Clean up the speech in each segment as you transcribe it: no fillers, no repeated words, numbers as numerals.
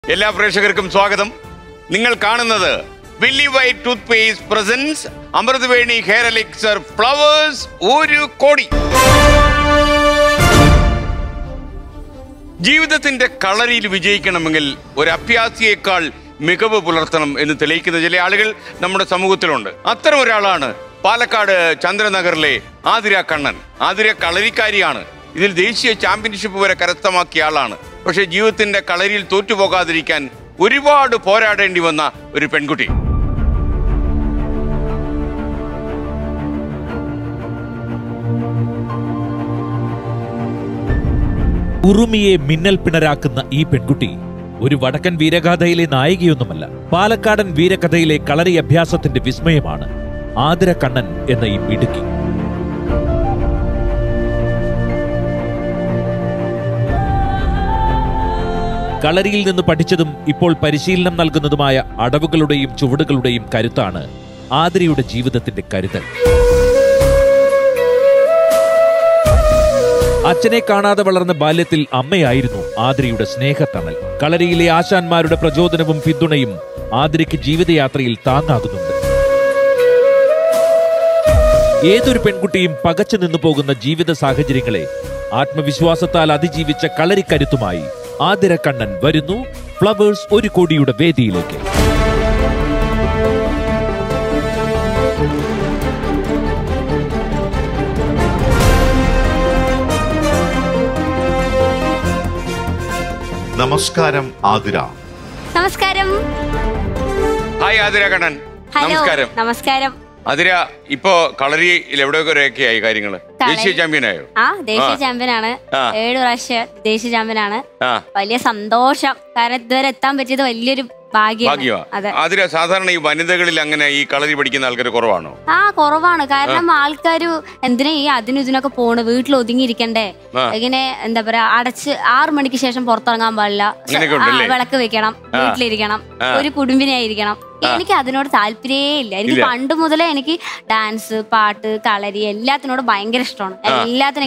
എല്ലാ പ്രേക്ഷകർക്കും സ്വാഗതം. നിങ്ങൾ കാണുന്നത് Willy White toothpaste presents Amruthaveni hair elixir Flowers 1 കോടി. ജീവിതത്തിന്റെ കളരിയിൽ വിജയിക്കണമെങ്കിൽ ഒരു അഭ്യാസിയേക്കാൾ മികവ് പുലർത്തണം എന്ന് തെളിയിക്കുന്ന ചില ആളുകൾ നമ്മുടെ സമൂഹത്തിലുണ്ട്. അത്തരം ഒരാളാണ് പാലക്കാട് ചന്ദ്രനഗറിലെ ആതിര കണ്ണൻ. ആതിര കളരിക്കാരിയാണ്. ഇതിൽ ദേശീയ ചാമ്പ്യൻഷിപ്പ് വരെ കരസ്ഥമാക്കിയ ആളാണ്. പക്ഷെ ജീവിതത്തിന്റെ കളരിയിൽ തോറ്റുപോകാതിരിക്കാൻ ഒരുപാട് പോരാടേണ്ടി വന്ന ഒരു പെൺകുട്ടി. ഉറുമിയെ മിന്നൽ പിണരാക്കുന്ന ഈ പെൺകുട്ടി ഒരു വടക്കൻ വീരഗാഥയിലെ നായികയൊന്നുമല്ല. പാലക്കാടൻ വീരകഥയിലെ കളരി അഭ്യാസത്തിന്റെ വിസ്മയമാണ് ആതിര കണ്ണൻ എന്ന ഈ മിടുക്കി. കളരിയിൽ നിന്ന് പഠിച്ചതും ഇപ്പോൾ പരിശീലനം നൽകുന്നതുമായ അടവുകളുടെയും ചുവടുകളുടെയും കരുത്താണ് ആതിരയുടെ ജീവിതത്തിന്റെ കരുതൽ. അച്ഛനെ കാണാതെ വളർന്ന ബാല്യത്തിൽ അമ്മയായിരുന്നു ആതിരയുടെ സ്നേഹത്തണൽ. കളരിയിലെ ആശാന്മാരുടെ പ്രചോദനവും പിന്തുണയും ആതിരയ്ക്ക് ജീവിതയാത്രയിൽ താങ്ങാകുന്നുണ്ട്. ഏതൊരു പെൺകുട്ടിയും പകച്ചു നിന്നു പോകുന്ന ജീവിത സാഹചര്യങ്ങളെ ആത്മവിശ്വാസത്താൽ അതിജീവിച്ച കളരിക്കരുത്തുമായി ആതിര കണ്ണൻ വരുന്നു ഫ്ലവേഴ്സ് 1 കോടിയുടെ വേദിയിലേക്ക്. നമസ്കാരം ആതിര. നമസ്കാരം. ഹായ് ആതിര കണ്ണൻ. നമസ്കാരം. നമസ്കാരം. ആതിര, ഇപ്പോ കളരിയിൽ എവിടെയൊക്കെ ആയി കാര്യങ്ങള്? ദേശീയ ചാമ്പ്യനായോ? ദേശീയ ചാമ്പ്യനാണ്. 7 പ്രാവശ്യം ദേശീയ ചാമ്പ്യനാണ്. വലിയ സന്തോഷം. കാരണം ഇതുവരെ എത്താൻ പറ്റിയത് വലിയൊരു ഭാഗ്യമാണ്. ആതിര, സാധാരണ ഈ വനിതകളിൽ അങ്ങനെ ഈ കളരി പഠിക്കുന്ന ആൾക്കാർ കുറവാണോ? കുറവാണ്. കാരണം ആൾക്കാര് എന്തിനാ ഈ അതിനും ഇതിനൊക്കെ പോണ്, വീട്ടിൽ ഒതുങ്ങിയിരിക്കണ്ടേ, ഇങ്ങനെ എന്താ പറയാ, അടച്ച് 6 മണിക്ക് ശേഷം പുറത്തിറങ്ങാൻ പാടില്ല, വിളക്ക് വെക്കണം, വീട്ടിലിരിക്കണം, ഒരു കുടുംബിനായിരിക്കണം. എനിക്ക് അതിനോട് താല്പര്യമേ ഇല്ല. എനിക്ക് പണ്ട് മുതലേ എനിക്ക് ഡാൻസ്, പാട്ട്, കളരി എല്ലാത്തിനോട് ഭയങ്കര ഇഷ്ടമാണ്. എല്ലാത്തിനും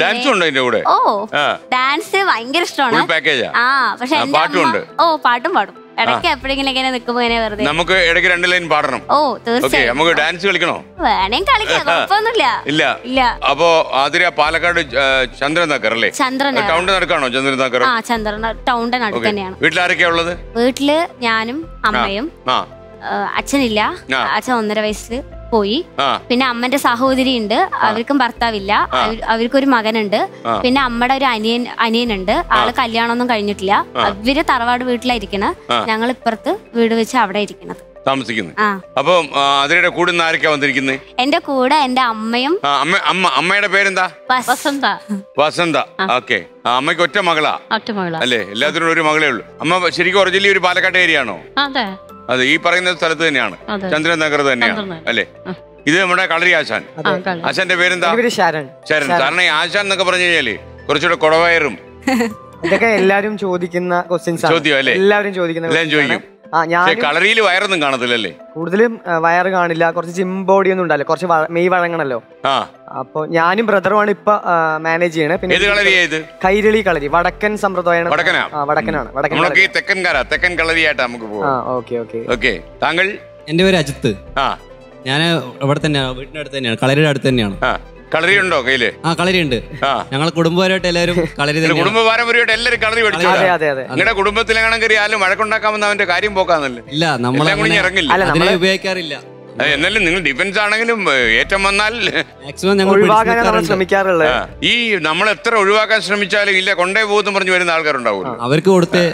ഡാൻസ് ഭയങ്കര ഇഷ്ടമാണ്. പക്ഷെ പാട്ടും പാടും. ഇടയ്ക്ക് എപ്പോഴെങ്കിലും ഇങ്ങനെ നിൽക്കുമ്പോ ഇങ്ങനെ വെറുതെ നമുക്ക് ഇടയ്ക്ക് 2 ലൈൻ പാടണം. തീർച്ചയായും നമുക്ക് ഡാൻസ് കളിക്കണോ? വേണേം കളിക്കാം, കുഴപ്പമൊന്നുമില്ല. ഇല്ല. അപ്പോ ആതിര പാലക്കാട് ചന്ദ്രനഗർ അല്ലേ? ടൗണിന്റെ നടുക്കാണോ ചന്ദ്രനഗർ? ചന്ദ്രനഗർ ടൗണിന്റെ നടുക്ക് തന്നെയാണ്. വീട്ടിലാരൊക്കെയാ ഉള്ളത്? വീട്ടില് ഞാനും അമ്മയും. അച്ഛനില്ല, അച്ഛൻ 1.5 വയസ്സിൽ പോയി. പിന്നെ അമ്മന്റെ സഹോദരി ഉണ്ട്, അവർക്കും ഭർത്താവില്ല, അവർക്കൊരു മകനുണ്ട്. പിന്നെ അമ്മയുടെ ഒരു അനിയനുണ്ട്, ആള് കല്യാണമൊന്നും കഴിഞ്ഞിട്ടില്ല. അവര് തറവാട് വീട്ടിലായിരിക്കണ, ഞങ്ങൾ ഇപ്പുറത്ത് വീട് വെച്ച് അവിടെ ഇരിക്കണത് താമസിക്കുന്നത്. അപ്പൊ അതിന്റെ കൂടെ ആരൊക്കെയാ വന്നിരിക്കുന്നത്? എന്റെ കൂടെ എന്റെ അമ്മയും. അമ്മയുടെ പേരെന്താ? വസന്ത. വസന്ത. ഓക്കെ. അമ്മയ്ക്ക് ഒറ്റ മകളാ അല്ലേ? എല്ലാത്തിനും ഒരു മകളേ ഉള്ളൂ. അമ്മ ശരിക്കും ഒറിജിനലി ഒരു പാലക്കാട് ഏരിയ ആണോ? അതെ, ഈ പറയുന്ന സ്ഥലത്ത് തന്നെയാണ്, ചന്ദ്രനഗർ തന്നെയാണ് അല്ലേ? ഇത് നമ്മുടെ കളരി ആശാൻ. ആശാന്റെ പേരെന്താ? ശരൺ. കാരണം ഈ ആശാൻ എന്നൊക്കെ പറഞ്ഞു കഴിഞ്ഞാല് കുറച്ചുകൂടെ കുടവയറും ഇതൊക്കെ എല്ലാരും ചോദിക്കുന്ന ചോദ്യം അല്ലേ? എല്ലാവരും ചോദിക്കും. കളരിയിൽ വയറൊന്നും കാണത്തില്ലല്ലേ? കൂടുതലും വയറ് കാണില്ല, കുറച്ച് ജിം ബോഡി ഒന്നും ഉണ്ടല്ലോ, കുറച്ച് മെയ് വഴങ്ങണല്ലോ. അപ്പൊ ഞാനും ബ്രദറുമാണ് ഇപ്പൊ മാനേജ് ചെയ്യണേ. പിന്നെ കൈരളി കളരി, വടക്കൻ സമ്പ്രദായമാണ്. വടക്കനാണ്. തെക്കൻ കളരിയായിട്ട് നമുക്ക് പോകാം. താങ്കൾ? എന്റെ പേര് അജിത്ത്. ഞാൻ ഇവിടെ തന്നെയാണ്, വീടിന്റെ അടുത്ത് തന്നെയാണ്, കളരിയുടെ അടുത്ത് തന്നെയാണ്. കളരി ഉണ്ടോ കയ്യില്? കളരിയുണ്ട്. ഞങ്ങൾ കുടുംബപരമായിട്ട് എല്ലാവരും കളരി, കുടുംബപാരമ്പര്യമായിട്ട് എല്ലാവരും കളരി പഠിച്ചു. നിങ്ങളുടെ കുടുംബത്തിലെങ്ങനെ കയറിയാലും വഴക്കുണ്ടാക്കാമെന്ന് അവന്റെ കാര്യം പോക്കാന്നല്ലേ? ഇല്ല, നമ്മൾ ഇറങ്ങില്ല, ഉപയോഗിക്കാറില്ല. എന്നാലും നിങ്ങൾ ഡിഫൻസ് ആണെങ്കിലും ഏറ്റം വന്നാൽ മാക്സിമം ഞങ്ങൾ ശ്രമിക്കാറുള്ളത്. ഈ നമ്മൾ എത്ര ഒഴിവാക്കാൻ ശ്രമിച്ചാലും ഇല്ല, കൊണ്ടേ പോകുന്നു പറഞ്ഞു വരുന്ന ആൾക്കാരുണ്ടാവും. അവർക്ക് കൊടുത്ത്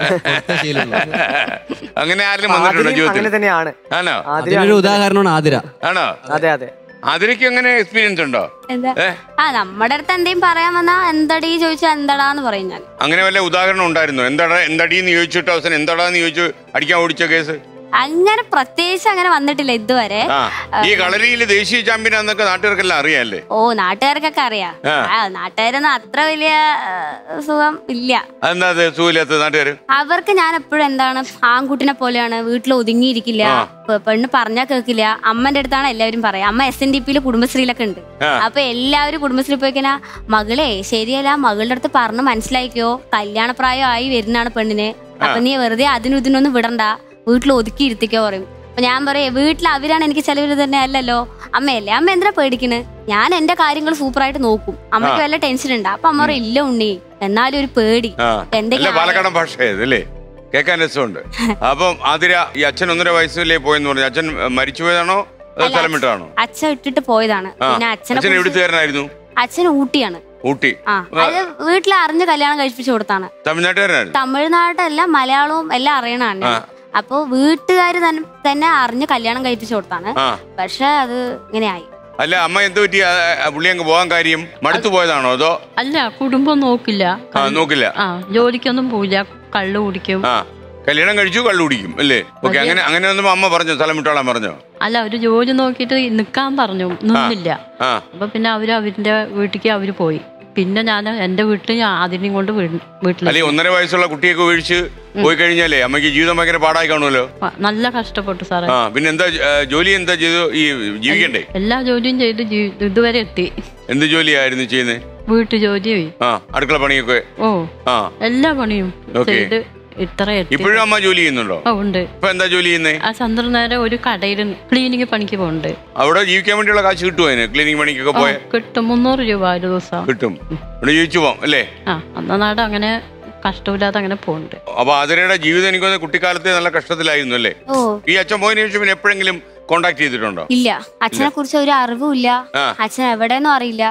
അങ്ങനെ ആരെങ്കിലും വന്നിട്ടുണ്ടോ ജീവിതത്തിൽ? ആണോ? അതിനൊരു ഉദാഹരണമാണ് ആതിര. ആണോ? അതെ. അതിലേക്ക് എങ്ങനെ എക്സ്പീരിയൻസ് ഉണ്ടോ? നമ്മുടെ അടുത്ത് എന്തെങ്കിലും പറയാൻ വന്നാ എന്തടി ചോദിച്ചാൽ എന്താടാന്ന് പറയും ഞാൻ. അങ്ങനെ വല്ല ഉദാഹരണം ഉണ്ടായിരുന്നോ? എന്തടീന്ന് ചോദിച്ചിട്ട് അവസാനം എന്താടാന്ന് ചോദിച്ചു അടിക്കാൻ ഓടിച്ച കേസ്? അങ്ങനെ പ്രത്യേകിച്ച് അങ്ങനെ വന്നിട്ടില്ല ഇതുവരെ. ഈ കളരിയില് ദേശീയ ചാമ്പ്യനാന്നൊക്കെ നാട്ടുകാർക്കെല്ലാം അറിയാല്ലേ? നാട്ടുകാർക്കൊക്കെ അറിയാം. നാട്ടുകാരൊന്നും അത്ര വലിയ സുഖം ഇല്ല. എന്താ സുഖമില്ലാത്ത നാട്ടുകാര്? അവർക്ക് ഞാൻ എപ്പോഴും എന്താണ്, ആൺകുട്ടിനെ പോലെയാണ്, വീട്ടിൽ ഒതുങ്ങിയിരിക്കില്ല, പെണ്ണ് പറഞ്ഞാൽ കേൾക്കില്ല. അമ്മന്റെ അടുത്താണ് എല്ലാവരും പറയാം. അമ്മ SNDP കുടുംബശ്രീയിലൊക്കെ ഉണ്ട്. അപ്പൊ എല്ലാവരും കുടുംബശ്രീ പോയിക്കനാ, മകളെ ശരിയല്ല, മകളുടെ അടുത്ത് പറഞ്ഞ് മനസ്സിലാക്കിയോ, കല്യാണപ്രായം ആയി വരുന്നതാണ് പെണ്ണിന്, അപ്പൊ നീ വെറുതെ അതിനും ഇതിനൊന്നും വിടണ്ട, വീട്ടിൽ ഒതുക്കി ഇരുത്തിക്കോ പറയും. അപ്പൊ ഞാൻ പറയും വീട്ടിൽ അവരാണ് എനിക്ക് ചെലവിൽ തന്നെ അല്ലല്ലോ, അമ്മയല്ലേ, അമ്മ എന്തിനാ പേടിക്കണ്, ഞാൻ എന്റെ കാര്യങ്ങൾ സൂപ്പറായിട്ട് നോക്കും, അമ്മയ്ക്ക് വല്ല ടെൻഷൻ ഉണ്ടാ. അപ്പൊ അമ്മ പറയും ഇല്ല ഉണ്ണി, എന്നാലും ഒരു പേടി. പാലക്കാടൻ ഭാഷയല്ലേ, കേൾക്കാൻ രസമുണ്ട്. അപ്പം ആതിര, ഈ അച്ഛൻ 1.5 വയസ്സിലേ പോയെന്ന് പറഞ്ഞു, അച്ഛൻ മരിച്ചുപോയതാണോ സ്ഥലം വിട്ടാണോ? അച്ഛൻ ഇട്ടിട്ട് പോയതാണ്. പിന്നെ അച്ഛൻ എവിടുത്തുകാരനായിരുന്നു? അച്ഛൻ ഊട്ടിയാണ്. ഊട്ടി. അത് വീട്ടിൽ അറിഞ്ഞ് കല്യാണം കഴിപ്പിച്ചു കൊടുത്താണ്. തമിഴ്നാട്ടുകാരനായിരുന്നു? തമിഴ്നാട്ടല്ല, മലയാളവും എല്ലാം അറിയണാണ്. അപ്പൊ വീട്ടുകാര് തന്നെ അറിഞ്ഞ് കല്യാണം കഴിപ്പിച്ചു കൊടുത്താണ്. പക്ഷെ അത് ഇങ്ങനെയായി. അല്ല അമ്മ എന്ത് പറ്റി പുള്ളി അങ്ങ് പോകാൻ കാര്യം? മടുത്തു പോയതാണോ അതോ? അല്ല, കുടുംബം നോക്കില്ല. നോക്കില്ല, ജോലിക്കൊന്നും പോയില്ല, കള്ളു കുടിക്കും. കല്യാണം കഴിച്ചു, കള്ളു കുടിക്കും അല്ലേ? ഓക്കെ. അങ്ങനെ ഒന്നും അമ്മ പറഞ്ഞോ, സ്ഥലം വിട്ടോളാൻ പറഞ്ഞോ? അല്ല, ഒരു ജോലി നോക്കിയിട്ട് നിക്കാൻ പറഞ്ഞു, നിന്നില്ല. അപ്പൊ പിന്നെ അവരുടെ വീട്ടിലേക്ക് അവര് പോയി. പിന്നെ ഞാൻ എന്റെ വീട്ടിൽ അതിനെയും കൊണ്ട് വീട്ടിൽ. 1.5 വയസ്സുള്ള കുട്ടിയൊക്കെ വീഴ്ച പോയി കഴിഞ്ഞാലേ അമ്മയ്ക്ക് ജീവിതം ഭയങ്കര പാടായി കാണുമല്ലോ. നല്ല കഷ്ടപ്പെട്ടു സാറേ. പിന്നെ എന്താ ജോലി എന്താ ചെയ്തു? ഈ ജീവിക്കണ്ടേ? എല്ലാ ജോലിയും ചെയ്ത് ഇതുവരെ എത്തി. എന്ത് ജോലിയായിരുന്നു ചെയ്യുന്നത്? വീട്ടു ജോലി, അടുക്കള പണിയൊക്കെ? എല്ലാ പണിയും ചെയ്ത് ഇത്ര എത്തി. ഇപ്പോഴും അമ്മ ജോലി ചെയ്യുന്നുണ്ടോ? ഉണ്ട്. ഇപ്പൊ എന്താ ജോലി ചെയ്യുന്നേ? ആ ചന്ദ്രനേരം ഒരു കടയിൽ ക്ലീനിങ് പണിക്ക് പോകുന്നുണ്ട്. അവിടെ ജീവിക്കാൻ വേണ്ടിയുള്ള കാശ് കിട്ടുമോ അതിന്? ക്ലീനിങ് പണിക്കൊക്കെ പോയ കിട്ടും. 300 രൂപ ഒരു ദിവസം കിട്ടും. ഇവിടെ ജീവിച്ചു പോവാം അല്ലേ? അന്നാട് അങ്ങനെ കഷ്ടമില്ലാതെ അങ്ങനെ പോകുന്നുണ്ട്. അപ്പൊ അതിരുടെ ജീവിതം എനിക്ക് കുട്ടിക്കാലത്തെ നല്ല കഷ്ടത്തിലായിരുന്നു അല്ലേ? ഈ അച്ഛൻ പോയതിനു ശേഷം പിന്നെ എപ്പോഴെങ്കിലും കോണ്ടാക്ട് ചെയ്തിട്ടുണ്ടോ? ഇല്ല, അച്ഛനെ കുറിച്ച് ഒരു അറിവും ഇല്ല, അച്ഛൻ എവിടെയെന്നും അറിയില്ല.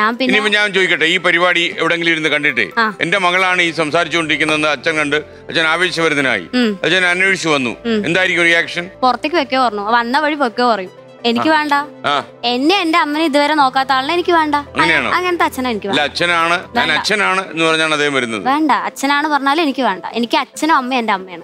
ഞാൻ ചോദിക്കട്ടെ, ഈ പരിപാടി എവിടെങ്കിലും ഇരുന്ന് കണ്ടിട്ടേ എന്റെ മകളാണ് ഈ സംസാരിച്ചുകൊണ്ടിരിക്കുന്നത് അച്ഛൻ കണ്ട് അച്ഛൻ ആവേശഭരിതനായി, അച്ഛൻ അന്വേഷിച്ചു വന്നു, എന്തായിരിക്കും റിയാക്ഷൻ? പുറത്തേക്ക് വെക്കോ പറഞ്ഞു, വന്ന വഴി വെക്കോ പറയും. എനിക്ക് വേണ്ട, എന്നെ എന്റെ അമ്മനെ ഇതുവരെ നോക്കാത്ത ആളിനെ എനിക്ക് വേണ്ട. അങ്ങനത്തെ അച്ഛനെ എനിക്ക് വേണ്ട. അച്ഛനാണ് ഞാൻ അച്ഛനാണ് എന്ന് പറഞ്ഞാണ് അദ്ദേഹം വരുന്നത്. വേണ്ട, അച്ഛനാണ് പറഞ്ഞാലും എനിക്ക് വേണ്ട. എനിക്ക് അച്ഛനും അമ്മയും എന്റെ അമ്മയാണ്.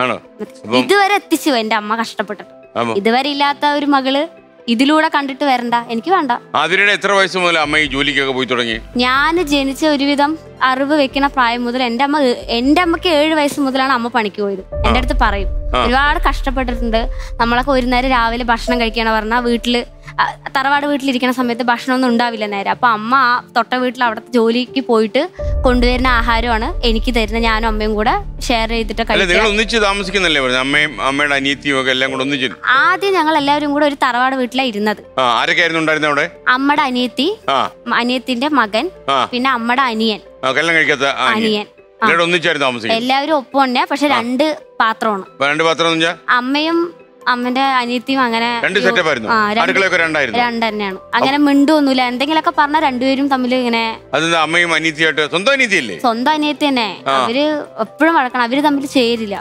ഇതുവരെ എത്തിച്ചു എന്റെ അമ്മ കഷ്ടപ്പെട്ടിട്ട്. ഇതുവരെ ഇല്ലാത്ത ഒരു മകള് ഇതിലൂടെ കണ്ടിട്ട് വരണ്ട, എനിക്ക് വേണ്ട. അതിനിടെ എത്ര വയസ്സ് മുതൽ അമ്മ ഈ ജോലിക്കൊക്കെ പോയി തുടങ്ങി? ഞാൻ ജനിച്ച ഒരുവിധം അറിവ് വെക്കുന്ന പ്രായം മുതൽ എന്റെ അമ്മക്ക് 7 വയസ്സ് മുതലാണ് അമ്മ പണിക്ക് പോയത്. എന്റെ അടുത്ത് പറയും ഒരുപാട് കഷ്ടപ്പെട്ടിട്ടുണ്ട്. നമ്മളൊക്കെ ഒരു നേരം രാവിലെ ഭക്ഷണം കഴിക്കണ പറഞ്ഞാൽ വീട്ടില് തറവാട് വീട്ടിലിരിക്കുന്ന സമയത്ത് ഭക്ഷണമൊന്നും ഉണ്ടാവില്ല നേരെ. അപ്പൊ അമ്മ ആ തൊട്ട വീട്ടിൽ അവിടുത്തെ ജോലിക്ക് പോയിട്ട് കൊണ്ടുവരുന്ന ആഹാരമാണ് എനിക്ക് തരുന്നത്. ഞാനും അമ്മയും കൂടെ ഷെയർ ചെയ്തിട്ട് താമസിക്കുന്നല്ലേ? അമ്മയുടെ അനിയത്തിയും ഒക്കെ എല്ലാം കൂടെ ഒന്നിച്ചു. ആദ്യം ഞങ്ങൾ എല്ലാവരും കൂടെ ഒരു തറവാട് വീട്ടിലാണ് ഇരുന്നത്. അവിടെ അമ്മയുടെ അനിയത്തി, അനിയത്തിന്റെ മകൻ, പിന്നെ അമ്മയുടെ അനിയൻ, എല്ലാവരും ഒപ്പം തന്നെ. പക്ഷെ 2 പാത്രമാണ്. അമ്മയും അമ്മന്റെ അനിയത്തിയും അങ്ങനെ 2 തന്നെയാണ്. അങ്ങനെ മിണ്ടൊന്നുമില്ല. എന്തെങ്കിലുമൊക്കെ പറഞ്ഞാൽ രണ്ടുപേരും തമ്മിൽ ഇങ്ങനെ. സ്വന്തം അനിയത്തി തന്നെ. അവര് എപ്പോഴും വഴക്കണം, അവര് തമ്മിൽ ചേരില്ല.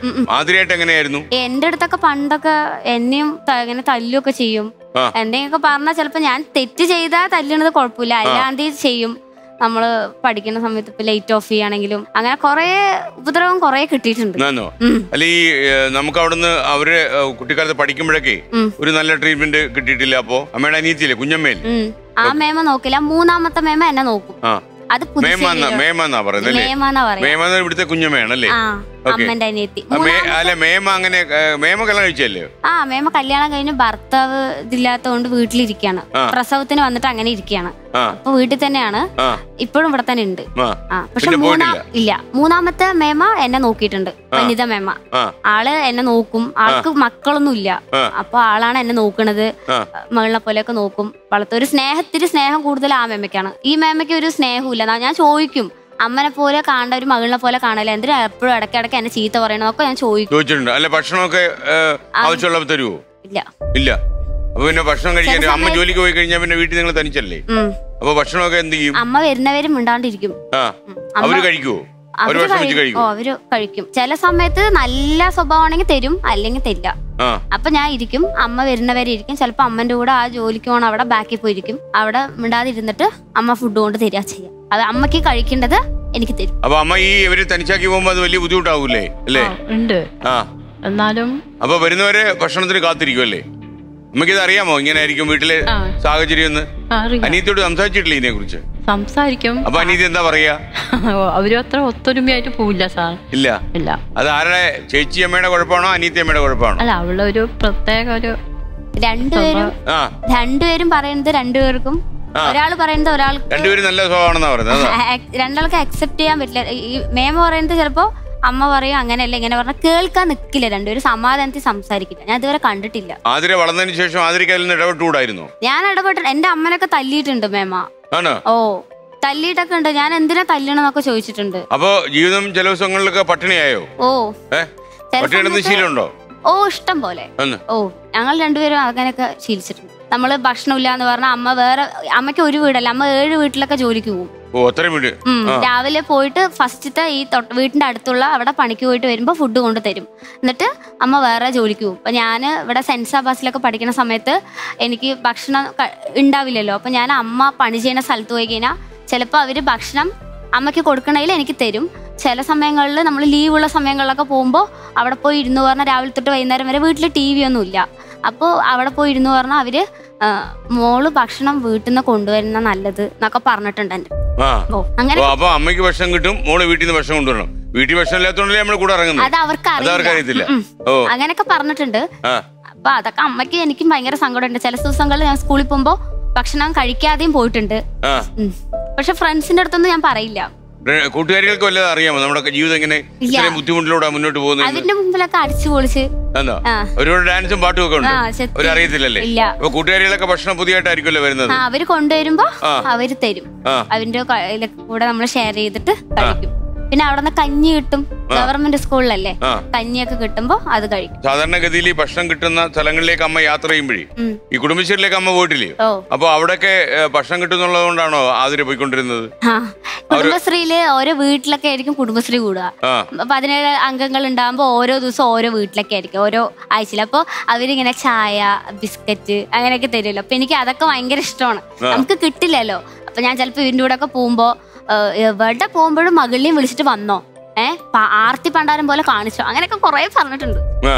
എന്റെ അടുത്തൊക്കെ പണ്ടൊക്കെ എന്നെയും ഇങ്ങനെ തല്ലുമൊക്കെ ചെയ്യും. എന്തെങ്കിലുമൊക്കെ പറഞ്ഞാൽ ചിലപ്പോ ഞാൻ തെറ്റ് ചെയ്താൽ തല്ലുന്നത് കുഴപ്പമില്ല, അല്ലാണ്ട് ചെയ്യും. നമ്മള് പഠിക്കുന്ന സമയത്ത് ഇപ്പൊ ലൈറ്റ് ഓഫ് ചെയ്യാണെങ്കിലും അങ്ങനെ കൊറേ ഉപദ്രവം കൊറേ കിട്ടിയിട്ടുണ്ട്. അല്ല ഈ നമുക്ക് അവിടുന്ന് അവര് കുട്ടിക്കാലത്ത് പഠിക്കുമ്പോഴൊക്കെ ഒരു നല്ല ട്രീറ്റ്മെന്റ് കിട്ടിയിട്ടില്ല. അപ്പൊ അമ്മയുടെ അനിയത്തിയില്ലേ കുഞ്ഞമ്മേൽ ആ മേമ നോക്കില്ല, 3ാമത്തെ മേമ എന്നെ നോക്കും. അത് ഇവിടുത്തെ കുഞ്ഞമ്മയാണല്ലേ? അമ്മന്റെ അനിയത്തി. മേമ അങ്ങനെ മേമ കല്യാണം കഴിച്ചല്ലേ? മേമ കല്യാണം കഴിഞ്ഞ് ഭർത്താവ് ഇതില്ലാത്തതുകൊണ്ട് വീട്ടിലിരിക്കുകയാണ്. പ്രസവത്തിന് വന്നിട്ട് അങ്ങനെ ഇരിക്കുകയാണ്. അപ്പൊ വീട്ടിൽ തന്നെയാണ്, ഇപ്പോഴും ഇവിടെ തന്നെ ഉണ്ട്. പക്ഷെ 3ാമത്തെ മേമ എന്നെ നോക്കിയിട്ടുണ്ട്. വനിത മേമ ആള് എന്നെ നോക്കും. ആൾക്ക് മക്കളൊന്നും ഇല്ല. അപ്പൊ ആളാണ് എന്നെ നോക്കണത്. മകളിനെ പോലെയൊക്കെ നോക്കും. വളർത്തൊരു സ്നേഹം കൂടുതൽ ആ മേമയ്ക്കാണ്. ഈ മേമയ്ക്ക് ഒരു സ്നേഹവും ഇല്ല. ഞാൻ ചോദിക്കും, അമ്മനെ പോലെ കാണേണ്ട ഒരു മകളിനെ പോലെ കാണല, എന്തിനാ എപ്പോഴും ഇടയ്ക്കിടയ്ക്ക് എന്നെ ചീത്ത പറയണതൊക്കെ ഞാൻ ചോദിച്ചിട്ടുണ്ട്. അല്ല ഭക്ഷണമൊക്കെ ആവശ്യമുള്ളപ്പോൾ തരുമോ? ഇല്ല. അപ്പൊ പിന്നെ ഭക്ഷണം കഴിക്കാൻ അമ്മ ജോലിക്ക് പോയി കഴിഞ്ഞാൽ പിന്നെ വീട്ടിൽ നിങ്ങൾ തനിച്ചല്ലേ? അപ്പൊ ഭക്ഷണമൊക്കെ എന്ത് ചെയ്യും? അമ്മ വരുന്നവരും മിണ്ടാണ്ടിരിക്കും. അവര് കഴിക്കുവോ? അവര് കഴിക്കും. ചില സമയത്ത് നല്ല സ്വഭാവമാണെങ്കിൽ തരും, അല്ലെങ്കിൽ തരില്ല. അപ്പൊ ഞാൻ ഇരിക്കും, അമ്മ വരുന്നവരെ ഇരിക്കും. ചിലപ്പോ അമ്മന്റെ കൂടെ ആ ജോലിക്ക് പോകണം അവിടെ ബാക്കിൽ പോയിരിക്കും. അവിടെ മിണ്ടാതിരുന്നിട്ട് അമ്മ ഫുഡ് കൊണ്ട് തരിക ചെയ്യാം. അത് അമ്മക്ക് കഴിക്കേണ്ടത് എനിക്ക് തരും. അപ്പൊ അമ്മ ഈ ഇവര് തനിച്ചാക്കി പോകുമ്പോ അത് വലിയ ബുദ്ധിമുട്ടാവൂലേ? അല്ലേ? ഉണ്ട്. എന്നാലും അപ്പൊ വരുന്നവരെ ഭക്ഷണത്തിന് കാത്തിരിക്കും അല്ലേ? അമ്മക്ക് ഇത് അറിയാമോ ഇങ്ങനെ ആയിരിക്കും വീട്ടിലെ സാഹചര്യം എന്ന്? അനിയത്തിയോട് സംസാരിച്ചിട്ടില്ല ഇതിനെ കുറിച്ച്? സംസാരിക്കും. അപ്പൊ അനിയത്തി എന്താ പറയാ? അവരും അത്ര ഒത്തൊരുമയായിട്ട് പോവില്ല സാർ. ഇല്ല. അത് ആരുടെ? ചേച്ചി അമ്മയുടെ കുഴപ്പമാണോ അനിയത്തി അമ്മയുടെ കുഴപ്പമാണോ? അല്ല, അവളുടെ ഒരു പ്രത്യേക ഒരു രണ്ടുപേരും പറയുന്നത് രണ്ടുപേർക്കും ഒരാള് പറയുന്നത് ഒരാൾക്ക് രണ്ടുപേരും നല്ല സ്വഭാവമാണെന്നാ പറയുന്നത്. രണ്ടാൾക്ക് അക്സെപ്റ്റ് ചെയ്യാൻ പറ്റില്ല. ഈ മേമ പറയുന്നത് ചിലപ്പോ അമ്മ പറയും അങ്ങനെയല്ല ഇങ്ങനെ പറഞ്ഞാൽ കേൾക്കാൻ നിൽക്കില്ല, രണ്ടുപേരും സമാധാനത്തിൽ സംസാരിക്കില്ല. ഞാൻ ഇതുവരെ കണ്ടിട്ടില്ല. ആതിര വളർന്നതിന് ശേഷം ആതിരയ്ക്ക് അതിൽ ഇടപെട്ടുകൂടായിരുന്നു? ഞാൻ ഇടപെട്ട് എന്റെ അമ്മനൊക്കെ തല്ലിയിട്ടുണ്ട് മേമ. ഓ തല്ലിയിട്ടൊക്കെ ഉണ്ട്. ഞാൻ എന്തിനാ തല്ലണമെന്നൊക്കെ ചോദിച്ചിട്ടുണ്ട്. അപ്പൊ ജീവിതം ചില ദിവസങ്ങളിലൊക്കെ പട്ടിണിയായോ? ഓ ശീലമുണ്ടോ? ഓ ഇഷ്ടം പോലെ. ഓ ഞങ്ങൾ രണ്ടുപേരും അങ്ങനെയൊക്കെ ശീലിച്ചിട്ടുണ്ട്. നമ്മള് ഭക്ഷണം ഇല്ല എന്ന് പറഞ്ഞാൽ അമ്മയ്ക്ക് ഒരു വീടല്ല, അമ്മ 7 വീട്ടിലൊക്കെ ജോലിക്ക് പോകും. രാവിലെ പോയിട്ട് ഫസ്റ്റത്തെ ഈ വീട്ടിന്റെ അടുത്തുള്ള അവിടെ പണിക്ക് പോയിട്ട് വരുമ്പോ ഫുഡ് കൊണ്ട് തരും. എന്നിട്ട് അമ്മ വേറെ ജോലിക്ക് പോകും. അപ്പൊ ഞാൻ ഇവിടെ സെന്റ് സാബാസിലൊക്കെ പഠിക്കുന്ന സമയത്ത് എനിക്ക് ഭക്ഷണം ഉണ്ടാവില്ലല്ലോ. അപ്പൊ ഞാൻ അമ്മ പണി ചെയ്യുന്ന സ്ഥലത്ത് പോയി കഴിഞ്ഞാൽ ചിലപ്പോൾ അവര് ഭക്ഷണം അമ്മയ്ക്ക് കൊടുക്കണതിൽ എനിക്ക് തരും. ചില സമയങ്ങളിൽ നമ്മൾ ലീവുള്ള സമയങ്ങളിലൊക്കെ പോകുമ്പോൾ അവിടെ പോയി ഇരുന്ന് പറഞ്ഞാൽ രാവിലെ തൊട്ട് വൈകുന്നേരം വരെ വീട്ടിൽ TV ഒന്നും ഇല്ല. അപ്പോൾ അവിടെ പോയി ഇരുന്ന് പറഞ്ഞാൽ അവര് മോള് ഭക്ഷണം വീട്ടിൽ നിന്ന് കൊണ്ടുവരുന്ന നല്ലത് എന്നൊക്കെ പറഞ്ഞിട്ടുണ്ട് എന്റെ. അങ്ങനെ അമ്മയ്ക്ക് ഭക്ഷണം കിട്ടും, മോള് വീട്ടിൽ നിന്ന് ഭക്ഷണം കൊണ്ടുവരണം. വീട്ടിൽ ഭക്ഷണം ഇല്ലാത്തോണ്ടല്ലേ നമ്മൾ കൂടെ ഇറങ്ങുന്നത്. അത് അവർക്ക് അറിയില്ല. അങ്ങനെയൊക്കെ പറഞ്ഞിട്ടുണ്ട്. അപ്പൊ അതൊക്കെ അമ്മയ്ക്ക് എനിക്കും ഭയങ്കര സങ്കടമുണ്ട്. ചില ദിവസങ്ങളിൽ ഞാൻ സ്കൂളിൽ പോകുമ്പോ ഭക്ഷണം കഴിക്കാതെയും പോയിട്ടുണ്ട്. പക്ഷെ ഫ്രണ്ട്സിന്റെ അടുത്തൊന്നും ഞാൻ പറയില്ല. കൂട്ടുകാരികൾക്ക് വല്ലതും അറിയാമോ നമ്മുടെ ജീവിതം എങ്ങനെ ബുദ്ധിമുട്ടിലൂടെ മുന്നോട്ട് പോകുന്നത്? അതിന്റെ മുമ്പിലൊക്കെ അടിച്ചു പൊളിച്ച് ഒരുപാട് ഡാൻസും പാട്ടും ഒക്കെ ഉണ്ട്. അവരറിയത്തില്ലല്ലേ? അപ്പൊ കൂട്ടുകാരികളൊക്കെ ഭക്ഷണം പുതിയതായിട്ടായിരിക്കുമല്ലോ വരുന്നത്. അവര് കൊണ്ടുവരുമ്പോ അവര് തരും. അവന്റെ കൂടെ നമ്മൾ ഷെയർ ചെയ്തിട്ട് കഴിക്കും. പിന്നെ അവിടെ നിന്ന് കഞ്ഞി കിട്ടും, ഗവൺമെന്റ് സ്കൂളിലല്ലേ, കഞ്ഞിയൊക്കെ കിട്ടുമ്പോ അത് കഴിക്കും. സാധാരണഗതിയിൽ ഈ ഭക്ഷണം കിട്ടുന്ന സ്ഥലങ്ങളിലേക്ക് അമ്മ യാത്ര ചെയ്യുമ്പോഴേ ഈ കുടുംബശ്രീയിലേക്ക് അമ്മ പോയിട്ടില്ലയോ? അപ്പൊ അവിടെയൊക്കെ ഭക്ഷണം കിട്ടുന്നുള്ളത് കൊണ്ടാണോ ആതിര പോയിക്കൊണ്ടിരുന്നത്? കുടുംബശ്രീയില് ഓരോ വീട്ടിലൊക്കെ ആയിരിക്കും കുടുംബശ്രീ കൂടുക. 17 അംഗങ്ങൾ ഉണ്ടാകുമ്പോ ഓരോ ദിവസം ഓരോ വീട്ടിലൊക്കെ ആയിരിക്കും, ഓരോ ആഴ്ചയിൽ. അപ്പൊ അവരിങ്ങനെ ചായ, ബിസ്ക്കറ്റ് അങ്ങനെയൊക്കെ തരുമല്ലോ. അപ്പൊ എനിക്ക് അതൊക്കെ ഭയങ്കര ഇഷ്ടമാണ്. നമുക്ക് കിട്ടില്ലല്ലോ. അപ്പൊ ഞാൻ ചിലപ്പോ ഇതിന്റെ കൂടെ ഒക്കെ പോകുമ്പോ എവിടെ പോകുമ്പോഴും മകളിനെയും വിളിച്ചിട്ട് വന്നോ, ആർത്തി പണ്ടാരം പോലെ കാണിച്ചോ, അങ്ങനെയൊക്കെ കുറെ പറഞ്ഞിട്ടുണ്ട്.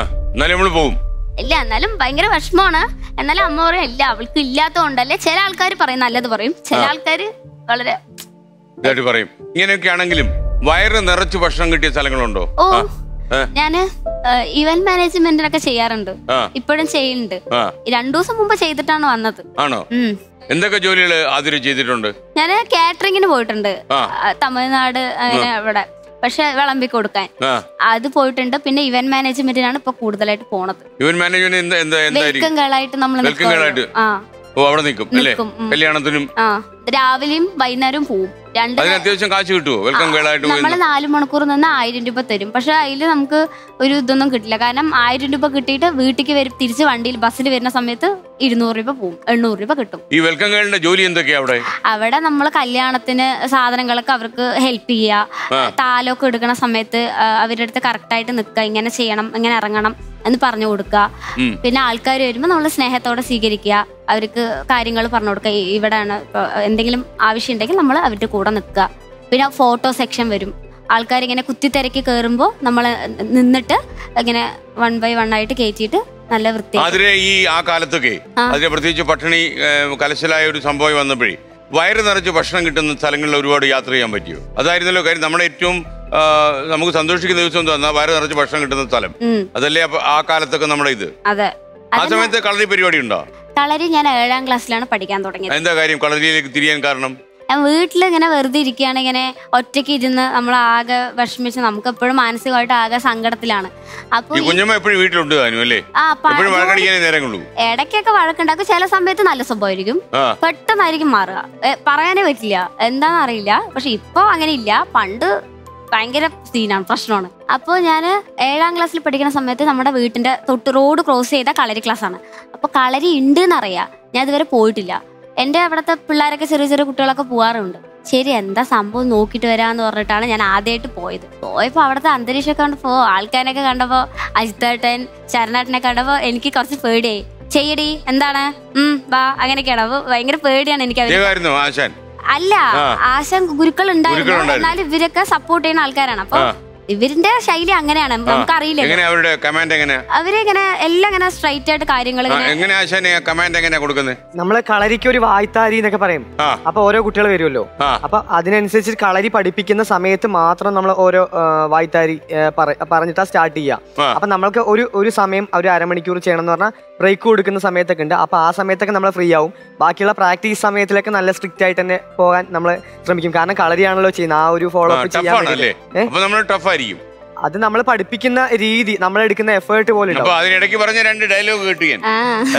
ഇല്ല എന്നാലും ഭയങ്കര വിഷമമാണ്. എന്നാലും അമ്മ പറയും ഇല്ല അവൾക്ക് ഇല്ലാത്തതുകൊണ്ടല്ലേ. ചില ആൾക്കാർ പറയും നല്ലത് പറയും, ചില ആൾക്കാര് വളരെ പറയും. ഇങ്ങനെയൊക്കെ ആണെങ്കിലും വയറ് നിറച്ച് ഭക്ഷണം കിട്ടിയ സ്ഥലങ്ങളുണ്ടോ? ഓ ഞാന് ഇവന്റ് മാനേജ്മെന്റിനൊക്കെ ചെയ്യാറുണ്ട്, ഇപ്പോഴും ചെയ്യുന്നുണ്ട്. 2 ദിവസം മുമ്പ് ചെയ്തിട്ടാണ് വന്നത്. ആണോ? എന്തൊക്കെ ജോലികൾ ആതിര ചെയ്തിട്ടുണ്ട്? ഞാൻ കാറ്ററിംഗിന് പോയിട്ടുണ്ട്, തമിഴ്നാട് അങ്ങനെ അവിടെ. പക്ഷെ വിളമ്പി കൊടുക്കാൻ അത് പോയിട്ടുണ്ട്. പിന്നെ ഇവന്റ് മാനേജ്മെന്റിനാണ് ഇപ്പൊ കൂടുതലായിട്ട് പോണത്. ഇവന്റ് മാനേജ്മെന്റ് വെൽക്കം ഗേളായിട്ട് നമ്മൾ അവിടെ നിൽക്കും അല്ലേ? കല്യാണത്തിനും രാവിലെയും വൈകുന്നേരവും പോവും. അത്യാവശ്യം കാശ് കിട്ടുമോ? വെൽക്കം ഗേളായിട്ട് നമ്മൾ 4 മണിക്കൂർ നിന്ന് 1000 രൂപ തരും. പക്ഷെ അതിൽ നമുക്ക് ഒരു ഇതൊന്നും കിട്ടില്ല. കാരണം 1000 രൂപ കിട്ടിയിട്ട് വീട്ടിലേക്ക് തിരിച്ച് വണ്ടിയിൽ ബസ്സിൽ വരുന്ന സമയത്ത് 200 രൂപ പോവും, 800 രൂപ കിട്ടും. ഈ വെൽക്കം ഗേളിന്റെ ജോലി എന്തൊക്കെയാ അവിടെ? അവിടെ നമ്മൾ കല്യാണത്തിന് സാധനങ്ങളൊക്കെ അവർക്ക് ഹെൽപ്പ് ചെയ്യുക, താലമൊക്കെ എടുക്കണ സമയത്ത് അവരുടെ അടുത്ത് കറക്റ്റായിട്ട് നിൽക്കുക, ഇങ്ങനെ ചെയ്യണം, ഇങ്ങനെ ഇറങ്ങണം എന്ന് പറഞ്ഞു കൊടുക്കുക. പിന്നെ ആൾക്കാർ വരുമ്പോൾ നമ്മൾ സ്നേഹത്തോടെ സ്വീകരിക്കുക, അവർക്ക് കാര്യങ്ങൾ പറഞ്ഞു കൊടുക്കുക. ഇവിടെയാണ് എന്തെങ്കിലും ആവശ്യം ഉണ്ടെങ്കിൽ നമ്മൾ അവരുടെ കൂടെ നിൽക്കുക. പിന്നെ ഫോട്ടോ സെക്ഷൻ വരും. ആൾക്കാരിങ്ങനെ കുത്തിത്തിരക്കി കയറുമ്പോൾ നമ്മൾ നിന്നിട്ട് ഇങ്ങനെ 1 by 1 ആയിട്ട് കയറ്റിയിട്ട് നല്ല വൃത്തി. ഈ ആ കാലത്തൊക്കെ അതിന് പ്രത്യേകിച്ച് പട്ടിണി കലശലായ ഒരു സംഭവം വന്നപ്പോഴേ വയറ് നിറച്ച് ഭക്ഷണം കിട്ടുന്ന സ്ഥലങ്ങളിൽ ഒരുപാട് യാത്ര ചെയ്യാൻ പറ്റിയോ? അതായിരുന്നല്ലോ കാര്യം. നമ്മുടെ ഏറ്റവും നമുക്ക് സന്തോഷിക്കുന്ന ദിവസം എന്താ? വയറ് നിറച്ച് ഭക്ഷണം കിട്ടുന്ന സ്ഥലം അതല്ലേ ആ കാലത്തൊക്കെ നമ്മുടെ ഇത്. ആ സമയത്ത് കളരി പരിപാടി ഉണ്ടോ? കളരി ഞാൻ 7ാം ക്ലാസ്സിലാണ് പഠിക്കാൻ തുടങ്ങിയത്. എന്താ കാര്യം കളരിയിലേക്ക് തിരിയാൻ കാരണം? ഞാൻ വീട്ടിലിങ്ങനെ വെറുതെ ഇരിക്കുകയാണ്, ഇങ്ങനെ ഒറ്റയ്ക്ക് ഇരുന്ന് നമ്മൾ ആകെ വിഷമിച്ച്, നമുക്ക് എപ്പോഴും മാനസികമായിട്ട് ആകെ സങ്കടത്തിലാണ്. അപ്പൊ ഇടയ്ക്കൊക്കെ വഴക്കുണ്ടാക്കും. ചില സമയത്ത് നല്ല സ്വഭാവമായിരിക്കും, പെട്ടെന്നായിരിക്കും മാറുക. പറയാനേ പറ്റില്ല, എന്താണെന്ന് അറിയില്ല. പക്ഷെ ഇപ്പൊ അങ്ങനെ ഇല്ല. പണ്ട് ഭയങ്കര സീനാണ്, പ്രശ്നമാണ്. അപ്പോൾ ഞാൻ 7ാം ക്ലാസ്സിൽ പഠിക്കുന്ന സമയത്ത് നമ്മുടെ വീട്ടിന്റെ തൊട്ട് റോഡ് ക്രോസ് ചെയ്ത കളരി ക്ലാസ്സാണ്. അപ്പോൾ കളരി ഉണ്ട് എന്നറിയാം, ഞാൻ ഇതുവരെ പോയിട്ടില്ല. എൻ്റെ അവിടുത്തെ പിള്ളേരൊക്കെ ചെറിയ ചെറിയ കുട്ടികളൊക്കെ പോകാറുണ്ട്. ശരി എന്താ സംഭവം നോക്കിയിട്ട് വരാമെന്ന് പറഞ്ഞിട്ടാണ് ഞാൻ ആദ്യമായിട്ട് പോയപ്പോൾ അവിടുത്തെ അന്തരീക്ഷമൊക്കെ കണ്ടപ്പോൾ, ആൾക്കാരൊക്കെ കണ്ടപ്പോൾ, അജിത്തേട്ടൻ, ചരണേട്ടനെ കണ്ടപ്പോൾ എനിക്ക് കുറച്ച് പേടിയായി. ചെയ്യടി എന്താണ് വാ അങ്ങനെയൊക്കെയാണ്. അപ്പോൾ ഭയങ്കര പേടിയാണ് എനിക്ക്. അല്ല, ആശാൻ ഗുരുക്കൾ ഉണ്ടായിരുന്നു, എന്നാലും ഇവരൊക്കെ സപ്പോർട്ട് ചെയ്യുന്ന ആൾക്കാരാണ്. അപ്പൊ ഇവരിന്റെ ശൈലി അങ്ങനെയാണ്, നമുക്കറിയില്ല. അവരിങ്ങനെ എല്ലാം ഇങ്ങനെ സ്ട്രൈറ്റ് ആയിട്ട് കാര്യങ്ങൾ. നമ്മള് കളരിക്ക് ഒരു വായ്ത്താരി എന്നൊക്കെ പറയും. അപ്പൊ ഓരോ കുട്ടികൾ വരുമല്ലോ, അപ്പൊ അതിനനുസരിച്ച് കളരി പഠിപ്പിക്കുന്ന സമയത്ത് മാത്രം നമ്മൾ ഓരോ വായ്ത്താരി പറഞ്ഞിട്ടാ സ്റ്റാർട്ട് ചെയ്യാം. അപ്പൊ നമ്മൾക്ക് ഒരു സമയം ഒരു അരമണിക്കൂർ ചെയ്യണം എന്ന് പറഞ്ഞാൽ ബ്രേക്ക് കൊടുക്കുന്ന സമയത്തൊക്കെ ഉണ്ട്. അപ്പൊ ആ സമയത്തൊക്കെ നമ്മൾ ഫ്രീ ആവും. ബാക്കിയുള്ള പ്രാക്ടീസ് സമയത്തിലൊക്കെ നല്ല സ്ട്രിക്റ്റ് ആയിട്ട് തന്നെ പോകാൻ നമ്മൾ ശ്രമിക്കും. കാരണം കളരിയാണല്ലോ ചെയ്യുന്നത്, ആ ഒരു ഫോളോ അപ്പ് ചെയ്യാൻ. അത് നമ്മൾ പഠിപ്പിക്കുന്ന രീതി, നമ്മൾ എടുക്കുന്ന എഫേർട്ട് പോലെ അപ്പൊ അതിനിടയ്ക്ക് പറഞ്ഞ 2 ഡയലോഗ് കേട്ടു ഞാൻ.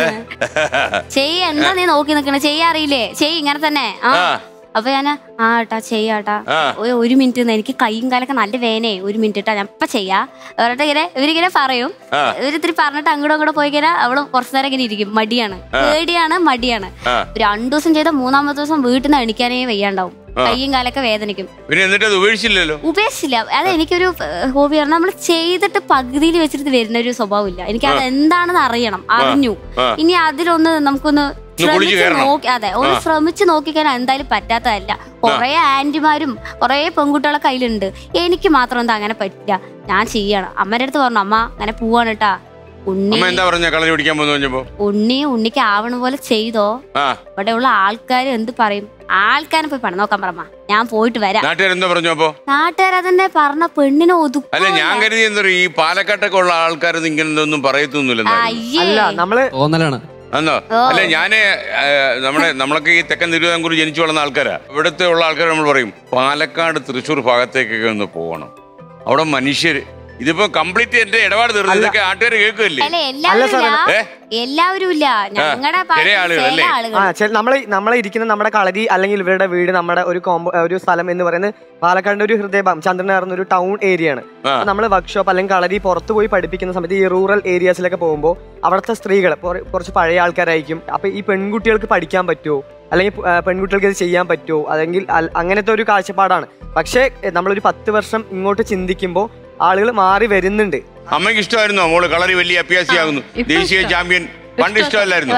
എന്താ നീ നോക്കി നിക്കണേ, ചെയ്യാറിയില്ലേ, ഇങ്ങനെ തന്നെ. അപ്പൊ ഞാൻ ഏട്ടാ ചെയ്യാട്ടാ, 1 മിനിറ്റ് എനിക്ക് കൈയും കാലൊക്കെ നല്ല വേനേ, 1 മിനിറ്റ് ഇട്ടാ ഞാൻ ഇപ്പൊ ചെയ്യാ പറഞ്ഞിട്ട് ഇവരിങ്ങനെ പറയും. ഇവരിത്തിരി പറഞ്ഞിട്ട് അങ്ങോട്ടും പോയി കഴിഞ്ഞാൽ അവള് കുറച്ചു നേരം ഇങ്ങനെ ഇരിക്കും. മടിയാണ്, മടിയാണ്. 2 ദിവസം ചെയ്ത 3-ാമത്തെ ദിവസം വീട്ടിൽ നിന്ന് എണിക്കാനേ വയ്യാണ്ടാവും, കൈയും കാലൊക്കെ വേദനിക്കും. ഉപേക്ഷിച്ചില്ല. അത് എനിക്കൊരു ഹോബിയാണ്. നമ്മൾ ചെയ്തിട്ട് പകുതിയിൽ വെച്ചിട്ട് വരുന്ന ഒരു സ്വഭാവം ഇല്ല എനിക്ക്. അത് എന്താണെന്ന് അറിഞ്ഞു. ഇനി അതിലൊന്ന് നമുക്കൊന്ന് ഒന്ന് ശ്രമിച്ചു നോക്കിക്കാൻ എന്തായാലും പറ്റാത്തതല്ല. കൊറേ ആന്റിമാരും കൊറേ പെൺകുട്ടികളെ കയ്യിലുണ്ട്. എനിക്ക് മാത്രം എന്താ അങ്ങനെ പറ്റില്ല, ഞാൻ ചെയ്യണം. അമ്മയുടെ അടുത്ത് പറഞ്ഞു, അമ്മ അങ്ങനെ പോവാണ് കേട്ടാ, ഉണ്ണിക്ക് ആവണ പോലെ ചെയ്തോ, ഇവിടെയുള്ള ആൾക്കാര് എന്ത് പറയും, ആൾക്കാരെ പോയി പണം നോക്കാൻ പറ, ഞാൻ പോയിട്ട് വരാം. നാട്ടുകാർ അതന്നെ പറഞ്ഞ പെണ്ണിനെ ഒതുക്കും. അല്ല, ഞാൻ കരുതി ഈ പാലക്കാട്ടൊക്കെ ഉള്ള ആൾക്കാർ ഇങ്ങനൊന്നും പറയത്തൊന്നുമില്ല. അന്നോ അല്ല, ഞാന് നമ്മളൊക്കെ ഈ തെക്കൻ തിരുവിതാംകൂർ ജനിച്ചു വളർന്ന ആൾക്കാരാ. ഇവിടുത്തെ ഉള്ള ആൾക്കാർ നമ്മൾ പറയും പാലക്കാട് തൃശ്ശൂർ ഭാഗത്തേക്കൊക്കെ ഒന്ന് പോകണം, അവിടെ മനുഷ്യര്. ഇതിപ്പോ കംപ്ലീറ്റ് എന്റെ ഇടപാട് തീർന്നു. ഇതൊക്കെ ആട്ടുകാർ കേൾക്കുമല്ലേ? എല്ലാവരും ഇല്ല, നമ്മളെ ഇരിക്കുന്ന നമ്മുടെ കളരി അല്ലെങ്കിൽ ഇവരുടെ വീട് നമ്മുടെ ഒരു സ്ഥലം എന്ന് പറയുന്നത് പാലക്കാടിന്റെ ഒരു ഹൃദയഭാഗം, ചന്ദ്രനാർന്ന ഒരു ടൗൺ ഏരിയ ആണ്. നമ്മൾ വർക്ക്ഷോപ്പ് അല്ലെങ്കിൽ കളരി പുറത്ത് പോയി പഠിപ്പിക്കുന്ന സമയത്ത് ഈ റൂറൽ ഏരിയാസിലൊക്കെ പോകുമ്പോൾ അവിടുത്തെ സ്ത്രീകൾ കുറച്ച് പഴയ ആൾക്കാരായിരിക്കും. അപ്പൊ ഈ പെൺകുട്ടികൾക്ക് പഠിക്കാൻ പറ്റുമോ, അല്ലെങ്കിൽ പെൺകുട്ടികൾക്ക് ഇത് ചെയ്യാൻ പറ്റുമോ, അല്ലെങ്കിൽ അങ്ങനത്തെ ഒരു കാഴ്ചപ്പാടാണ്. പക്ഷെ നമ്മളൊരു 10 വർഷം ഇങ്ങോട്ട് ചിന്തിക്കുമ്പോൾ ആളുകൾ മാറി വരുന്നുണ്ട്. അമ്മയ്ക്ക് ഇഷ്ടമായിരുന്നു മോള് കളരി വലിയ അഭ്യാസിയാകുന്നു, ദേശീയ ചാമ്പ്യൻ? പണ്ട് ഇഷ്ടമല്ലായിരുന്നു.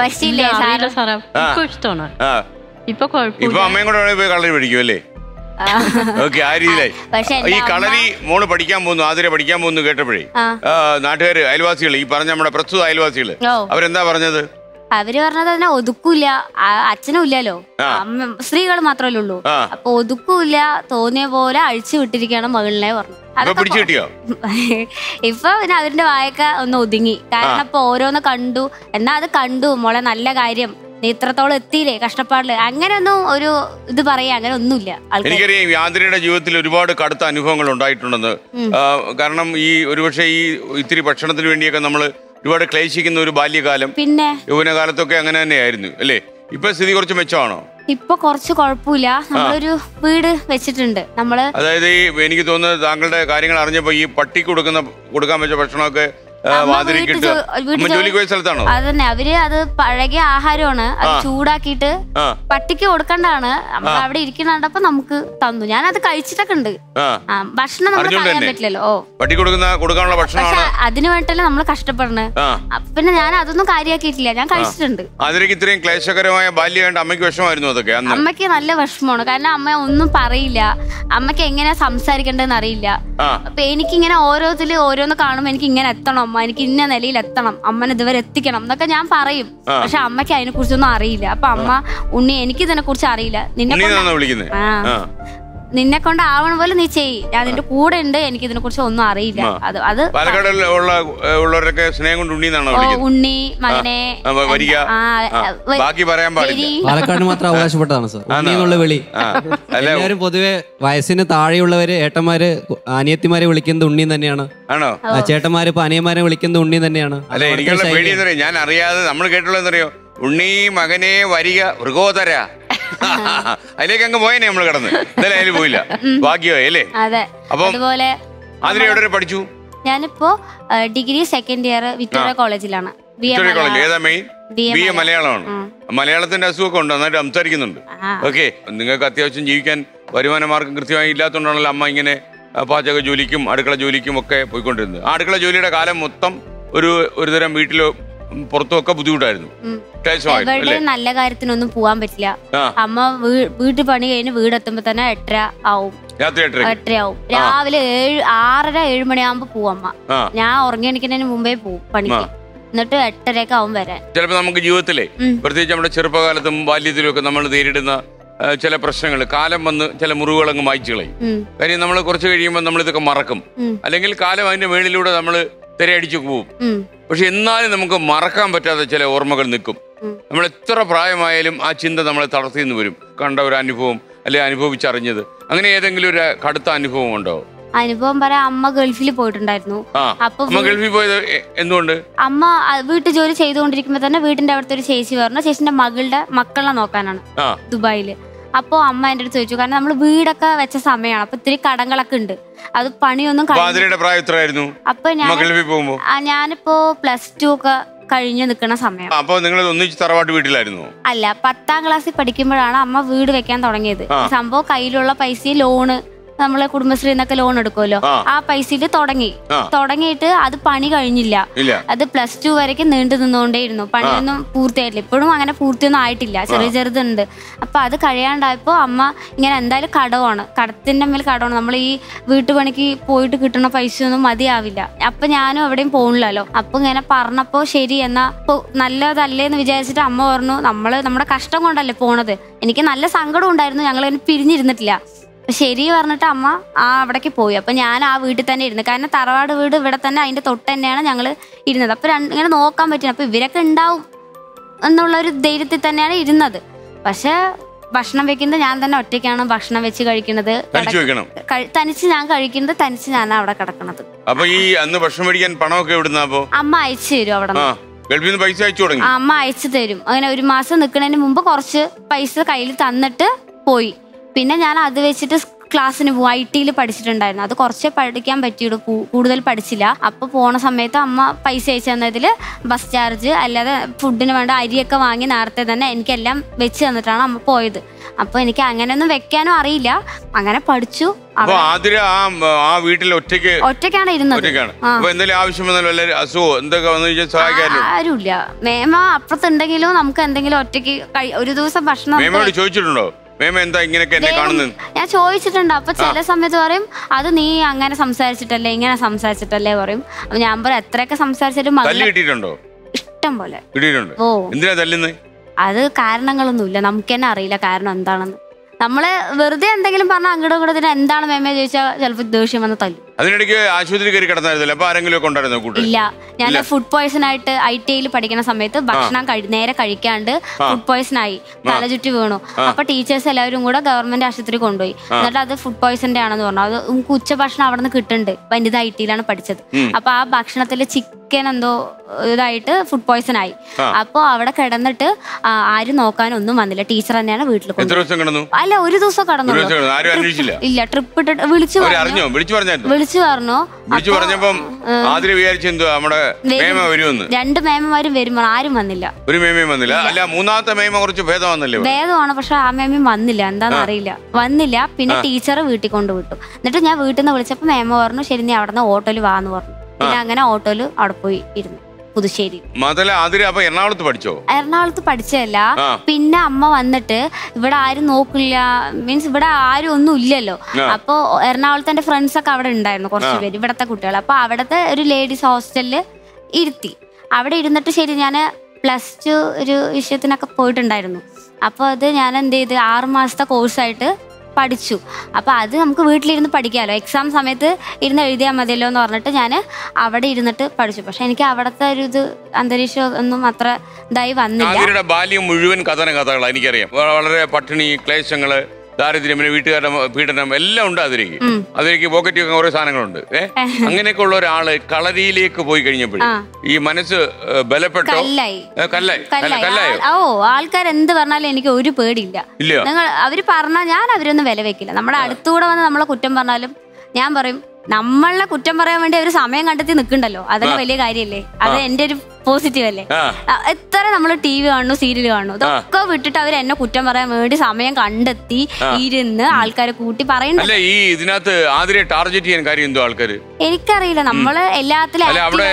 ഇപ്പൊ അമ്മയും കൂടെ പോയി കളരി പഠിക്കും അല്ലേ? ഓക്കെ, ആ രീതിയിലായി. ഈ കളരി മോള് പഠിക്കാൻ പോകുന്നു, ആതിര പഠിക്കാൻ പോകുന്നു കേട്ടപ്പോഴേ നാട്ടുകാര്, അയൽവാസികൾ, ഈ പറഞ്ഞ നമ്മുടെ പ്രസ്തുത അയൽവാസികള് അവരെന്താ പറഞ്ഞത്? അവര് പറഞ്ഞത് തന്നെ ഒതുക്കൂല, അച്ഛനും ഇല്ലല്ലോ, സ്ത്രീകൾ മാത്രമല്ലേ ഉള്ളൂ, അപ്പൊ ഒതുക്കൂല, തോന്നിയ പോലെ അഴിച്ചു വിട്ടിരിക്കുകയാണ് മകളിനെ പറഞ്ഞു. ഇപ്പൊ പിന്നെ അവരുടെ വായൊക്കെ ഒന്ന് ഒതുങ്ങി. കാരണം ഇപ്പൊ ഓരോന്ന് കണ്ടു, എന്നാ അത് കണ്ടു മോളെ, നല്ല കാര്യം, നീ ഇത്രത്തോളം എത്തിയില്ലേ കഷ്ടപ്പാടില്, അങ്ങനെയൊന്നും ഒരു ഇത് പറയാ, അങ്ങനെ ഒന്നുമില്ല. എനിക്കറിയാം യാത്രയുടെ ജീവിതത്തിൽ ഒരുപാട് കടുത്ത അനുഭവങ്ങൾ ഉണ്ടായിട്ടുണ്ടെന്ന്. കാരണം ഈ ഒരുപക്ഷെ ഈ ഇത്തിരി ഭക്ഷണത്തിന് വേണ്ടിയൊക്കെ നമ്മള് ഒരുപാട് ക്ലേശിക്കുന്ന ഒരു ബാല്യകാലം, പിന്നെ യൗവനകാലത്തൊക്കെ അങ്ങനെ തന്നെയായിരുന്നു അല്ലേ? ഇപ്പൊ സ്ഥിതി കുറച്ച് മെച്ചമാണോ? ഇപ്പൊ കുറച്ച് കുഴപ്പമില്ല. നമ്മളൊരു വീട് വെച്ചിട്ടുണ്ട് നമ്മള്. അതായത് എനിക്ക് തോന്നുന്നത് താങ്കളുടെ കാര്യങ്ങൾ അറിഞ്ഞപ്പോ ഈ പട്ടിക്ക് കൊടുക്കാൻ വെച്ച ഭക്ഷണമൊക്കെ ജോലിക്ക് പോയ സ്ഥലത്താണോ? അതന്നെ, അവര് അത് പഴകിയ ആഹാരമാണ്, അത് ചൂടാക്കിയിട്ട് പട്ടിക്ക് കൊടുക്കണ്ടാണ്. നമ്മൾ അവിടെ ഇരിക്കണപ്പോ നമുക്ക് തന്നു, ഞാൻ അത് കഴിച്ചിട്ടൊക്കെ ഉണ്ട്. ഭക്ഷണം നമുക്ക് പറയാൻ പറ്റില്ലല്ലോ. പക്ഷെ അതിന് വേണ്ടിട്ടല്ലേ നമ്മൾ കഷ്ടപ്പെടണത്. പിന്നെ ഞാൻ അതൊന്നും കാര്യമാക്കിയിട്ടില്ല, ഞാൻ കഴിച്ചിട്ടുണ്ട്. ഇത്രയും ക്ലേശകരമായ ബാല്യമായിട്ട് അമ്മയ്ക്ക് വിഷമമായിരുന്നു അതൊക്കെ? അമ്മയ്ക്ക് നല്ല വിഷമമാണ്. കാരണം അമ്മ ഒന്നും പറയില്ല, അമ്മയ്ക്ക് എങ്ങനെയാ സംസാരിക്കേണ്ടതെന്ന് അറിയില്ല. അപ്പൊ എനിക്കിങ്ങനെ ഓരോന്ന് കാണുമ്പോ എനിക്ക് ഇങ്ങനെ എത്തണം, എനിക്ക് ഇന്ന നിലയിൽ എത്തണം, അമ്മനെ ഇതുവരെ എത്തിക്കണം എന്നൊക്കെ ഞാൻ പറയും. പക്ഷെ അമ്മയ്ക്ക് അതിനെ കുറിച്ചൊന്നും അറിയില്ല. അപ്പൊ അമ്മ, ഉണ്ണി എനിക്ക് ഇതിനെ കുറിച്ച് അറിയില്ല, നിന്നെ കൊണ്ട് ആവണ പോലെ നീ ചെയ്യ്, ഞാൻ നിന്റെ കൂടെ ഉണ്ട്, എനിക്ക് ഇതിനെ കുറിച്ച് ഒന്നും അറിയില്ല. അത് ഉണ്ണി മകനെ പാലക്കാട് മാത്രം അവകാശപ്പെട്ടതാണ് സാർ ഉണ്ണിന്നുള്ള വിളി. എല്ലാവരും പൊതുവെ വയസ്സിന് താഴെയുള്ളവര് ഏട്ടന്മാര് അനിയത്തിമാരെ വിളിക്കുന്നത് ഉണ്ണി തന്നെയാണ്. ചേട്ടന്മാര് ഇപ്പൊ അനിയന്മാരെ വിളിക്കുന്നത് ഉണ്ണി തന്നെയാണ്. അല്ല, എനിക്കുള്ള പേടി എന്താ പറയാ, ഞാൻ അറിയാതെ നമ്മൾ കേട്ടുള്ളതെന്നറിയോ, ഉണ്ണി മകനെ വരിക മൃഗോദര, അതിലേക്ക് അങ്ങ് പോയനെ നമ്മള് കടന്ന്. എന്തായാലും അതിൽ പോയില്ല, ഭാഗ്യമായി അല്ലേ? അപ്പൊ അതിന് എവിടെ പഠിച്ചു? ഞാനിപ്പോ ഡിഗ്രി സെക്കൻഡ് ഇയർ വിക്ടോറിയ കോളേജിലാണ്. ഏതാ മെയിൻ? BA മലയാളമാണ്. മലയാളത്തിന്റെ അസുഖമൊക്കെ ഉണ്ട്, നന്നായിട്ട് സംസാരിക്കുന്നുണ്ട്. ഓക്കെ, നിങ്ങൾക്ക് അത്യാവശ്യം ജീവിക്കാൻ വരുമാന മാർഗം കൃത്യമായി ഇല്ലാത്തതുകൊണ്ടാണല്ലോ അമ്മ ഇങ്ങനെ പാചക ജോലിക്കും അടുക്കള ജോലിക്കും ഒക്കെ പോയിക്കൊണ്ടിരുന്നത്. ആ അടുക്കള ജോലിയുടെ കാലം മൊത്തം ഒരുതരം വീട്ടിലോ പുറത്തുമൊക്കെ ബുദ്ധിമുട്ടായിരുന്നു. നല്ല കാര്യത്തിനൊന്നും പോവാൻ പറ്റില്ല. അമ്മ വീട്ടിൽ പണി കഴിഞ്ഞ് വീടെത്തുമ്പോ തന്നെ 8:30 ആവും. രാവിലെ 6:30-7 മണിയാകുമ്പോ പോവും അമ്മ. ഞാൻ ഉറങ്ങി എണിക്കുന്നതിന് മുമ്പേ പോവും പണിക്ക്, എന്നിട്ട് 8:30 ആവും വരാൻ. ചിലപ്പോ നമുക്ക് ജീവിതത്തിലെ പ്രത്യേകിച്ച് നമ്മുടെ ചെറുപ്പകാലത്തും ബാല്യത്തിലും ഒക്കെ നമ്മൾ നേരിടുന്ന ചില പ്രശ്നങ്ങൾ, കാലം വന്ന് ചില മുറിവുകൾ അങ്ങ് മായ്ച്ചു കളയും. കാര്യം നമ്മൾ കുറച്ച് കഴിയുമ്പോൾ നമ്മൾ ഇതൊക്കെ മറക്കും, അല്ലെങ്കിൽ കാലം അതിന്റെ മേളിലൂടെ നമ്മൾ തിരയടിച്ചു പോവും. പക്ഷെ എന്നാലും നമുക്ക് മറക്കാൻ പറ്റാത്ത ചില ഓർമ്മകൾ നിൽക്കും. നമ്മൾ എത്ര പ്രായമായാലും ആ ചിന്ത നമ്മളെ തളർത്തിന്ന് വരും. കണ്ട ഒരു അനുഭവം, അല്ലെ അനുഭവിച്ചറിഞ്ഞത്, അങ്ങനെ ഏതെങ്കിലും ഒരു കടുത്ത അനുഭവം ഉണ്ടോ? അനുഭവം പറയാൻ അമ്മ ഗൾഫിൽ പോയിട്ടുണ്ടായിരുന്നു. അപ്പൊ ഗൾഫിൽ പോയത് എന്തുകൊണ്ട്? അമ്മ വീട്ടു ജോലി ചെയ്തുകൊണ്ടിരിക്കുമ്പോ തന്നെ വീടിന്റെ അവിടുത്തെ ഒരു ചേച്ചി പറഞ്ഞു ചേച്ചിന്റെ മക്കളെ നോക്കാനാണ് ദുബായില്. അപ്പൊ അമ്മ എന്റെ അടുത്ത് ചോദിച്ചു, കാരണം നമ്മള് വീടൊക്കെ വെച്ച സമയമാണ്, അപ്പൊ ഇത്തിരി കടങ്ങളൊക്കെ ഉണ്ട്, അത് പണിയൊന്നും അപ്പൊ ഞാനിപ്പോ +2 ഒക്കെ കഴിഞ്ഞു നിൽക്കുന്ന സമയം. അപ്പൊ നിങ്ങൾ ഒന്നിച്ച് തറവാട്ട് വീട്ടിലായിരുന്നു? അല്ല, 10ാം ക്ലാസ്സിൽ പഠിക്കുമ്പോഴാണ് അമ്മ വീട് വെക്കാൻ തുടങ്ങിയത്. സംഭവം കയ്യിലുള്ള പൈസ ലോണ്, നമ്മള് കുടുംബശ്രീ എന്നൊക്കെ ലോൺ എടുക്കുമല്ലോ, ആ പൈസയിൽ തുടങ്ങിയിട്ട് അത് പണി കഴിഞ്ഞില്ല. അത് +2 വരയ്ക്ക് നീണ്ടു നിന്നുകൊണ്ടേയിരുന്നു, പണിയൊന്നും പൂർത്തിയായിട്ടില്ല. ഇപ്പോഴും അങ്ങനെ പൂർത്തിയൊന്നും ആയിട്ടില്ല, ചെറുതുണ്ട്. അപ്പൊ അത് കഴിയാണ്ടായപ്പോ അമ്മ ഇങ്ങനെ എന്തായാലും കടത്തിന്റെ മേൽ കടമാണ്, നമ്മൾ ഈ വീട്ടുപണിക്ക് പോയിട്ട് കിട്ടുന്ന പൈസയൊന്നും മതിയാവില്ല. അപ്പൊ ഞാനും എവിടെയും പോണില്ലല്ലോ. അപ്പൊ ഇങ്ങനെ പറഞ്ഞപ്പോ ശരി എന്നാ നല്ലതല്ലേന്ന് വിചാരിച്ചിട്ട് അമ്മ പറഞ്ഞു, നമ്മുടെ കഷ്ടം കൊണ്ടല്ലേ പോണത്. എനിക്ക് നല്ല സങ്കടം ഉണ്ടായിരുന്നു, ഞങ്ങൾ പിരിഞ്ഞിരുന്നിട്ടില്ല. ശരി പറഞ്ഞിട്ട് അമ്മ അവിടേക്ക് പോയി. അപ്പൊ ഞാൻ ആ വീട്ടിൽ തന്നെ ഇരുന്നു, കാരണം തറവാട് വീട് ഇവിടെ തന്നെ, അതിന്റെ തൊട്ട് തന്നെയാണ് ഞങ്ങൾ ഇരുന്നത്. അപ്പൊ ഇങ്ങനെ നോക്കാൻ പറ്റും, അപ്പൊ ഇവരൊക്കെ ഉണ്ടാവും എന്നുള്ളൊരു ധൈര്യത്തിൽ തന്നെയാണ് ഇരുന്നത്. പക്ഷെ ഭക്ഷണം വെക്കുന്നത് ഞാൻ തന്നെ ഒറ്റയ്ക്കാണ് ഭക്ഷണം വെച്ച് കഴിക്കുന്നത്, തനിച്ച് ഞാൻ കഴിക്കുന്നത്, തനിച്ച് ഞാൻ അവിടെ കിടക്കണത്. അമ്മ അയച്ചു തരും അവിടെ, അമ്മ അയച്ചു തരും. അങ്ങനെ 1 മാസം നിൽക്കുന്നതിന് മുമ്പ് കുറച്ച് പൈസ കയ്യിൽ തന്നിട്ട് പോയി. പിന്നെ ഞാൻ അത് വെച്ചിട്ട് ക്ലാസ്സിന് പോകും. IT പഠിച്ചിട്ടുണ്ടായിരുന്നു, അത് കുറച്ചേ പഠിക്കാൻ പറ്റിയുള്ളൂ, കൂടുതൽ പഠിച്ചില്ല. അപ്പൊ പോണ സമയത്ത് അമ്മ പൈസ അയച്ചു തന്നതില് ബസ് ചാർജ് അല്ലാതെ ഫുഡിന് വേണ്ട അരിയൊക്കെ വാങ്ങി നേരത്തെ തന്നെ എനിക്കെല്ലാം വെച്ച് തന്നിട്ടാണ് അമ്മ പോയത്. അപ്പൊ എനിക്ക് അങ്ങനെയൊന്നും വെക്കാനും അറിയില്ല, അങ്ങനെ പഠിച്ചു. ഒറ്റയ്ക്കാണ് ഇരുന്നത്, ആരുമില്ല. മേമ അപ്പുറത്തുണ്ടെങ്കിലും നമുക്ക് എന്തെങ്കിലും ഒറ്റയ്ക്ക് ഒരു ദിവസം ഭക്ഷണം ചോദിച്ചിട്ടുണ്ടോ? ഞാൻ ചോദിച്ചിട്ടുണ്ട്. അപ്പൊ ചില സമയത്ത് പറയും, അത് നീ അങ്ങനെ സംസാരിച്ചിട്ടല്ലേ ഇങ്ങനെ സംസാരിച്ചിട്ടല്ലേ പറയും. അപ്പൊ ഞാൻ പറയും, എത്രയൊക്കെ സംസാരിച്ചിട്ടും ഇഷ്ടം പോലെ. അത് കാരണങ്ങളൊന്നുമില്ല, നമുക്ക് തന്നെ അറിയില്ല കാരണം എന്താണെന്ന്. നമ്മള് വെറുതെ എന്തെങ്കിലും പറഞ്ഞാൽ അങ്ങോട്ടും ഇങ്ങോട്ടും എന്താണ് മേമ ചോദിച്ചാൽ ചിലപ്പോൾ ദേഷ്യം വന്ന് തല്ലും. ഇല്ല, ഞാൻ ഫുഡ് പോയ്സൺ ആയിട്ട് IT പഠിക്കുന്ന സമയത്ത് ഭക്ഷണം നേരെ കഴിക്കാണ്ട് ഫുഡ് പോയ്സൺ ആയി, തലചുറ്റി വീണു. അപ്പൊ ടീച്ചേഴ്സ് എല്ലാവരും കൂടെ ഗവൺമെന്റ് ആശുപത്രി കൊണ്ടുപോയി. എന്നിട്ട് അത് ഫുഡ് പോയ്സന്റെ ആണെന്ന് പറഞ്ഞു. അത് നമുക്ക് ഉച്ചഭക്ഷണം അവിടെ നിന്ന് കിട്ടുന്നുണ്ട്, വനിത IT പഠിച്ചത്. അപ്പൊ ആ ഭക്ഷണത്തില് ചിക്കൻ എന്തോ ഇതായിട്ട് ഫുഡ് പോയ്സൺ ആയി. അപ്പൊ അവിടെ കിടന്നിട്ട് ആരും നോക്കാനൊന്നും വന്നില്ല, ടീച്ചർ തന്നെയാണ് വീട്ടിൽ കൊണ്ടുപോയി. അല്ല, 1 ദിവസം കടന്നു. ഇല്ല, ട്രിപ്പ് ഇട്ടിട്ട് വിളിച്ചു പറഞ്ഞു. 2 മേമമാരും വരും, ആരും വന്നില്ല. ഭേദമാണ്, പക്ഷെ ആ മേമയും വന്നില്ല, എന്താന്ന് അറിയില്ല, വന്നില്ല. പിന്നെ ടീച്ചർ വീട്ടിൽ കൊണ്ടുവിട്ടു. എന്നിട്ട് ഞാൻ വീട്ടിൽ നിന്ന് വിളിച്ചപ്പോ മേമ പറഞ്ഞു, ശരി നീ അവിടെ നിന്ന് ഓട്ടോയിൽ വാന്ന് പറഞ്ഞു. പിന്നെ അങ്ങനെ ഓട്ടോയിൽ അവിടെ പോയി ഇരുന്നു, പുതുശ്ശേരി. എറണാകുളത്ത് പഠിച്ചതല്ല. പിന്നെ അമ്മ വന്നിട്ട് ഇവിടെ ആരും നോക്കില്ല, മീൻസ് ഇവിടെ ആരും ഒന്നും ഇല്ലല്ലോ. അപ്പൊ എറണാകുളത്ത് എന്റെ ഫ്രണ്ട്സ് ഒക്കെ അവിടെ ഉണ്ടായിരുന്നു, കുറച്ച് പേര് ഇവിടത്തെ കുട്ടികൾ. അപ്പൊ അവിടത്തെ ഒരു ലേഡീസ് ഹോസ്റ്റലില് ഇരുത്തി. അവിടെ ഇരുന്നിട്ട് ശരി ഞാൻ +2 ഒരു വിഷയത്തിനൊക്കെ പോയിട്ടുണ്ടായിരുന്നു. അപ്പൊ അത് ഞാൻ എന്ത് ചെയ്ത് 6 മാസത്തെ കോഴ്സായിട്ട് പഠിച്ചു. അപ്പൊ അത് നമുക്ക് വീട്ടിലിരുന്ന് പഠിക്കാമല്ലോ, എക്സാം സമയത്ത് ഇരുന്ന് എഴുതിയാൽ മതിയല്ലോ എന്ന് പറഞ്ഞിട്ട് ഞാൻ അവിടെ ഇരുന്നിട്ട് പഠിച്ചു. പക്ഷെ എനിക്ക് അവിടുത്തെ ഒരു അന്തരീക്ഷം ഒന്നും അത്ര ഇതായി വന്നില്ല. ബാല്യം മുഴുവൻ കഥകളാണ് എനിക്കറിയാം. വളരെ പട്ടിണി, ക്ലേശങ്ങള്, ദാരിദ്ര്യം, വീട്ടുകാരുടെ പീഡനം എല്ലാം ഉണ്ട്. അതിലേക്ക് പോക്കറ്റ് വെക്കാൻ കുറെ സാധനങ്ങളുണ്ട്. അങ്ങനെയൊക്കെ ഉള്ള ഒരാള് കളരിയിലേക്ക് പോയി കഴിഞ്ഞപ്പോഴും ഈ മനസ്സ് ബലപ്പെട്ടോ? ആൾക്കാർ എന്ത് പറഞ്ഞാലും എനിക്ക് ഒരു പേടിയില്ല. അവര് പറഞ്ഞാൽ ഞാൻ അവരൊന്നും വില വെക്കില്ല. നമ്മുടെ അടുത്തുകൂടെ വന്ന് നമ്മളെ കുറ്റം പറഞ്ഞാലും ഞാൻ പറയും, നമ്മളെ കുറ്റം പറയാൻ വേണ്ടി അവര് സമയം കണ്ടെത്തി നിൽക്കണ്ടല്ലോ, അതൊക്കെ വലിയ കാര്യല്ലേ. അത് എന്റെ ഒരു പോസിറ്റീവ് അല്ലേ. എത്ര നമ്മൾ TV കാണുന്നു, സീരിയൽ കാണുന്നു, ഇതൊക്കെ വിട്ടിട്ട് അവർ എന്നെ കുറ്റം പറയാൻ വേണ്ടി സമയം കണ്ടെത്തി ഇരുന്ന് ആൾക്കാരെ കൂട്ടി പറയുന്നുണ്ട്. എനിക്കറിയില്ല, നമ്മള് എല്ലാത്തിലും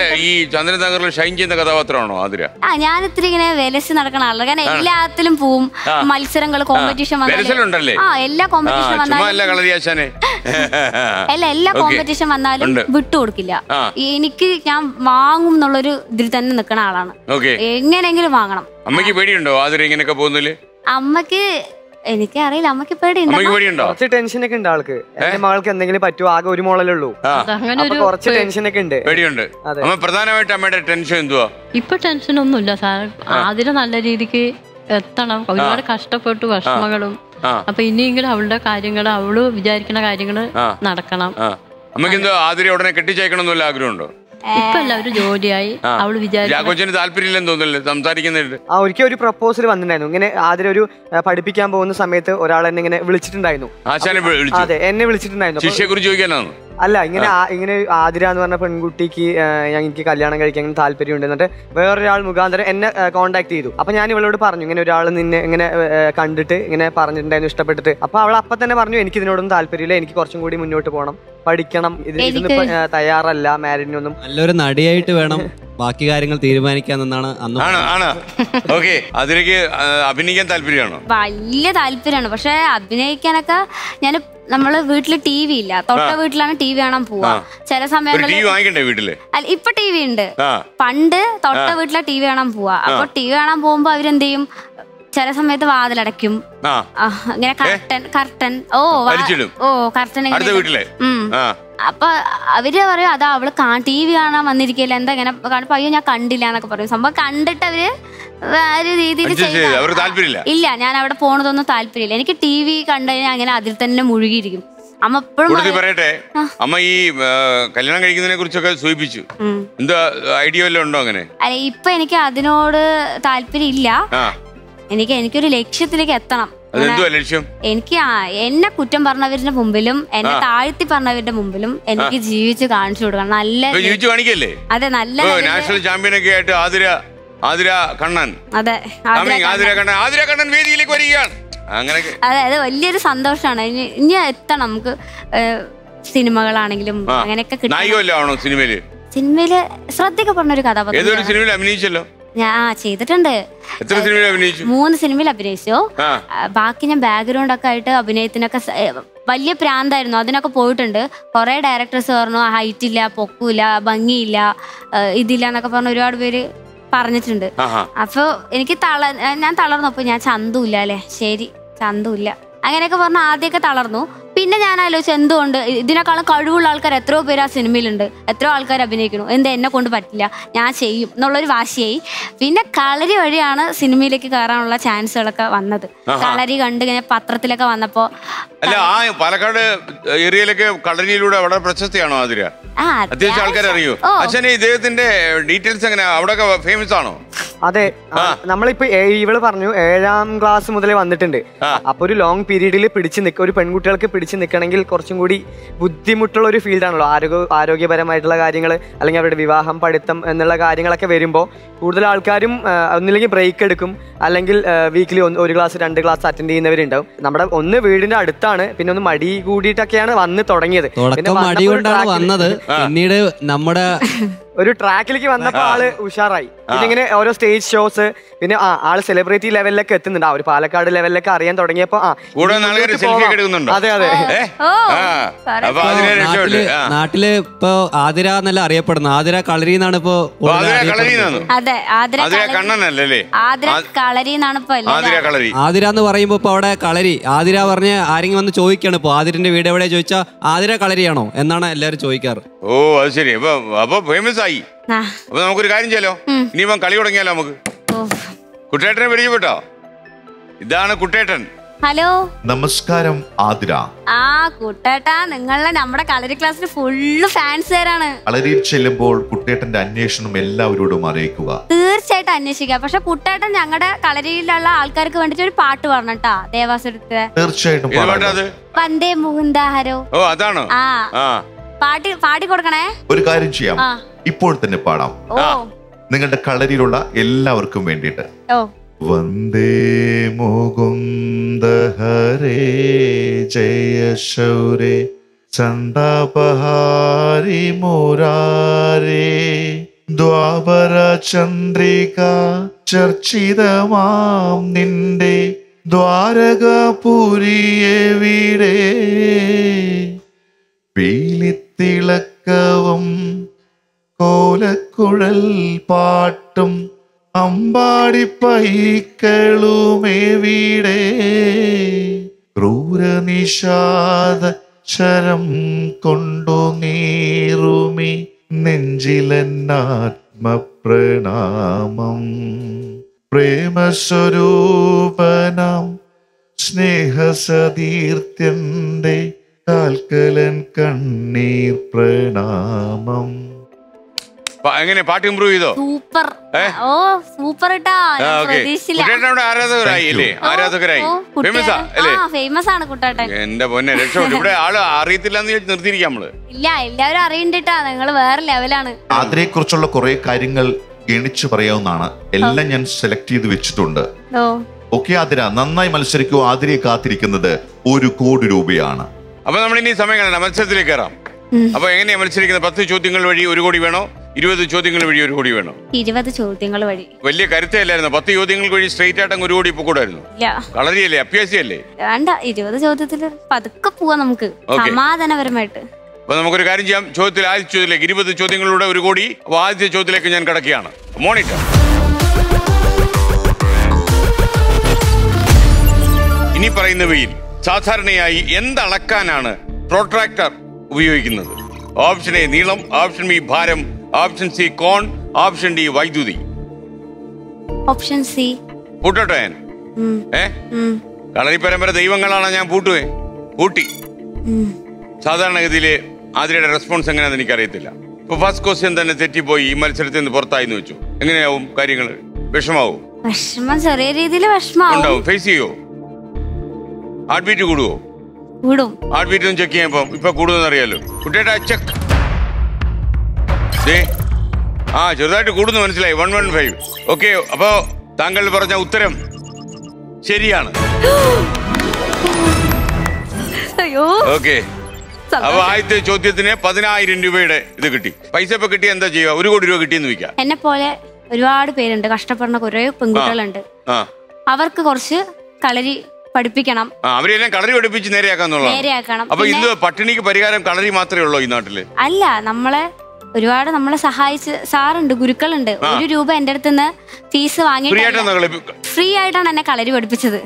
ഞാൻ ഇത്തിരി ഇങ്ങനെ വിലസ് നടക്കണ ആളാണ്. കാരണം എല്ലാത്തിലും പോവും, മത്സരങ്ങൾ, കോമ്പറ്റീഷൻ വന്നാലും എല്ലാ കോമ്പറ്റീഷൻ വന്നാലും എല്ലാ കോമ്പറ്റീഷൻ വന്നാലും വിട്ടുകൊടുക്കില്ല. എനിക്ക് ഞാൻ വാങ്ങും എന്നുള്ളൊരു ഇതിൽ തന്നെ നിൽക്കുന്ന ആളാണ്, എങ്ങനെയെങ്കിലും വാങ്ങണം. അമ്മയ്ക്ക് പേടിയുണ്ടോ ഇങ്ങനെയൊക്കെ പോകുന്നില്ല? അമ്മക്ക് എനിക്കറിയില്ല, അമ്മക്ക് പേടിയുണ്ടോ? കുറച്ച് ടെൻഷനൊക്കെ ഉണ്ട് ആൾക്ക്. എന്റെ മകൾക്ക് എന്തെങ്കിലും പറ്റുമോ? ആകെ ഒരു മോളല്ലേ ഉള്ളൂ, കുറച്ച് ടെൻഷനൊക്കെ ഉണ്ട്. പേടിയുണ്ട്. പ്രധാനമായിട്ട് അമ്മയുടെ ടെൻഷൻ എന്തുവാ? ഇപ്പൊ ടെൻഷൻ ഒന്നുമില്ല സാർ, ആദ്യം നല്ല രീതിക്ക് എത്തണം. ഒരുപാട് കഷ്ടപ്പെട്ടു, വിഷമങ്ങളും. അപ്പൊ ഇനിയെങ്കിലും അവളുടെ കാര്യങ്ങൾ, അവള് വിചാരിക്കുന്ന കാര്യങ്ങൾ നടക്കണം. അമ്മയ്ക്ക് എന്തോ ആതിരെ ഉടനെ കെട്ടിച്ചേക്കണമെന്നുള്ള ആഗ്രഹമുണ്ടോ? ഇപ്പൊ എല്ലാവരും ജോലിയായി. അവള് കൊച്ചിന് താല്പര്യമില്ലെന്ന് തോന്നുന്നില്ല സംസാരിക്കുന്നുണ്ട്. ഒരിക്കൽ ഒരു പ്രപ്പോസൽ വന്നിട്ടുണ്ടായിരുന്നു. ഇങ്ങനെ ആദ്യം ഒരു പഠിപ്പിക്കാൻ പോകുന്ന സമയത്ത് ഒരാൾ എന്നെ ഇങ്ങനെ വിളിച്ചിട്ടുണ്ടായിരുന്നു. അതെ, എന്നെ വിളിച്ചിട്ടുണ്ടായിരുന്നു. ശിക്ഷയെക്കുറിച്ച് ചോദിക്കാനാണ്? അല്ല, ഇങ്ങനെ ആതിര എന്ന് പറഞ്ഞ പെൺകുട്ടിക്ക് എനിക്ക് കല്യാണം കഴിക്കാൻ താല്പര്യമുണ്ട്. എന്നിട്ട് വേറൊരാൾ മുഖാന്തരം എന്നെ കോൺടാക്ട് ചെയ്തു. അപ്പൊ ഞാൻ ഇവളോട് പറഞ്ഞു, ഇങ്ങനെ ഒരാൾ നിന്നെ ഇങ്ങനെ കണ്ടിട്ട് ഇങ്ങനെ പറഞ്ഞിട്ടുണ്ടായിരുന്നു, ഇഷ്ടപ്പെട്ടിട്ട്. അപ്പൊ അവൾ അപ്പൊ തന്നെ പറഞ്ഞു, എനിക്ക് ഇതിനോടൊന്നും താല്പര്യമില്ല, എനിക്ക് കുറച്ചും കൂടി മുന്നോട്ട് പോകണം, പഠിക്കണം, ഇതിന് തയ്യാറല്ല മാരിഡിനൊന്നും. നല്ലൊരു നടിയായിട്ട് വേണം ബാക്കി കാര്യങ്ങൾ തീരുമാനിക്കാന്നാണ് അന്ന്. അതിലേക്ക് അഭിനയിക്കാൻ താല്പര്യമാണോ? വലിയ താല്പര്യമാണ്. പക്ഷെ അഭിനയിക്കാനൊക്കെ നമ്മള് വീട്ടില് ടി വി ഇല്ല, തൊട്ട വീട്ടിലാണ് ടി വി കാണാൻ പോവാ. ചില സമയങ്ങളിൽ ഇപ്പൊ ടി വി ഉണ്ട്. പണ്ട് തൊട്ട വീട്ടിലെ ടി വി കാണാൻ പോവാ. അപ്പൊ ടി വി കാണാൻ പോകുമ്പോ അവരെന്ത് ചെയ്യും, ചില സമയത്ത് വാതിലടയ്ക്കും, ഇങ്ങനെ കർട്ടൻ അപ്പൊ അവര് പറയും, അതാ അവള് ടി വി കാണാൻ വന്നിരിക്കില്ല, എന്താ ഇങ്ങനെ കാണുമ്പോ അയ്യോ ഞാൻ കണ്ടില്ല എന്നൊക്കെ പറയും. സംഭവം കണ്ടിട്ട് അവര് വേറെ രീതിയിൽ ഇല്ല, ഞാൻ അവിടെ പോണതൊന്നും താല്പര്യമില്ല. എനിക്ക് ടി വി കണ്ടു കഴിഞ്ഞാൽ അങ്ങനെ അതിൽ തന്നെ മുഴുകിയിരിക്കും. അമ്മ എപ്പോഴും പറയട്ടെ, അമ്മ ഈ കല്യാണം കഴിക്കുന്നതിനെ കുറിച്ചൊക്കെ സൂചിപ്പിച്ചു, എന്താ ഐഡിയ വല്ലതും ഉണ്ടോ അങ്ങനെ? അല്ല, ഇപ്പൊ എനിക്ക് അതിനോട് താല്പര്യം ഇല്ല. എനിക്കൊരു ലക്ഷ്യത്തിലേക്ക് എത്തണം. എനിക്ക് എന്നെ കുറ്റം പറഞ്ഞവരുടെ മുമ്പിലും എന്നെ താഴ്ത്തി പറഞ്ഞവരുടെ മുമ്പിലും എനിക്ക് ജീവിച്ച് കാണിച്ചു കൊടുക്കണം. നല്ല അതെ, നല്ല നാഷണൽ ചാമ്പ്യനൊക്കെ ആയിട്ട് ആതിര കണ്ണൻ. അതെ, ആതിര കണ്ണൻ വേദിയിലേക്ക് വരികയാണ്. അതെ, അത് വലിയൊരു സന്തോഷമാണ്. ഇനി എത്തണം നമുക്ക്. സിനിമകളാണെങ്കിലും അങ്ങനെയൊക്കെ സിനിമയില് ശ്രദ്ധിക്കപ്പെടുന്ന ഒരു കഥാപാത്രം അഭിനയിച്ചല്ലോ. ഞാൻ ചെയ്തിട്ടുണ്ട്. 3 സിനിമയിൽ അഭിനയിച്ചു. ബാക്കി ഞാൻ ബാക്ക്ഗ്രൗണ്ട് ഒക്കെ ആയിട്ട് അഭിനയത്തിനൊക്കെ വലിയ പ്രാന്തായിരുന്നു, അതിനൊക്കെ പോയിട്ടുണ്ട്. കുറെ ഡയറക്ടേഴ്സ് പറഞ്ഞു ഹൈറ്റ് ഇല്ല, പൊക്കൂല, ഭംഗിയില്ല, ഇതില്ല എന്നൊക്കെ പറഞ്ഞ ഒരുപാട് പേര് പറഞ്ഞിട്ടുണ്ട്. അപ്പൊ എനിക്ക് ഞാൻ തളർന്നപ്പോ ഞാൻ ചന്തൂല്ല അല്ലെ, ശരി ചന്തൂല്ല അങ്ങനെയൊക്കെ പറഞ്ഞ ആദ്യമൊക്കെ തളർന്നു. പിന്നെ ഞാൻ ആലോചിച്ചു, എന്തുകൊണ്ട് ഇതിനേക്കാളും കഴിവുള്ള ആൾക്കാർ എത്രയോ പേര് ആ സിനിമയിലുണ്ട്, എത്രയോ ആൾക്കാർ അഭിനയിക്കുന്നു, എന്താ എന്നെ കൊണ്ട് പറ്റില്ല, ഞാൻ ചെയ്യും എന്നുള്ളൊരു വാശിയായി. പിന്നെ കളരി വഴിയാണ് സിനിമയിലേക്ക് കയറാനുള്ള ചാൻസുകളൊക്കെ വന്നത്. കളരി കണ്ട് ഇങ്ങനെ പത്രത്തിലൊക്കെ വന്നപ്പോ. പാലക്കാട് ഏരിയയിലൊക്കെ കളരിയിലൂടെ വളരെ പ്രശസ്തിയാണോ ആതിര? അത്യാവശ്യം ആൾക്കാർ അറിയോ? അച്ഛനെ ഇദ്ദേഹത്തിന്റെ ഡീറ്റെയിൽസ് എങ്ങനെയാ, അവിടെ ഫേമസ് ആണോ? അതെ, നമ്മളിപ്പോ ഇവള് പറഞ്ഞു 7ാം ക്ലാസ് മുതലേ വന്നിട്ടുണ്ട്. അപ്പൊ ഒരു ലോങ് പീരീഡിൽ ഒരു പെൺകുട്ടികൾക്ക് പിടിച്ചു നിൽക്കണമെങ്കിൽ കുറച്ചും കൂടി ബുദ്ധിമുട്ടുള്ള ഒരു ഫീൽഡാണല്ലോ. ആരോഗ്യപരമായിട്ടുള്ള കാര്യങ്ങൾ, അല്ലെങ്കിൽ അവരുടെ വിവാഹം, പഠിത്തം എന്നുള്ള കാര്യങ്ങളൊക്കെ വരുമ്പോൾ കൂടുതൽ ആൾക്കാരും ഒന്നില്ലെങ്കിൽ ബ്രേക്ക് എടുക്കും, അല്ലെങ്കിൽ വീക്കിലി 1 ക്ലാസ് 2 ക്ലാസ് അറ്റൻഡ് ചെയ്യുന്നവരുണ്ടാവും. നമ്മുടെ ഒന്ന് വീടിന്റെ അടുത്താണ്, പിന്നെ ഒന്ന് മടി കൂടിയിട്ടൊക്കെയാണ് വന്ന് തുടങ്ങിയത്. പിന്നീട് നമ്മുടെ ഒരു ട്രാക്കിലേക്ക് വന്നപ്പോ ആള് ഉഷാറായി. പിന്നെ ഇങ്ങനെ ഓരോ സ്റ്റേജ് ഷോസ്, പിന്നെ ആള് സെലിബ്രിറ്റി ലെവലിലൊക്കെ എത്തുന്നുണ്ട്. ആ ഒരു പാലക്കാട് ലെവലിലൊക്കെ അറിയാൻ തുടങ്ങിയപ്പോ അതെ അതെ നാട്ടില് ഇപ്പൊ ആതിര എന്നല്ല അറിയപ്പെടുന്നു, ആതിര കളരി എന്നാണ് ഇപ്പൊ. ആതിര എന്ന് പറയുമ്പോ ഇപ്പൊ അവിടെ കളരി ആതിര പറഞ്ഞ് ആരെങ്കിലും വന്ന് ചോദിക്കാണ് ഇപ്പൊ ആതിരന്റെ വീട് എവിടെ ചോദിച്ചാ ആതിര കളരിയാണോ എന്നാണ് എല്ലാരും ചോദിക്കാറ്. ഓ അത് ശരി. അപ്പൊ ഫേമസ് ആയി. അപ്പൊ നമുക്കൊരു കാര്യം ചെയ്യാലോ, ഇനിയിപ്പം കളി തുടങ്ങിയാലോ നമുക്ക്? കുട്ടേട്ടനെ പരിചയപ്പെട്ടോ? ഇതാണ് കുട്ടേട്ടൻ. ഹലോ, നമസ്കാരം ആതിര. കുട്ടേട്ടാ, നിങ്ങളുടെ നമ്മുടെ കളരി ക്ലാസ്സിൽ ഫുള്ള് ഫാൻസുകാരാണ്. കളരിയിൽ ചെല്ലുമ്പോൾ കുട്ടേട്ടന്റെ അന്വേഷണം എല്ലാവരോടും അറിയിക്കുക. തീർച്ചയായിട്ടും അന്വേഷിക്കുക. പക്ഷെ കുട്ടേട്ടൻ ഞങ്ങളുടെ കളരിയിലുള്ള ആൾക്കാർക്ക് വേണ്ടിട്ട് ഒരു പാട്ട് പറഞ്ഞട്ടാ ദേവാസുരത്തെ. തീർച്ചയായിട്ടും വന്ദേ മുകുന്ദഹരോ. ഓ അതാണോ? പാടി കൊടുക്കണേ. ഒരു കാര്യം ചെയ്യാം, ഇപ്പോൾ തന്നെ പാടാം. നിങ്ങളുടെ കളരിയിലുള്ള എല്ലാവർക്കും വേണ്ടിയിട്ട്. വന്ദേ മുകുന്ദ ഹരേ ജയ ശൗരേ ചണ്ഡാപഹാരി മുരാരേ ദ്വാപര ചന്ദ്രിക ചർച്ചിതമാം നിന്റെ ദ്വാരകാപുരിയെവിടെ പീലിത്തിളക്കവും കോലക്കുഴൽ പാട്ടും അമ്പാടി പൈക്കളുമെവിടെ ക്രൂരനിഷാദ ശരം കൊണ്ടു നീറുമി നെഞ്ചിലെന്നാത്മപ്രണാമം പ്രേമസ്വരൂപനം സ്നേഹസതീർത്ഥ്യന്റെ കാൽക്കലൻ കണ്ണീർ പ്രണാമം. എങ്ങനെ പാട്ട് ഇമ്പ്രൂവ് ചെയ്തോ? സൂപ്പർ. ഓ സൂപ്പർ ഇട്ടാ. പ്രതീക്ഷിച്ചില്ല. ആരാധകരായി ഫേമസ് ആണ് കുട്ടേട്ടൻ. എന്റെ പൊന്നെ രക്ഷപ്പെട്ടു. ഇവിടെ ആള് അറിയത്തില്ലെന്ന് നിർത്തിയിരിക്കാം നമ്മള്. ഇല്ല, എല്ലാവരും അറിയണ്ടിട്ടാ. നിങ്ങൾ വേറെ ലെവലാണ്. ആതിരയെ കുറിച്ചുള്ള കുറെ കാര്യങ്ങൾ ഗണിച്ചു പറയാവുന്നതാണ്. എല്ലാം ഞാൻ സെലക്ട് ചെയ്ത് വെച്ചിട്ടുണ്ട്. ഓക്കെ ആതിര, നന്നായി മത്സരിക്കൂ. ആതിരയെ കാത്തിരിക്കുന്നത് 1 കോടി രൂപയാണ്. അപ്പൊ നമ്മൾ ഇനി സമയം കാണണം, മത്സരത്തിലേക്ക് കയറാം. അപ്പൊ എങ്ങനെയാ മത്സരിക്കുന്നത്? 10 ചോദ്യങ്ങൾ വഴി 1 കോടി വേണോ? 20 ചോദ്യങ്ങൾ വഴി 1 കോടി വേണോ? 20 ചോദ്യങ്ങൾ വഴി. വലിയ കരുത്തല്ലായിരുന്നു. 10 ചോദ്യങ്ങൾ വഴി സ്ട്രേറ്റ് ആയിട്ട് 1 കോടി ഇപ്പൊ കൂടായിരുന്നു. കളരിയല്ലേ, അഭ്യാസിയല്ലേ? വേണ്ട, 20 ചോദ്യത്തില് പതുക്കെ പോവാ നമുക്ക് സമാധാനപരമായിട്ട്. അപ്പൊ നമുക്കൊരു കാര്യം ചെയ്യാം. ചോദ്യത്തിൽ ആദ്യ ചോദ്യത്തിലേക്ക് 20 ചോദ്യങ്ങളിലൂടെ 1 കോടി. അപ്പൊ ആദ്യത്തെ ചോദ്യത്തിലേക്ക് ഞാൻ കടക്കുകയാണ്. മോണിറ്റർ, ഇനി പറയുന്നവയിൽ സാധാരണയായി എന്തളക്കാനാണ് പ്രൊട്രാക്ടർ ഉപയോഗിക്കുന്നത്? ഓപ്ഷൻ എ നീളം, ഓപ്ഷൻ ബി ഭാരം, ഓപ്ഷൻ സി കോൺ, ഓപ്ഷൻ ഡി വൈദ്യുതി. Option C. പൂട്ടോട്ടെ ഞാൻ? കളരി പരമ്പര ദൈവങ്ങളാണ്, ഞാൻ പൂട്ടി. സാധാരണഗതിയില് ആതിരയുടെ റെസ്പോൺസ് എങ്ങനെയാണെന്ന് എനിക്കറിയത്തില്ല. ഇപ്പൊ ഫസ്റ്റ് ക്വസ്റ്റ്യൻ തന്നെ തെറ്റിപ്പോയി, ഈ മത്സരത്തിൽ നിന്ന് പുറത്തായിന്ന് വെച്ചു. എങ്ങനെയാവും കാര്യങ്ങൾ? വിഷമാവും? ചെറിയ രീതിയിൽ വിഷമാവും. ഫേസ് ചെയ്യോ? ഹാർട്ട് ബീറ്റ് കൂടുവോ? കൂടും. ഹാർട്ട് ബീറ്റ് ഒന്ന് ചെക്ക് ചെയ്യാൻ ഇപ്പൊ കൂടുമെന്ന് അറിയാലോ. കുട്ടിയുടെ ചെക്ക് ചെറുതായിട്ട് കൂടുന്നു, മനസ്സിലായി. 115. ഓക്കെ, അപ്പോ താങ്കൾ പറഞ്ഞ ഉത്തരം ശരിയാണ്. ഓക്കെ, അപ്പൊ ആദ്യത്തെ ചോദ്യത്തിന് 10,000 രൂപയുടെ ഇത് കിട്ടി. പൈസ ഇപ്പൊ കിട്ടിയ എന്താ ചെയ്യുക? 1 കോടി രൂപ കിട്ടിയെന്ന് വെക്കാം. എന്നെ പോലെ ഒരുപാട് പേരുണ്ട്, കഷ്ടപ്പെടുന്ന കുറെ പെൺകുട്ടികളുണ്ട്. അവർക്ക് കുറച്ച് കളരി പഠിപ്പിക്കണം. അവരെല്ലാം കളരി പഠിപ്പിച്ച് നേരെയാക്കണം. അപ്പൊ ഇന്ന് പട്ടിണിക്ക് പരിഹാരം കളരി മാത്രമേ ഉള്ളൂ ഈ നാട്ടില്? അല്ല, ഒരുപാട് നമ്മളെ സഹായിച്ച് സാറുണ്ട്, ഗുരുക്കളുണ്ട്. 1 രൂപ എന്റെ അടുത്ത് ഫീസ് വാങ്ങി ഫ്രീ ആയിട്ടാണ് എന്നെ കളരി പഠിപ്പിച്ചത്.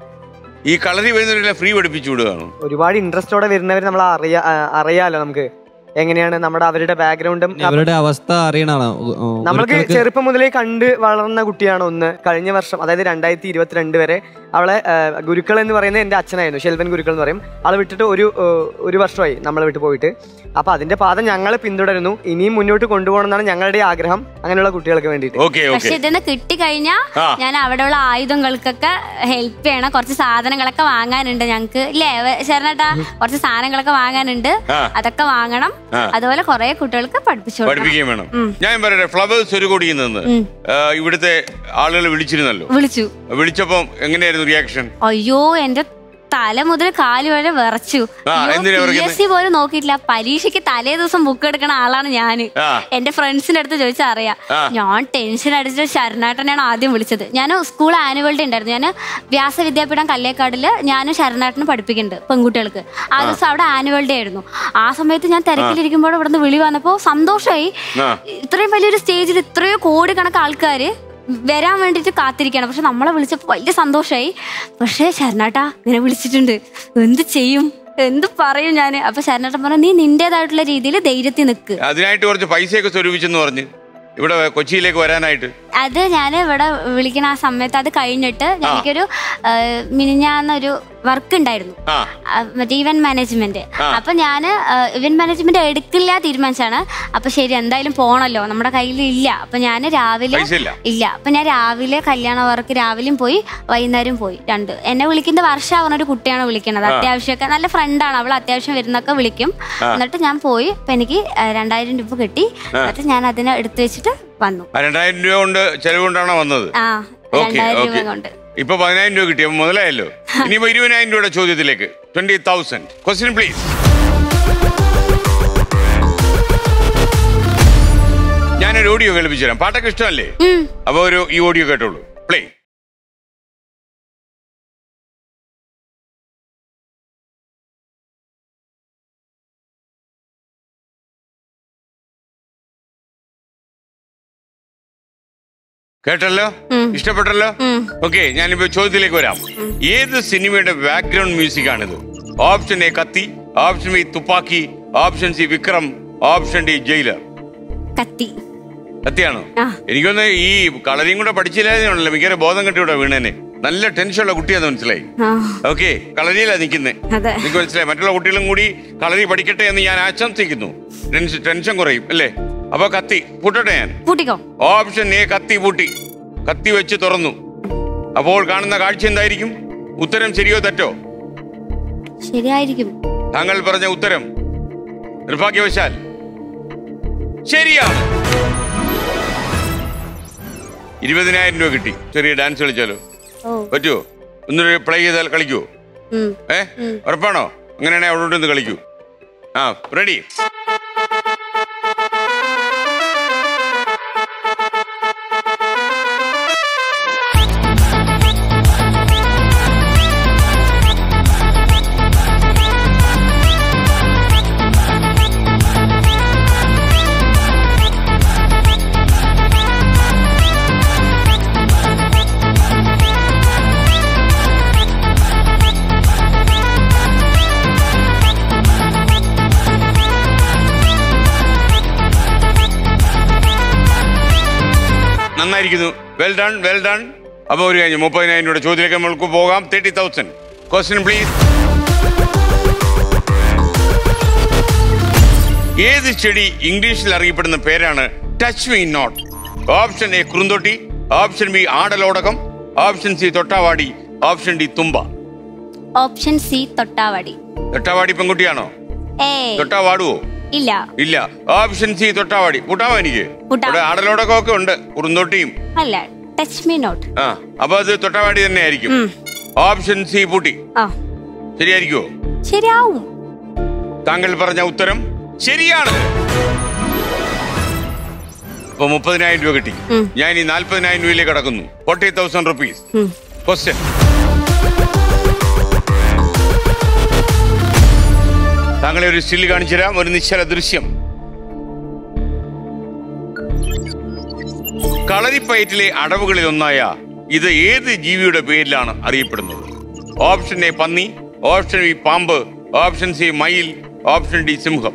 ഈ കളരി വരുന്നവരെല്ലാം ഫ്രീ പഠിപ്പിച്ചു വിടുകയാണ്. ഒരുപാട് ഇൻട്രസ്റ്റോടെ വരുന്നവർ നമ്മൾ അറിയാലോ. നമുക്ക് എങ്ങനെയാണ് അവരുടെ ബാക്ക്ഗ്രൗണ്ടും അവരുടെ അവസ്ഥ അറിയണോ? നമ്മൾക്ക് ചെറുപ്പം മുതലേ കണ്ട് വളർന്ന കുട്ടിയാണ് ഒന്ന്. കഴിഞ്ഞ വർഷം, അതായത് 2022 വരെ അവളെ ഗുരുക്കൾ എന്ന് പറയുന്നത് എൻ്റെ അച്ഛനായിരുന്നു, ഷെൽവൻ ഗുരുക്കൾ എന്ന് പറയും. ആളെ വിട്ടിട്ട് ഒരു വർഷമായി നമ്മളെ വിട്ടു പോയിട്ട്. അപ്പൊ അതിന്റെ പാത ഞങ്ങൾ പിന്തുടരുന്നു. ഇനിയും മുന്നോട്ട് കൊണ്ടുപോകണം എന്നാണ് ഞങ്ങളുടെ ആഗ്രഹം, അങ്ങനെയുള്ള കുട്ടികൾക്ക് വേണ്ടിയിട്ട്. പക്ഷെ ഇതിന് കിട്ടിക്കഴിഞ്ഞാൽ ഞാൻ അവിടെയുള്ള ആയുധങ്ങൾക്കൊക്കെ ഹെൽപ്പ് ചെയ്യണം. കുറച്ച് സാധനങ്ങളൊക്കെ വാങ്ങാനുണ്ട് ഞങ്ങക്ക്, ഇല്ലേ ശരണേട്ടാ? കുറച്ച് സാധനങ്ങളൊക്കെ വാങ്ങാനുണ്ട്, അതൊക്കെ വാങ്ങണം. അതുപോലെ കുറെ കുട്ടികൾക്ക് പഠിപ്പിക്കുകയും വേണം. ഞാൻ പറയട്ടെ, ഫ്ലവേഴ്സ് 1 കോടിയിൽ നിന്ന് ഇവിടുത്തെ ആളുകൾ വിളിച്ചപ്പോ എങ്ങനെയായിരുന്നു റിയാക്ഷൻ? അയ്യോ, എന്റെ തല മുതൽ കാല് വരെ വിറച്ചു. PSC പോലും നോക്കിയിട്ടില്ല. പരീക്ഷയ്ക്ക് തലേ ദിവസം ബുക്ക് എടുക്കണ ആളാണ് ഞാന്. എന്റെ ഫ്രണ്ട്സിന്റെ അടുത്ത് ചോദിച്ചാൽ അറിയാം. ഞാൻ ടെൻഷൻ അടിച്ചിട്ട് ശരണേട്ടനെയാണ് ആദ്യം വിളിച്ചത്. ഞാൻ സ്കൂൾ ആനുവൽ ഡേ ഉണ്ടായിരുന്നു. ഞാൻ വ്യാസവിദ്യാപീഠം കല്ലേക്കാടില് ഞാനും ശരണേട്ടനും പഠിപ്പിക്കുന്നുണ്ട് പെൺകുട്ടികൾക്ക്. ആ ദിവസം അവിടെ ആനുവൽ ഡേ ആയിരുന്നു. ആ സമയത്ത് ഞാൻ തിരക്കിലിരിക്കുമ്പോൾ ഇവിടുന്ന് വിളി വന്നപ്പോ സന്തോഷമായി. ഇത്രയും വലിയൊരു സ്റ്റേജിൽ ഇത്രയോ കോടിക്കണക്ക് ആൾക്കാര് വരാൻ വേണ്ടിട്ട് കാത്തിരിക്കണം. പക്ഷെ നമ്മളെ വിളിച്ചപ്പോ വലിയ സന്തോഷമായി. പക്ഷെ ശരണേട്ടാ ഇങ്ങനെ വിളിച്ചിട്ടുണ്ട്, എന്ത് ചെയ്യും, എന്ത് പറയും ഞാന്? അപ്പൊ ശരണേട്ടൻ പറഞ്ഞു, നീ നിന്റേതായിട്ടുള്ള രീതിയിൽ ധൈര്യത്തിൽ നിൽക്ക്. അതിനായിട്ട് കുറച്ച് പൈസയൊക്കെ സ്വരൂപിച്ചെന്ന് പറഞ്ഞു ഇവിടെ കൊച്ചിയിലേക്ക് വരാനായിട്ട്. അത് ഞാൻ ഇവിടെ വിളിക്കണ ആ സമയത്ത് അത് കഴിഞ്ഞിട്ട് എനിക്കൊരു മിനിഞ്ഞാന്നൊരു വർക്ക് ഉണ്ടായിരുന്നു, മറ്റേ ഇവന്റ് മാനേജ്മെന്റ്. അപ്പൊ ഞാന് ഇവന്റ് മാനേജ്മെന്റ് എടുക്കില്ല തീരുമാനിച്ചാണ്. അപ്പൊ ശരി, എന്തായാലും പോണല്ലോ, നമ്മുടെ കയ്യിൽ ഇല്ല. അപ്പൊ ഞാൻ രാവിലെ ഇല്ല. അപ്പൊ ഞാൻ രാവിലെ കല്യാണ വർക്ക് രാവിലെയും പോയി വൈകുന്നേരം പോയി. എന്നെ വിളിക്കുന്ന വർഷ പറഞ്ഞൊരു കുട്ടിയാണ് വിളിക്കുന്നത്. അത്യാവശ്യമൊക്കെ നല്ല ഫ്രണ്ടാണ് അവൾ, അത്യാവശ്യം വരുന്നൊക്കെ വിളിക്കും. എന്നിട്ട് ഞാൻ പോയി. അപ്പൊ എനിക്ക് 2,000 രൂപ കിട്ടി. എന്നിട്ട് ഞാൻ അതിനെ എടുത്തു വെച്ചിട്ട് വന്നു. 2,000 രൂപ കൊണ്ട് ചെലവുകൊണ്ടാണോ വന്നത്? 2,000 രൂപ കൊണ്ട്. ഇപ്പൊ 10,000 രൂപ കിട്ടിയ മുതലായല്ലോ. ഇനിയിപ്പോ 20,000 രൂപയുടെ ചോദ്യത്തിലേക്ക്. 20,000. Question please. ഞാനൊരു ഓഡിയോ കേൾപ്പിച്ചു തരാം. പാട്ടൊക്കെ ഇഷ്ടമല്ലേ? അപ്പൊ ഈ ഓഡിയോ കേട്ടോളൂ. പ്ലേ. കേട്ടല്ലോ, ഇഷ്ടപ്പെട്ടല്ലോ. ഓക്കെ, ഞാനിപ്പോ ചോദ്യത്തിലേക്ക് വരാം. ഏത് സിനിമയുടെ ബാക്ക്ഗ്രൗണ്ട് മ്യൂസിക് ആണിത്? Option A Kaththi, option B Thuppakki, option C Vikram, option D Jailer. കത്തിയാണോ? എനിക്കൊന്ന് ഈ കളരിയും കൂടെ പഠിച്ചില്ലായിരുന്നല്ലോ, മിക്കവാറും ബോധം കെട്ടിവിടെ വീണേനെ. നല്ല ടെൻഷനുള്ള കുട്ടിയാന്ന് മനസ്സിലായി. ഓക്കെ, കളരിയിലാ നിൽക്കുന്നേ. എനിക്ക് മനസ്സിലായി. മറ്റുള്ള കുട്ടികളും കൂടി കളരി പഠിക്കട്ടെ എന്ന് ഞാൻ ആശംസിക്കുന്നു. ടെൻഷൻ കുറയും അല്ലേ? അപ്പൊ കത്തി പൂട്ടട്ടെ ഞാൻ. ഓപ്ഷൻ എ കത്തി പൂട്ടി. കത്തി വെച്ച് തുറന്നു. അപ്പോൾ കാണുന്ന കാഴ്ച എന്തായിരിക്കും? ഉത്തരം ശരിയോ തെറ്റോ? ശരിയായിരിക്കും. താങ്കൾ പറഞ്ഞ ഉത്തരം നിർഭാഗ്യവശാൽ ശരിയാണ്. 20,000 രൂപ കിട്ടി. ചെറിയ ഡാൻസ് കളിച്ചാലോ? പറ്റുമോ? ഒന്നൊരു പ്ലേ ചെയ്താൽ കളിക്കുവോ? ഉറപ്പാണോ? അങ്ങനെയാണെങ്കിൽ അവിടെ നിന്ന് കളിക്കൂ. റെഡി? നന്നായിരിക്കുന്നു. Well done, well done. അപ്പൊ ഒരു കഴിഞ്ഞു 30,000 രൂപയുടെ ചോദ്യത്തിലേക്ക് നമ്മൾക്ക് പോകാം. 30,000. Question please. ഏത് ചെടി ഇംഗ്ലീഷിൽ അറിയപ്പെടുന്ന പേരാണ് touch me not? Option A കുറുന്തോട്ടി, ഓപ്ഷൻ ബി ആടലോടകം, ഓപ്ഷൻ സി തൊട്ടാവാടി, ഓപ്ഷൻ ഡി തുമ്പ. ഓപ്ഷൻ സി തൊട്ടാവാടി. തൊട്ടാവാടി പെൺകുട്ടിയാണോ? തൊട്ടാവാടുവോ? ഇല്ല ഇല്ല. ഓപ്ഷൻ സി തൊട്ടാവാടി. കൂട്ടാമോ? എനിക്ക് ആടലോടകം ഒക്കെ ഉണ്ട്, കുറുന്തോട്ടിയും. അല്ല, ടച്ച് മീ നോട്ട്. അപ്പൊ അത് തൊട്ടാവാടി തന്നെ ആയിരിക്കും. ഓപ്ഷൻ സി പൂട്ടി. ശരിയായിരിക്കുമോ? ശരിയാവും. താങ്കൾ പറഞ്ഞ ഉത്തരം ശരിയാണ്. അപ്പൊ 30,000 രൂപ കിട്ടി. ഞാൻ ഈ 40,000 രൂപയിലേക്ക് കടക്കുന്നു. 40,000 rupees. ക്വസ്റ്റ്യൻ. താങ്കളെ ഒരു സ്റ്റിൽ കാണിച്ചു തരാം. ഒരു നിശ്ചല ദൃശ്യം. കളരിപ്പയറ്റിലെ അടവുകളിൽ ഒന്നായ ഇത് ഏത് ജീവിയുടെ പേരിലാണ് അറിയപ്പെടുന്നത്? ഓപ്ഷൻ എ പന്നി, ഓപ്ഷൻ ബി പാമ്പ്, ഓപ്ഷൻ സി മയിൽ, ഓപ്ഷൻ ഡി സിംഹം.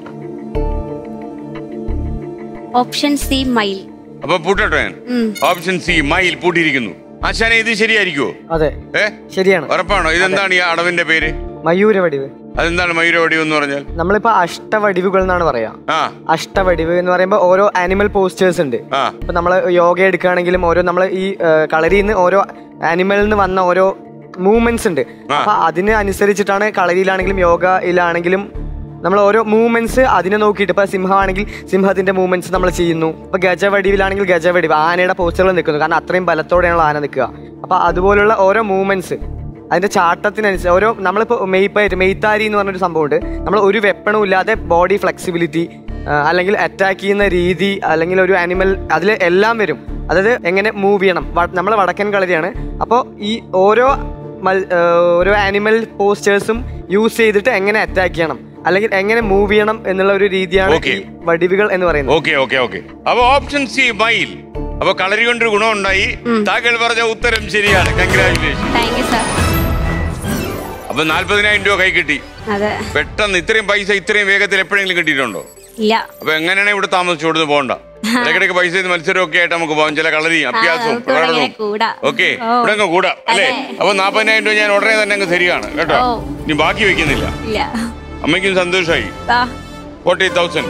ഓപ്ഷൻ സി മയിൽ. അപ്പൊ പൂട്ടട്ടെ. ഓപ്ഷൻ സി മയിൽ പൂട്ടിയിരിക്കുന്നു. ആശാനെ, ഇത് ശരിയായിരിക്കുമോ? അതെ, ശരിയാണ്. ഉറപ്പാണോ? ഇതെന്താണ് ഈ അടവിന്റെ പേര്? മയൂരവടിവ്. അതെന്താണ് മയൂരവടിവ് എന്ന് പറഞ്ഞാൽ? നമ്മളിപ്പോ അഷ്ടവടിവുകൾ എന്നാണ് പറയാ. അഷ്ടവടിവ് എന്ന് പറയുമ്പോ ഓരോ ആനിമൽ പോസ്റ്റേഴ്സ് ഉണ്ട്. ഇപ്പൊ നമ്മള് യോഗ എടുക്കുകയാണെങ്കിലും ഓരോ നമ്മള് ഈ കളരിയിൽ നിന്ന് ഓരോ ആനിമലിൽ നിന്ന് വന്ന ഓരോ മൂവ്മെന്റ്സ് ഉണ്ട്. അപ്പൊ അതിന് അനുസരിച്ചിട്ടാണ് കളരിയിലാണെങ്കിലും യോഗയിലാണെങ്കിലും നമ്മൾ ഓരോ മൂവ്മെന്റ്സ് അതിനെ നോക്കിയിട്ട്, ഇപ്പൊ സിംഹമാണെങ്കിൽ സിംഹത്തിന്റെ മൂവ്മെന്റ്സ് നമ്മൾ ചെയ്യുന്നു. ഇപ്പൊ ഗജവടിവിലാണെങ്കിൽ ഗജവടിവ്, ആനയുടെ പോസ്റ്ററുകൾ നിൽക്കുന്നു. കാരണം അത്രയും ബലത്തോടെയാണല്ലോ ആന നിൽക്കുക. അപ്പൊ അതുപോലുള്ള ഓരോ മൂവ്മെന്റ്സ് അതിന്റെ ചാട്ടത്തിനനുസരിച്ച് ഓരോ നമ്മളിപ്പോൾ മെയ്ത്താരി എന്ന് പറഞ്ഞൊരു സംഭവമുണ്ട്. നമ്മൾ ഒരു വെപ്പണും ഇല്ലാതെ ബോഡി ഫ്ലെക്സിബിലിറ്റി, അല്ലെങ്കിൽ അറ്റാക്ക് ചെയ്യുന്ന രീതി, അല്ലെങ്കിൽ ഒരു ആനിമൽ, അതിൽ എല്ലാം വരും. അതായത് എങ്ങനെ മൂവ് ചെയ്യണം. നമ്മൾ വടക്കൻ കളരിയാണ്. അപ്പോൾ ഈ ഓരോ ആനിമൽ പോസ്റ്റേഴ്സും യൂസ് ചെയ്തിട്ട് എങ്ങനെ അറ്റാക്ക് ചെയ്യണം, അല്ലെങ്കിൽ എങ്ങനെ മൂവ് ചെയ്യണം എന്നുള്ള ഒരു രീതിയാണ് ഈ വടിവുകൾ എന്ന് പറയുന്നത്. അപ്പൊ ഓപ്ഷൻ സി മയിൽ. അപ്പൊ കളരി കൊണ്ടൊരു ഗുണം ഉണ്ടായി. താങ്കൾ പറഞ്ഞ ഉത്തരം ശരിയാണ്. കൺഗ്രാറ്റുലേഷൻ. അപ്പൊ 40,000 രൂപ കൈ കിട്ടി. പെട്ടെന്ന് ഇത്രയും പൈസ ഇത്രയും വേഗത്തിൽ എപ്പോഴെങ്കിലും കിട്ടിയിട്ടുണ്ടോ? ഇല്ല. അപ്പൊ എങ്ങനെയാണ് ഇവിടെ താമസിച്ചു കൊടുത്ത് പോകണ്ട? ഇടയ്ക്കിടയ്ക്ക് പൈസ മത്സരം ഒക്കെ ആയിട്ട് നമുക്ക് പോകാം. ചില കളരി അഭ്യാസവും പ്രകടനവും. ഓക്കെ, ഇവിടെ അങ്ങ് കൂടാം അല്ലേ? അപ്പൊ 40,000 രൂപ ഞാൻ ഉടനെ തന്നെ അങ്ങ് തരികയാണ് കേട്ടോ. ഇനി ബാക്കി വെക്കുന്നില്ല. അമ്മയ്ക്കും സന്തോഷമായി. 40,000.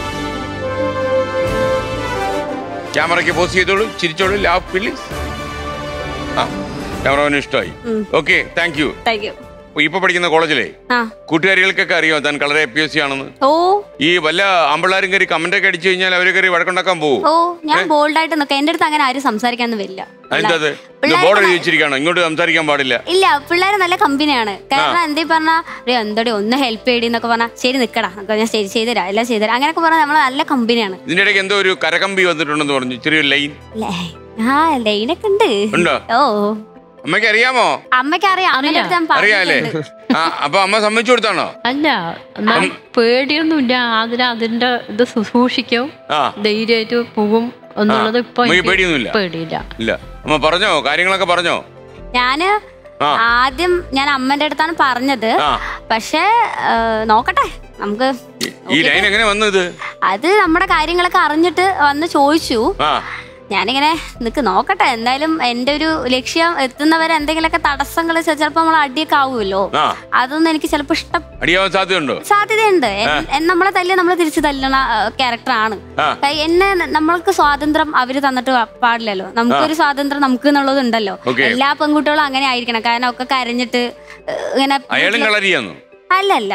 ക്യാമറയ്ക്ക് പോസ്റ്റ് ചെയ്തോളൂ, ചിരിച്ചോളൂ, ലാഫ് പ്ലീസ്. ക്യാമറമാന് ഇഷ്ടമായി. Okay, thank you. ഇപ്പൊ പഠിക്കുന്ന കോളേജിലെ കൂട്ടുകാരികൾക്കൊക്കെ അറിയോ താൻ കളറി APSC ആണെന്ന്? ഈ വല്ല ആമ്പിള്ളാരും കയറി കമന്റ് ഒക്കെ അടിച്ചു കഴിഞ്ഞാൽ അവര് കയറി വഴക്കുണ്ടാക്കാൻ പോകും. ഞാൻ ബോൾഡ് ആയിട്ട് നിൽക്കാം. എന്റെ അടുത്ത് അങ്ങനെ ആരും സംസാരിക്കാനൊന്നും വരില്ല. ബോർഡ് ചോദിച്ചിരിക്കണോ ഇങ്ങോട്ട് സംസാരിക്കാൻ പാടില്ല? ഇല്ല, പിള്ളേര് നല്ല കമ്പനിയാണ്. കാരണം എന്തേ പറഞ്ഞാ എന്തോടെ ഒന്ന് ഹെൽപ്പ് ചെയ്യണന്നൊക്കെ പറഞ്ഞാ ശരി നിക്കടാ, ഞാൻ ശരി ചെയ്തുതരാം, എല്ലാം ചെയ്തുതരാം, അങ്ങനെയൊക്കെ പറഞ്ഞാൽ നമ്മള് നല്ല കമ്പനിയാണ്. ഇതിന്റെ ഇടയ്ക്ക് എന്തോ ഒരു കരകമ്പി വന്നിട്ടുണ്ടെന്ന് പറഞ്ഞു, ചെറിയൊരു ലൈൻ. ലൈനൊക്കെ ഉണ്ട്. ഓ, അമ്മയ്ക്ക് അറിയാമോ? അമ്മയ്ക്ക് അറിയാല്ലേ? അപ്പൊ അമ്മ സമ്മതിച്ചു കൊടുത്താണോ? അല്ല, പേടിയൊന്നുമില്ല. അതിന്റെ ഇത് സൂക്ഷിക്കും, ധൈര്യമായിട്ട് പോകും എന്നുള്ളത് ഇപ്പൊ പേടിയില്ല. ഇല്ല. അമ്മ പറഞ്ഞോ, കാര്യങ്ങളൊക്കെ പറഞ്ഞോ? ഞാന് ആദ്യം ഞാൻ അമ്മന്റെ അടുത്താണ് പറഞ്ഞത്. പക്ഷെ നോക്കട്ടെ, നമുക്ക് ഈ ലൈൻ എങ്ങനെ വന്നത്? അത് നമ്മുടെ കാര്യങ്ങളൊക്കെ അറിഞ്ഞിട്ട് വന്ന് ചോദിച്ചു. ഞാനിങ്ങനെ നിക്ക് നോക്കട്ടെ, എന്തായാലും എന്റെ ഒരു ലക്ഷ്യം എത്തുന്നവരെ എന്തെങ്കിലുമൊക്കെ തടസ്സങ്ങൾ ചിലപ്പോ നമ്മൾ അടിയൊക്കെ ആവുമല്ലോ, അതൊന്നും എനിക്ക് ചിലപ്പോ സാധ്യതയുണ്ട്. നമ്മളെ തല്ലിയ നമ്മളെ തിരിച്ചു തല്ലണ ക്യാരക്ടറാണ്. എന്നെ നമ്മൾക്ക് സ്വാതന്ത്ര്യം അവര് തന്നിട്ട് പാടില്ലല്ലോ, നമുക്കൊരു സ്വാതന്ത്ര്യം നമുക്ക് എന്നുള്ളത് ഉണ്ടല്ലോ. എല്ലാ പെൺകുട്ടികളും അങ്ങനെ ആയിരിക്കണം, കാരണം ഒക്കെ കരഞ്ഞിട്ട് ഇങ്ങനെ അല്ലല്ല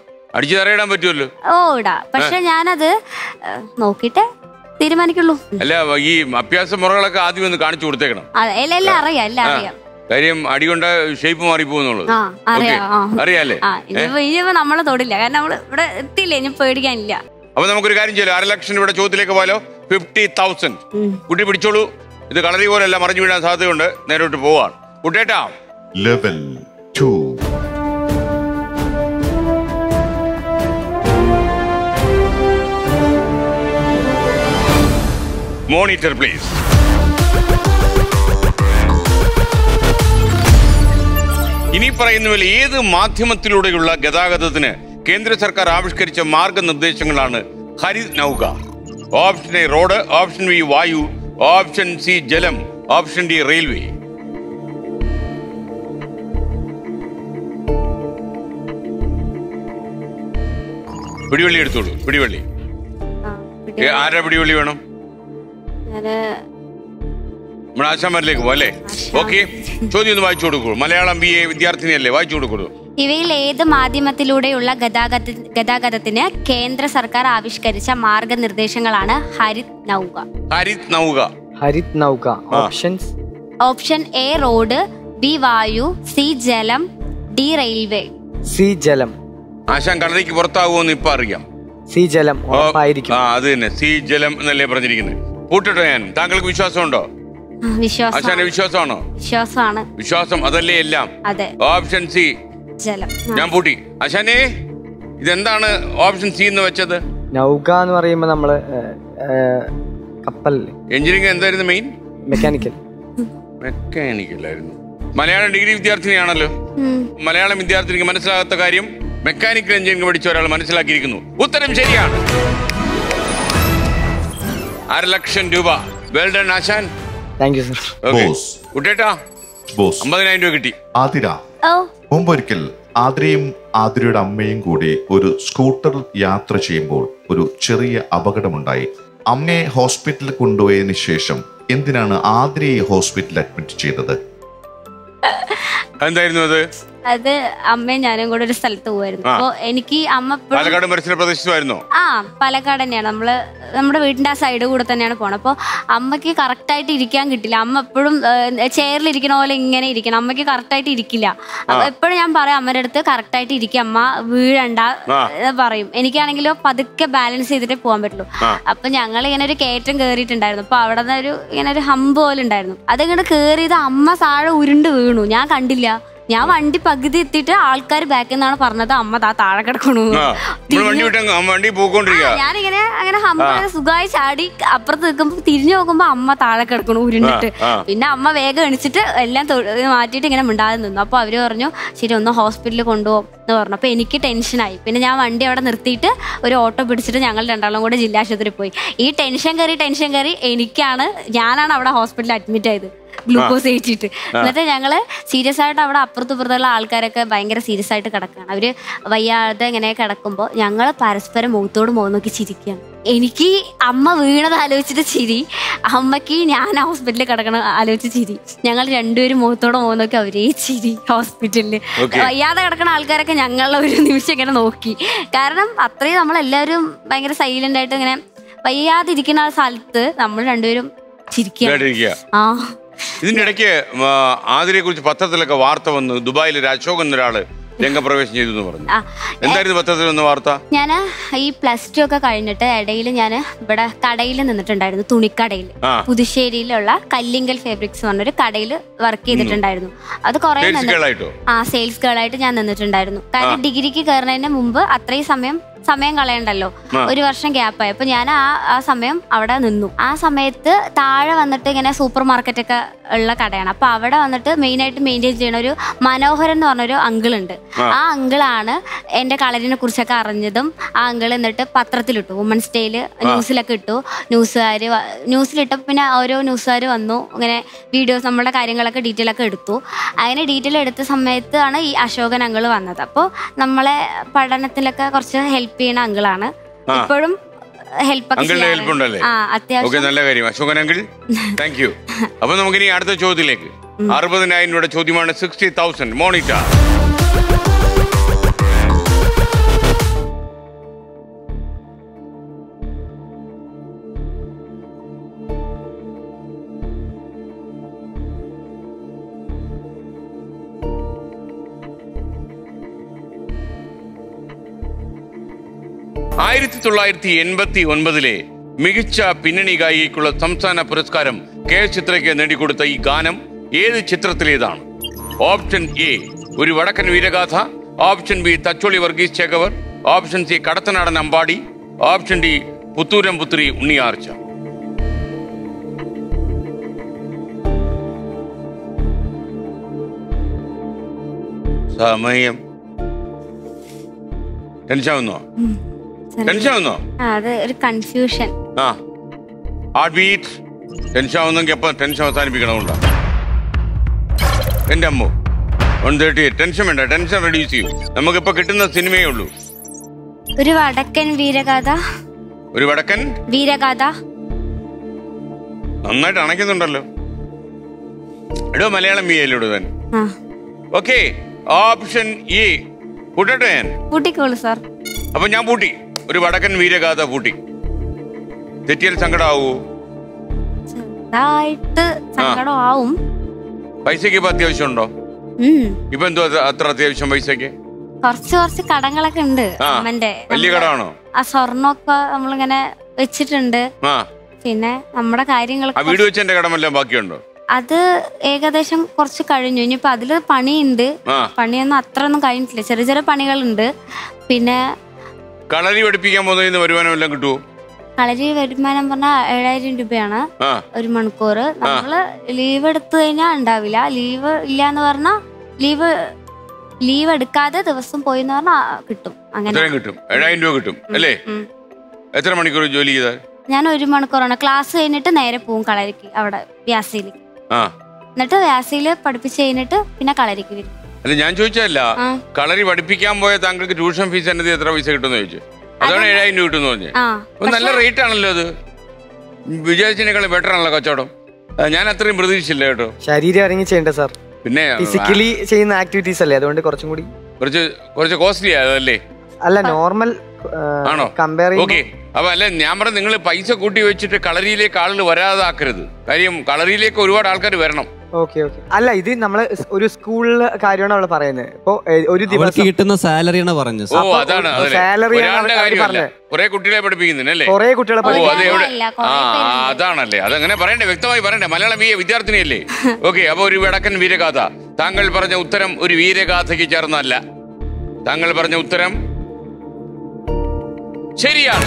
ഇടാ. പക്ഷെ ഞാനത് നോക്കിട്ടെ തീരുമാനിക്കുള്ളൂ. അല്ല, ഈ അഭ്യാസ മുറകളൊക്കെ ആദ്യം ഒന്ന് കാണിച്ചു കൊടുത്തേക്കണം. എല്ലാം അറിയാം, എല്ലാം അറിയാം. കാര്യം അടികൊണ്ട ഷേപ്പ് മാറി പോകുന്നുള്ളത് അറിയാലേ. ഇനിയിപ്പോ നമ്മളെ തൊടില്ല, കാരണം നമ്മള് ഇവിടെ എത്തിയില്ലേ, ഇനി പേടിക്കാനില്ല. അപ്പൊ നമുക്കൊരു കാര്യം ചെയ്യാലോ, 1.5 ലക്ഷം ഇവിടെ ചോദ്യത്തിലേക്ക് പോയാലോ. 50,000 കുട്ടി പിടിച്ചോളൂ. ഇത് കളറി പോലെയല്ല, മറിഞ്ഞു വീഴാൻ സാധ്യതയുണ്ട്. നേരോട്ട് പോവാണ് കുട്ടേട്ടാ. ലെവൽ 2. Monitor please. ഇനി പറയുന്നതിൽ ഏത് മാധ്യമത്തിലൂടെയുള്ള ഗതാഗതത്തിന് കേന്ദ്ര സർക്കാർ ആവിഷ്കരിച്ച മാർഗനിർദ്ദേശങ്ങളാണ് Harit Nauka? Option A road, option B വായു, ഓപ്ഷൻ സി ജലം, ഓപ്ഷൻ ഡി റെയിൽവേ. പിടിവള്ളി എടുത്തോളൂ. പിടിവള്ളി ആരാ പിടിവള്ളി വേണം? നമ്മുടെ ആശാമാരിലേക്ക് പോകാം അല്ലേ? ഓക്കെ, ചോദ്യം ഒന്ന് വായിച്ചു കൊടുക്കൂ. മലയാളം BA വിദ്യാർത്ഥിനിയല്ലേ, വായിച്ചു കൊടുക്കൂ. ഇവയിൽ ഏത് മാധ്യമത്തിലൂടെയുള്ള ഗതാഗതത്തിന് കേന്ദ്ര സർക്കാർ ആവിഷ്കരിച്ച മാർഗനിർദ്ദേശങ്ങളാണ് Harit Nauka? Harit Nauka. Harit Nauka. Options: option A road, B വായു, സി ജലം, ഡി റെയിൽവേ. സി ജലം. ആശാൻ കളറിക്ക് പുറത്താകുമെന്ന് ഇപ്പൊ അറിയാം. സി ജലം ഉറപ്പായിരിക്കും. അത് തന്നെ, സി ജലം എന്നല്ലേ പറഞ്ഞിരിക്കുന്നത്. കൂട്ടട്ടോ ഞാൻ. താങ്കൾക്ക് വിശ്വാസമുണ്ടോ? ആശാന്റെ വിശ്വാസമാണോ? വിശ്വാസമാണ്. വിശ്വാസം അതല്ലേ എല്ലാം. അതെ. ഓപ്ഷൻ സി ജലം. ഞാൻ പൂട്ടി. ആശാനെ, ഇതെന്താണ് ഓപ്ഷൻ സി എന്ന് വെച്ചത്? നൗക എന്ന് പറയുമ്പോ നമ്മള് കപ്പൽ. എഞ്ചിനീയറിംഗ് എന്തായിരുന്നു മെയിൻ? മെക്കാനിക്കൽ. മെക്കാനിക്കലായിരുന്നു. മലയാളം ഡിഗ്രി വിദ്യാർത്ഥിനിയാണല്ലോ. മലയാളം വിദ്യാർത്ഥിനിക്ക് മനസ്സിലാകാത്ത കാര്യം മെക്കാനിക്കൽ എഞ്ചിനീയറിംഗ് പഠിച്ച ഒരാൾ മനസ്സിലാക്കിയിരിക്കുന്നു. ഉത്തരം ശരിയാണ്. 1.5 ലക്ഷം രൂപ. വെൽ ഡൺ ആശാൻ. Thank you sir. കുട്ടേട്ടാ, 50,000 രൂപ കിട്ടി. ആതിര, മുമ്പൊരിക്കൽ ആതിരയും ആതിരയുടെ അമ്മയും കൂടി ഒരു സ്കൂട്ടർ യാത്ര ചെയ്യുമ്പോൾ ഒരു ചെറിയ അപകടമുണ്ടായി. അമ്മയെ ഹോസ്പിറ്റലിൽ കൊണ്ടുപോയതിനു ശേഷം എന്തിനാണ് ആതിരയെ ഹോസ്പിറ്റലിൽ അഡ്മിറ്റ് ചെയ്തത്? എന്തായിരുന്നു അത്? അത് അമ്മയും ഞാനും കൂടെ ഒരു സ്ഥലത്ത് പോകുമായിരുന്നു. അപ്പൊ എനിക്ക് അമ്മ പാലക്കാട് പരിസര പ്രദേശമായിരുന്നോ? പാലക്കാട് തന്നെയാണ്. നമ്മുടെ വീടിന്റെ ആ സൈഡ് കൂടെ തന്നെയാണ് പോണത്. അപ്പൊ അമ്മക്ക് കറക്റ്റ് ആയിട്ട് ഇരിക്കാൻ കിട്ടില്ല. അമ്മ എപ്പോഴും ചെയറിലിരിക്കണ പോലെ ഇങ്ങനെ ഇരിക്കണം. അമ്മക്ക് കറക്റ്റ് ആയിട്ട് ഇരിക്കില്ല. അപ്പൊ എപ്പോഴും ഞാൻ പറയും അമ്മയുടെ അടുത്ത് കറക്റ്റ് ആയിട്ട് ഇരിക്കുക, അമ്മ വീഴണ്ട പറയും. എനിക്കാണെങ്കിലോ പതുക്കെ ബാലൻസ് ചെയ്തിട്ടേ പോകാൻ പറ്റുള്ളൂ. അപ്പൊ ഞങ്ങൾ ഇങ്ങനെ ഒരു കയറ്റം കയറിയിട്ടുണ്ടായിരുന്നു. അപ്പൊ അവിടെ നിന്ന് ഇങ്ങനെ ഒരു ഹമ്പ് പോലെ ഉണ്ടായിരുന്നു. അതിങ്ങനെ കയറിയത് അമ്മ താഴെ ഉരുണ്ട് വീണു. ഞാൻ കണ്ടില്ല. ഞാൻ വണ്ടി പകുതി എത്തിയിട്ട് ആൾക്കാർ ബാക്കിൽ നിന്നാണ് പറഞ്ഞത് അമ്മ താഴെ കിടക്കണു. ഞാനിങ്ങനെ അങ്ങനെ ഹമ്പ സുഖമായി ചാടി അപ്പുറത്ത് നിൽക്കുമ്പോ തിരിഞ്ഞു നോക്കുമ്പോ അമ്മ താഴെ കിടക്കണു ഉരുണ്ടിട്ട്. പിന്നെ അമ്മ വേഗം എണിച്ചിട്ട് എല്ലാം മാറ്റിയിട്ട് ഇങ്ങനെ മിണ്ടാതെ നിന്നു. അപ്പൊ അവര് പറഞ്ഞു ശരി ഒന്ന് ഹോസ്പിറ്റലിൽ കൊണ്ടുപോകും എന്ന് പറഞ്ഞു. അപ്പൊ എനിക്ക് ടെൻഷനായി. പിന്നെ ഞാൻ വണ്ടി അവിടെ നിർത്തിയിട്ട് ഒരു ഓട്ടോ പിടിച്ചിട്ട് ഞങ്ങൾ രണ്ടാളും കൂടെ ജില്ലാ ആശുപത്രിയിൽ പോയി. ഈ ടെൻഷൻ കയറി ഞാനാണ് അവിടെ ഹോസ്പിറ്റലിൽ അഡ്മിറ്റ് ആയത്, ഗ്ലൂക്കോസ് ഏറ്റിട്ട്. എന്നിട്ട് ഞങ്ങള് സീരിയസ് ആയിട്ട് അവിടെ അപ്പുറത്തുള്ള ആൾക്കാരൊക്കെ ഭയങ്കര സീരിയസ് ആയിട്ട് കിടക്കുകയാണ്. അവര് വയ്യാതെ ഇങ്ങനെ കിടക്കുമ്പോൾ ഞങ്ങൾ പരസ്പരം മുഖത്തോട് മുഖം നോക്കി ചിരിക്കുകയാണ്. എനിക്ക് അമ്മ വീണത് ആലോചിച്ചിട്ട് ചിരി, അമ്മക്ക് ഞാൻ ഹോസ്പിറ്റലിൽ കിടക്കണ ആലോചിച്ച് ചിരി. ഞങ്ങൾ രണ്ടുപേരും മുഖത്തോട് മുഖം നോക്കി ഒരേ ചിരി. ഹോസ്പിറ്റലിൽ വയ്യാതെ കിടക്കണ ആൾക്കാരൊക്കെ ഞങ്ങളെ ഒരു നിമിഷം ഇങ്ങനെ നോക്കി. കാരണം അത്രയും നമ്മളെല്ലാവരും ഭയങ്കര സൈലന്റ് ആയിട്ട് ഇങ്ങനെ വയ്യാതിരിക്കുന്ന ആ സ്ഥലത്ത് നമ്മൾ രണ്ടുപേരും ചിരിക്കുക. ഇതിന്റെ ഇടയ്ക്ക് ആതിരയെ കുറിച്ച് പത്രത്തിലൊക്കെ വാർത്ത വന്നു. ദുബായിൽ ഒരു അശോകൻ എന്നൊരാള് രംഗപ്രവേശം ചെയ്തു എന്ന് പറഞ്ഞു. എന്തായിരുന്നു പത്രത്തിൽ വന്ന വാർത്ത? ഞാൻ ഈ +2 ഒക്കെ കഴിഞ്ഞിട്ട് ഇടയിൽ ഞാൻ ഇവിടെ കടയിൽ നിന്നിട്ടുണ്ടായിരുന്നു, തുണിക്കടയിൽ. പുതുശ്ശേരിയിലുള്ള കല്ലിങ്കൽ ഫാബ്രിക്സ് പറഞ്ഞൊരു കടയിൽ വർക്ക് ചെയ്തിട്ടുണ്ടായിരുന്നു. അത് സെയിൽസ് ഗേൾ ആയിട്ട് ഞാൻ നിന്നിട്ടുണ്ടായിരുന്നു. കാരണം ഡിഗ്രിക്ക് കയറുന്നതിന് മുമ്പ് അത്രയും സമയം സമയം കളയണ്ടല്ലോ. ഒരു വർഷം ഗ്യാപ്പായി. അപ്പൊ ഞാൻ ആ സമയം അവിടെ നിന്നു. ആ സമയത്ത് താഴെ വന്നിട്ട് ഇങ്ങനെ സൂപ്പർ മാർക്കറ്റ് ഒക്കെ ഉള്ള കടയാണ്. അപ്പൊ അവിടെ വന്നിട്ട് മെയിനായിട്ട് മെയിൻറ്റെയിൻ ചെയ്യുന്ന ഒരു മനോഹരൻ എന്ന് പറഞ്ഞൊരു അങ്കിളുണ്ട്. ആ അങ്കിളാണ് എന്റെ കളരിനെ കുറിച്ചൊക്കെ അറിഞ്ഞതും. ആ അങ്കിൾ എന്നിട്ട് പത്രത്തിലിട്ടു, വുമൻസ് ഡേയിൽ ന്യൂസിലൊക്കെ ഇട്ടു. ന്യൂസിലിട്ടപ്പോൾ പിന്നെ ഓരോ ന്യൂസുകാർ വന്നു, ഇങ്ങനെ വീഡിയോസ് നമ്മുടെ കാര്യങ്ങളൊക്കെ ഡീറ്റെയിൽ ഒക്കെ എടുത്തു. അങ്ങനെ ഡീറ്റെയിൽ എടുത്ത സമയത്താണ് ഈ അശോകൻ അങ്കിൾ വന്നത്. അപ്പോൾ നമ്മളെ പഠനത്തിലൊക്കെ കുറച്ച് ഹെൽപ്പ് ചെയ്യുന്ന അങ്കിളാണ്. ഇപ്പോഴും അത്യാവശ്യം നല്ല കാര്യം. Ashokan uncle, thank you. അപ്പൊ നമുക്കിനി അടുത്ത ചോദ്യത്തിലേക്ക്. 60,000 രൂപയുടെ ചോദ്യമാണ്. 60,000. മോണിറ്റ. '89 മികച്ച പിന്നണി ഗായികയ്ക്കുള്ള സംസ്ഥാന പുരസ്കാരം കെ.എസ്. ചിത്രയ്ക്ക് നേടിക്കൊടുത്ത ഈ ഗാനം ഏത് ചിത്രത്തിലേതാണ്? ഓപ്ഷൻ എ ഒരു Vadakkan Veeragatha, option B Thacholi Varghese Chekavar, option C Kadathanadan Ambadi, option D Puthooram Puthri Unniyarcha. സമയം. ടെൻഷനാവുന്നോ? ടെൻഷനാവുന്നോ? ഒരു കൺഫ്യൂഷൻ. Heart beat. ടെൻഷനാവുന്നെങ്കിൽ അപ്പൊ ടെൻഷൻ അവസാനിപ്പിക്കണമുണ്ടോ? എന്റെ അമ്മോ, 138. ടെൻഷൻ വേണ്ട, ടെൻഷൻ റെഡ്യൂസ് ചെയ്യൂ. നമുക്കിപ്പോ കിട്ടുന്ന സിനിമയേ ഉള്ളൂ. ഒരു വടക്കൻ വീരഗാഥ. ഒരു വടക്കൻ വീരഗാഥ. നന്നായിട്ട് അണയ്ക്കുന്നുണ്ടല്ലോ. എടോ മലയാളം ബിയയിലൂടെ തന്നെ. ഓക്കെ, ഓപ്ഷൻ എ കൂട്ടട്ടെ ഞാൻ? കൂട്ടിക്കോളൂ സാർ. അപ്പൊ ഞാൻ പൂട്ടി. ഒരു വടക്കൻ വീരഗാഥ പൂട്ടി. തെറ്റിയാൽ സങ്കടമാവൂ? സങ്കടമാവും. പൈസക്ക് ഇപ്പൊ അത്യാവശ്യം ഉണ്ടോ? ഇപ്പൊ എന്തോ അത്ര അത്യാവശ്യം പൈസക്ക്? കുറച്ച് കടങ്ങളൊക്കെ ഉണ്ട്. വലിയ കടമാണോ? ആ സ്വർണ്ണമൊക്കെ നമ്മളിങ്ങനെ വെച്ചിട്ടുണ്ട്. പിന്നെ നമ്മുടെ കാര്യങ്ങളൊക്കെ. വീട് വെച്ചെന്റെ കടമെല്ലാം ബാക്കിയുണ്ടോ? അത് ഏകദേശം കുറച്ച് കഴിഞ്ഞു. ഇനിയിപ്പോ അതില് പണിയുണ്ട്. പണിയൊന്നും അത്ര ഒന്നും കഴിഞ്ഞിട്ടില്ല. ചെറിയ ചെറിയ പണികളുണ്ട്. പിന്നെ കളരി പഠിപ്പിക്കാൻ പോകുന്ന വരുമാനം എല്ലാം കിട്ടുമോ? കളരി വരുമാനം പറഞ്ഞാൽ 7,000 രൂപയാണ് ഒരു മണിക്കൂർ. നമ്മള് ലീവ് എടുത്തു കഴിഞ്ഞാൽ ഉണ്ടാവില്ല. ലീവ് ഇല്ലാന്ന് പറഞ്ഞാൽ ലീവ് എടുക്കാതെ ദിവസം പോയിന്ന് പറഞ്ഞാൽ കിട്ടും. അങ്ങനെ കിട്ടും. 7,000 രൂപ കിട്ടും അല്ലേ? എത്ര മണിക്കൂർ ജോലി ചെയ്താൽ? ഞാൻ 1 മണിക്കൂറാണ്. ക്ലാസ് കഴിഞ്ഞിട്ട് നേരെ പോവും കളരിക്ക്, അവിടെ വ്യാസയിലേക്ക്. എന്നിട്ട് വ്യാസയില് പഠിപ്പിച്ച് കഴിഞ്ഞിട്ട് പിന്നെ കളരിക്ക് വരും. അല്ല, ഞാൻ ചോദിച്ചല്ല, കളരി പഠിപ്പിക്കാൻ പോയ താങ്കൾക്ക് ട്യൂഷൻ ഫീസ് എന്നത് എത്ര പൈസ കിട്ടുമെന്ന് ചോദിച്ചു. അതാണ് 7,000 രൂപ കിട്ടുമെന്ന് പറഞ്ഞു. നല്ല റേറ്റ് ആണല്ലോ അത്. വിചാരിച്ചതിനേക്കാൾ ബെറ്റർ ആണല്ലോ കച്ചവടം. ഞാൻ അത്രയും പ്രതീക്ഷിച്ചില്ല കേട്ടോ. ശരീരം ഇറങ്ങി ചെയ്യണ്ട സാർ. പിന്നെ ഫിസിക്കലി ചെയ്യുന്ന ആക്ടിവിറ്റീസ് അല്ലേ, അതുകൊണ്ട് കുറച്ചും കൂടി കുറച്ച് കോസ്റ്റ്ലി ആയതല്ലേ? അല്ല, നോർമൽ ആണോ? ഓക്കെ. അപ്പൊ അല്ല, ഞാൻ പറഞ്ഞ നിങ്ങൾ പൈസ കൂട്ടി വെച്ചിട്ട് കളരിയിലേക്ക് ആളുകൾ വരാതാക്കരുത്. കാര്യം കളരിയിലേക്ക് ഒരുപാട് ആൾക്കാർ വരണം. ഓക്കെ. അല്ല, ഇത് നമ്മള് ഒരു സ്കൂളിലെ കാര്യമാണ് അവള് പറയുന്നത്. ഇപ്പൊ ഒരു ദിവസം കിട്ടുന്ന സാലറിയാണ് പറഞ്ഞത്. ഓ, അതാണ് കുറെ കുട്ടികളെ പഠിപ്പിക്കുന്നല്ലേ? കുറെ കുട്ടികളെ അതാണല്ലേ? അതങ്ങനെ പറയണ്ടേ, വ്യക്തമായി പറയണ്ടേ. മലയാളം വിദ്യാർത്ഥിനിയല്ലേ? ഓക്കെ. അപ്പൊ ഒരു വടക്കൻ വീരഗാഥ. താങ്കൾ പറഞ്ഞ ഉത്തരം ഒരു വീരഗാഥയ്ക്ക് ചേർന്നല്ല. താങ്കൾ പറഞ്ഞ ഉത്തരം ശരിയാണ്.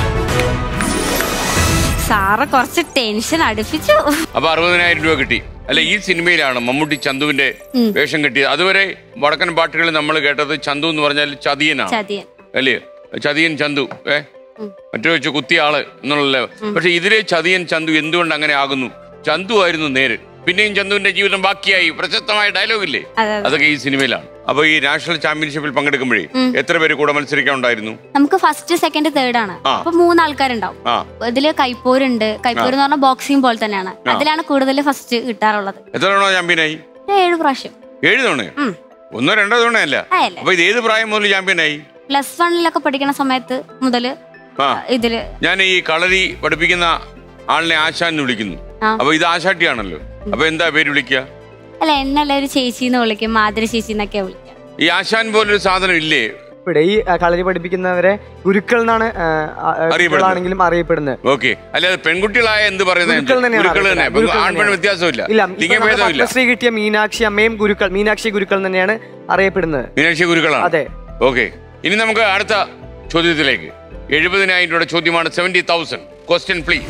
സാറ് കുറച്ച് ടെൻഷൻ അടുപ്പിച്ചു. അപ്പൊ 60,000 രൂപ കിട്ടി. അല്ല, ഈ സിനിമയിലാണ് മമ്മൂട്ടി ചന്തുവിന്റെ വേഷം കിട്ടിയത്. അതുവരെ വടക്കൻ പാട്ടുകളിൽ നമ്മൾ കേട്ടത് ചന്തു എന്ന് പറഞ്ഞാൽ ചതിയനാണ് അല്ലേ? ചതിയൻ ചന്തു, മറ്റു വെച്ച് കുത്തിയ ആള് എന്നുള്ള. പക്ഷെ ഇതിലെ ചതിയൻ ചന്തു എന്തുകൊണ്ട് അങ്ങനെ ആകുന്നു? ചന്തു ആയിരുന്നു നേര്. പിന്നെയും ചന്തുവിന്റെ ജീവിതം ബാക്കിയായി. പ്രശസ്തമായ ഡയലോഗില്ലേ, അതൊക്കെ ഈ സിനിമയിലാണ്. അപ്പൊ ഈ നാഷണൽ ചാമ്പ്യൻഷിപ്പിൽ പങ്കെടുക്കുമ്പോഴേ എത്ര പേര് കൂടെ മത്സരിക്കാൻ ഉണ്ടായിരുന്നു? നമുക്ക് ഫസ്റ്റ്, സെക്കൻഡ്, തേർഡ് ആണ്. അപ്പൊ 3 ആൾക്കാരുണ്ടാവും. ഇതില് കൈപ്പോരുണ്ട്. കൈപ്പോര് എന്ന് പറഞ്ഞാൽ ബോക്സിംഗ് പോലെ തന്നെയാണ്. അതിലാണ് കൂടുതൽ ഫസ്റ്റ് കിട്ടാറുള്ളത്. എത്ര തവണ ചാമ്പ്യനായി? 7 പ്രാവശ്യം. 7 തവണ? 1 2 തവണയല്ല. അപ്പൊ ഇത് ഏത് പ്രായം മുതൽ ചാമ്പ്യനായി? +1 പഠിക്കുന്ന സമയത്ത് മുതല് ഇതില്. ഞാൻ ഈ കളരി പഠിപ്പിക്കുന്ന ആളിനെ ആശാൻ എന്ന് വിളിക്കുന്നു. അപ്പൊ ഇത് ആശാട്ടിയാണല്ലോ. അപ്പൊ എന്താ പേര് വിളിക്കുക? അല്ല, എന്നെല്ലാവരും ചേച്ചിന്ന് വിളിക്കും. മാതിരി ചേച്ചി എന്നൊക്കെ വിളിക്കാം. ഈ ആശാൻ പോലൊരു സാധനം ഇല്ലേ? ഇവിടെ ഈ കളരി പഠിപ്പിക്കുന്നവരെ ഗുരുക്കൾ എന്നാണ് ആണെങ്കിലും അറിയപ്പെടുന്നത്. ഓക്കെ. അല്ലാതെ പെൺകുട്ടികളായ എന്ത് പറയുന്നത്? ആൺപെൺ വ്യത്യാസമില്ല. പത്മശ്രീ കിട്ടിയ മീനാക്ഷി അമ്മയും ഗുരുക്കൾ, മീനാക്ഷി ഗുരുക്കൾ തന്നെയാണ് അറിയപ്പെടുന്നത്. മീനാക്ഷി ഗുരുക്കളാണ്. അതെ. ഓക്കെ. ഇനി നമുക്ക് അടുത്ത ചോദ്യത്തിലേക്ക്. 70,000 രൂപയുടെ ചോദ്യമാണ്. 70,000. Question please.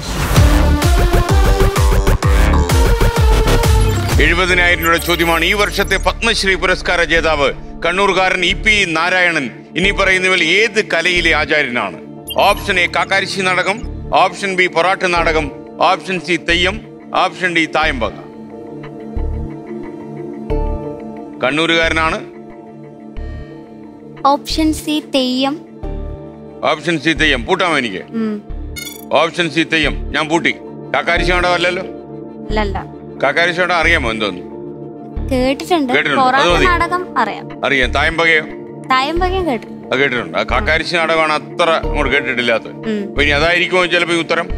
70,000 രൂപയുടെ ചോദ്യമാണ്. ഈ വർഷത്തെ പത്മശ്രീ പുരസ്കാര ജേതാവ് കണ്ണൂർകാരൻ EP നാരായണൻ ഇനി പറയുന്നവരിൽ ഏത് കലയിലെ ആചാര്യനാണ്? ഓപ്ഷൻ എ കാക്കാരിശി നാടകം, option B Porattu Nadakam, option C Theyyam, option D Thayambaka. കണ്ണൂരുകാരനാണ്. Option C Theyyam. Option C Theyyam പൂട്ടാമോ എനിക്ക്? ഓപ്ഷൻ സി തെയ്യം ഞാൻ പൂട്ടി. കാക്കാരിശി നാടകം അല്ലല്ലോ? കാക്കാരിശി നാടകം അറിയാമോ? എന്തോന്ന് കേട്ടിട്ടുണ്ട്. അറിയാം. തായമ്പകയോ? തായമ്പകയും കേട്ടിട്ടുണ്ട്. കാക്കാരിശി നാടകമാണ് അത്ര അങ്ങോട്ട് കേട്ടിട്ടില്ലാത്തത്. ഇനി അതായിരിക്കുമോ ചിലപ്പോ ഉത്തരം?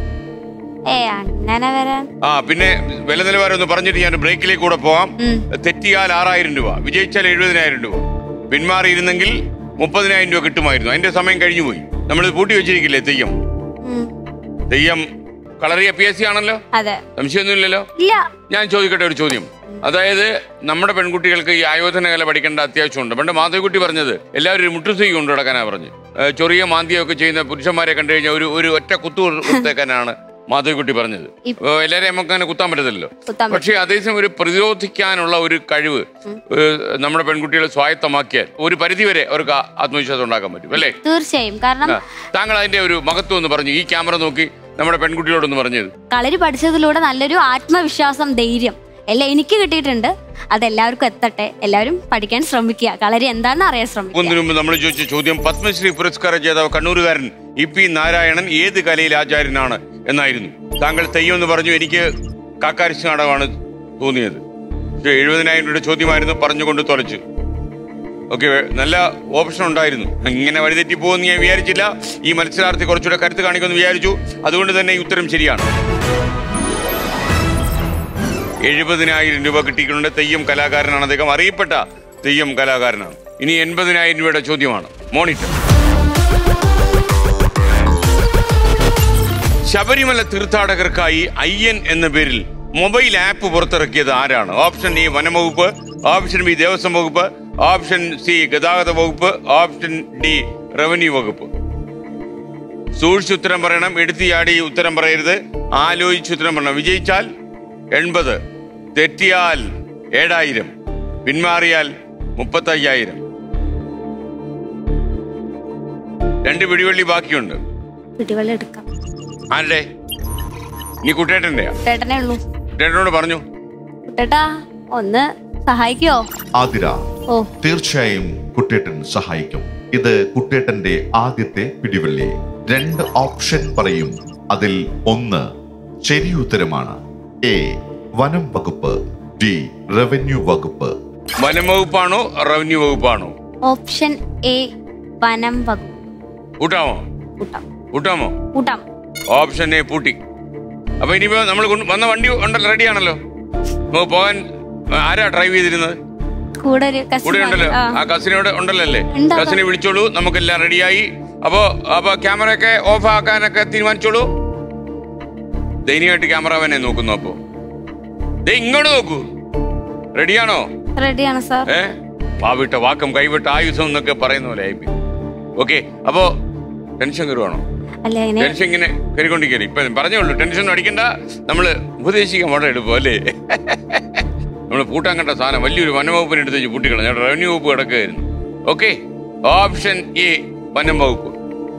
പിന്നെ വില നിലവാരം ഒന്ന് പറഞ്ഞിട്ട് ഞാൻ ബ്രേക്കിലേക്ക് കൂടെ പോവാം. തെറ്റിയാൽ 6,000 രൂപ, വിജയിച്ചാൽ 70,000 രൂപ, പിന്മാറിയിരുന്നെങ്കിൽ 30,000 രൂപ കിട്ടുമായിരുന്നു. അതിന്റെ സമയം കഴിഞ്ഞു പോയി. നമ്മളിത് പൂട്ടി വെച്ചിരിക്കില്ലേ തെയ്യം? തെയ്യം കളറിയ PSC ആണല്ലോ, സംശയമൊന്നുമില്ലല്ലോ. ഞാൻ ചോദിക്കട്ടെ ഒരു ചോദ്യം. അതായത് നമ്മുടെ പെൺകുട്ടികൾക്ക് ഈ ആയോധന കല പഠിക്കേണ്ട അത്യാവശ്യമുണ്ട്. പണ്ട് മാധവിക്കുട്ടി പറഞ്ഞത് എല്ലാവരും മുട്ടുസൈ കൊണ്ടു നടക്കാനാ പറഞ്ഞു. ചൊറിയ മാന്തിയൊക്കെ ചെയ്യുന്ന പുരുഷന്മാരെ കണ്ടു കഴിഞ്ഞാൽ ഒരു ഒറ്റ കുത്തേക്കാനാണ് മാധവിക്കുട്ടി പറഞ്ഞത്. എല്ലാവരെയും നമുക്ക് അങ്ങനെ കുത്താൻ പറ്റത്തില്ലല്ലോ. പക്ഷേ അതേസമയം ഒരു പ്രതിരോധിക്കാനുള്ള ഒരു കഴിവ് നമ്മുടെ പെൺകുട്ടികളെ സ്വായത്തമാക്കിയാൽ ഒരു പരിധിവരെ അവർക്ക് ആത്മവിശ്വാസം ഉണ്ടാക്കാൻ പറ്റും അല്ലേ? തീർച്ചയായും. കാരണം താങ്കൾ അതിന്റെ ഒരു മഹത്വം ഒന്ന് പറഞ്ഞു. ഈ ക്യാമറ നോക്കി നമ്മുടെ പെൺകുട്ടികളോടൊന്ന് പറഞ്ഞത്. കളരി പഠിച്ചതിലൂടെ നല്ലൊരു ആത്മവിശ്വാസം, ധൈര്യം എല്ലാം എനിക്ക് കിട്ടിയിട്ടുണ്ട്. അതെല്ലാവർക്കും എത്തട്ടെ. എല്ലാവരും പഠിക്കാൻ ശ്രമിക്കുക. കളരി എന്താണെന്ന് അറിയാൻ ശ്രമിക്കുക. ഒന്നിനു മുമ്പ് നമ്മൾ ചോദിച്ച ചോദ്യം പത്മശ്രീ പുരസ്കാര ജേതാവ് കണ്ണൂരുകാരൻ EP നാരായണൻ ഏത് കലയിലെ ആചാര്യനാണ് എന്നായിരുന്നു. താങ്കൾ തെയ്യം എന്ന് പറഞ്ഞു. എനിക്ക് കാക്കാരിശി നാടകമാണ് തോന്നിയത്. 70,000 രൂപയുടെ ചോദ്യമായിരുന്നു. പറഞ്ഞുകൊണ്ട് തുലച്ചു. ഓക്കെ, നല്ല ഓപ്ഷൻ ഉണ്ടായിരുന്നു. ഇങ്ങനെ വഴിതെറ്റി പോകുമെന്ന് ഞാൻ വിചാരിച്ചില്ല. ഈ മത്സരാർത്ഥി കുറച്ചുകൂടെ കരുത്ത് കാണിക്കുമെന്ന് വിചാരിച്ചു. അതുകൊണ്ട് തന്നെ ഈ ഉത്തരം ശരിയാണ്. 70,000 രൂപ കിട്ടിയിട്ടുണ്ട്. തെയ്യം കലാകാരനാണ് അദ്ദേഹം. അറിയപ്പെട്ട തെയ്യം കലാകാരനാണ്. ഇനി 80,000 രൂപയുടെ ചോദ്യമാണ്. മോണിറ്റർ. ശബരിമല തീർത്ഥാടകർക്കായി IN എന്ന പേരിൽ മൊബൈൽ ആപ്പ് പുറത്തിറക്കിയത് ആരാണ്? ഓപ്ഷൻ എ വനംവകുപ്പ്, ഓപ്ഷൻ ബി ദേവസ്വം വകുപ്പ്, ഓപ്ഷൻ സി ഗതാഗത വകുപ്പ്, ഓപ്ഷൻ ഡി റവന്യൂ വകുപ്പ്. സൂക്ഷിച്ച് ഉത്തരം പറയണം. എടുത്തിയാടി ഉത്തരം പറയരുത്. ആലോചിച്ച് ഉത്തരം പറയണം. വിജയിച്ചാൽ 80, തെറ്റിയാൽ 7,000, പിന്മാറിയാൽ 35,000. 2 പിടിവള്ളി ബാക്കിയുണ്ട്. ആരുടെ? നീ കുട്ടേട്ടൻ്റെയാ? കുട്ടേട്ടനോട് പറഞ്ഞു. കുട്ടേട്ടാ ഒന്ന് സഹായിക്കോ? ആതിര, തീർച്ചയായും കുട്ടേട്ടൻ സഹായിക്കും. ഇത് കുട്ടേട്ടന്റെ ആദ്യത്തെ പിടിവള്ളി. 2 ഓപ്ഷൻ പറയും. അതിൽ 1 ശരി ഉത്തരമാണ്. എ വനം വകുപ്പ്, ഡി റവന്യൂ വകുപ്പ്. വനം വകുപ്പാണോ റവന്യൂ വകുപ്പാണോ? ഓപ്ഷൻ എ വനം വകുപ്പ്. കൂട്ടാമോ? കൂട്ടാമോ? കൂട്ടാം. ഓപ്ഷൻ എ പൂട്ടി. അപ്പൊ ഇനിയിപ്പോ നമ്മൾ വന്ന വണ്ടി ഉണ്ടല്ലോ, റെഡി ആണല്ലോ നമുക്ക് പോകാൻ. ആരാ ഡ്രൈവ് ചെയ്തിരുന്നത്? കൂടെ ഉണ്ടല്ലോ. ആ കസിനോട് ഉണ്ടല്ലോ അല്ലേ? കസിനെ വിളിച്ചോളൂ. നമുക്കെല്ലാം റെഡിയായി. അപ്പൊ ക്യാമറ ഒക്കെ ഓഫ് ആക്കാനൊക്കെ തീരുമാനിച്ചോളൂ. ദയനീയമായിട്ട് ക്യാമറമാനെ നോക്കുന്നു. അപ്പോ ഇങ്ങോട്ട് നോക്കൂ. റെഡിയാണോ? റെഡിയാണ് സാർ. വാവിട്ട വാക്കം കൈവിട്ട ആയുധം എന്നൊക്കെ പറയുന്ന പോലെ ആയി. ഓക്കെ, അപ്പോ ടെൻഷൻ കയറുവാണോ? ടെൻഷൻ ഇങ്ങനെ കയറിക്കൊണ്ടിരിക്കരുത്. ഇപ്പൊ പറഞ്ഞോളൂ, ടെൻഷൻ ഒന്നും അടിക്കണ്ട. നമ്മള് ഉപദേശിക്കാൻ വളരെ എളുപ്പം അല്ലേ? നമ്മൾ പൂട്ടാൻ കണ്ട സാധനം വലിയൊരു വനംവകുപ്പിന് എടുത്ത് വെച്ച് പൂട്ടിക്കണം. ഞാൻ റവന്യൂ വകുപ്പ് കിടക്കുകയായിരുന്നു. ഓക്കെ, ഓപ്ഷൻ എ വനം വകുപ്പ്.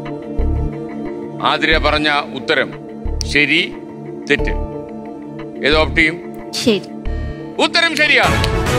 ആതിര പറഞ്ഞ ഉത്തരം ശരി, തെറ്റ്? ഏത് ഓപ്റ്റ് ചെയ്യും? ശരി. ഉത്തരം ശരിയാണ്.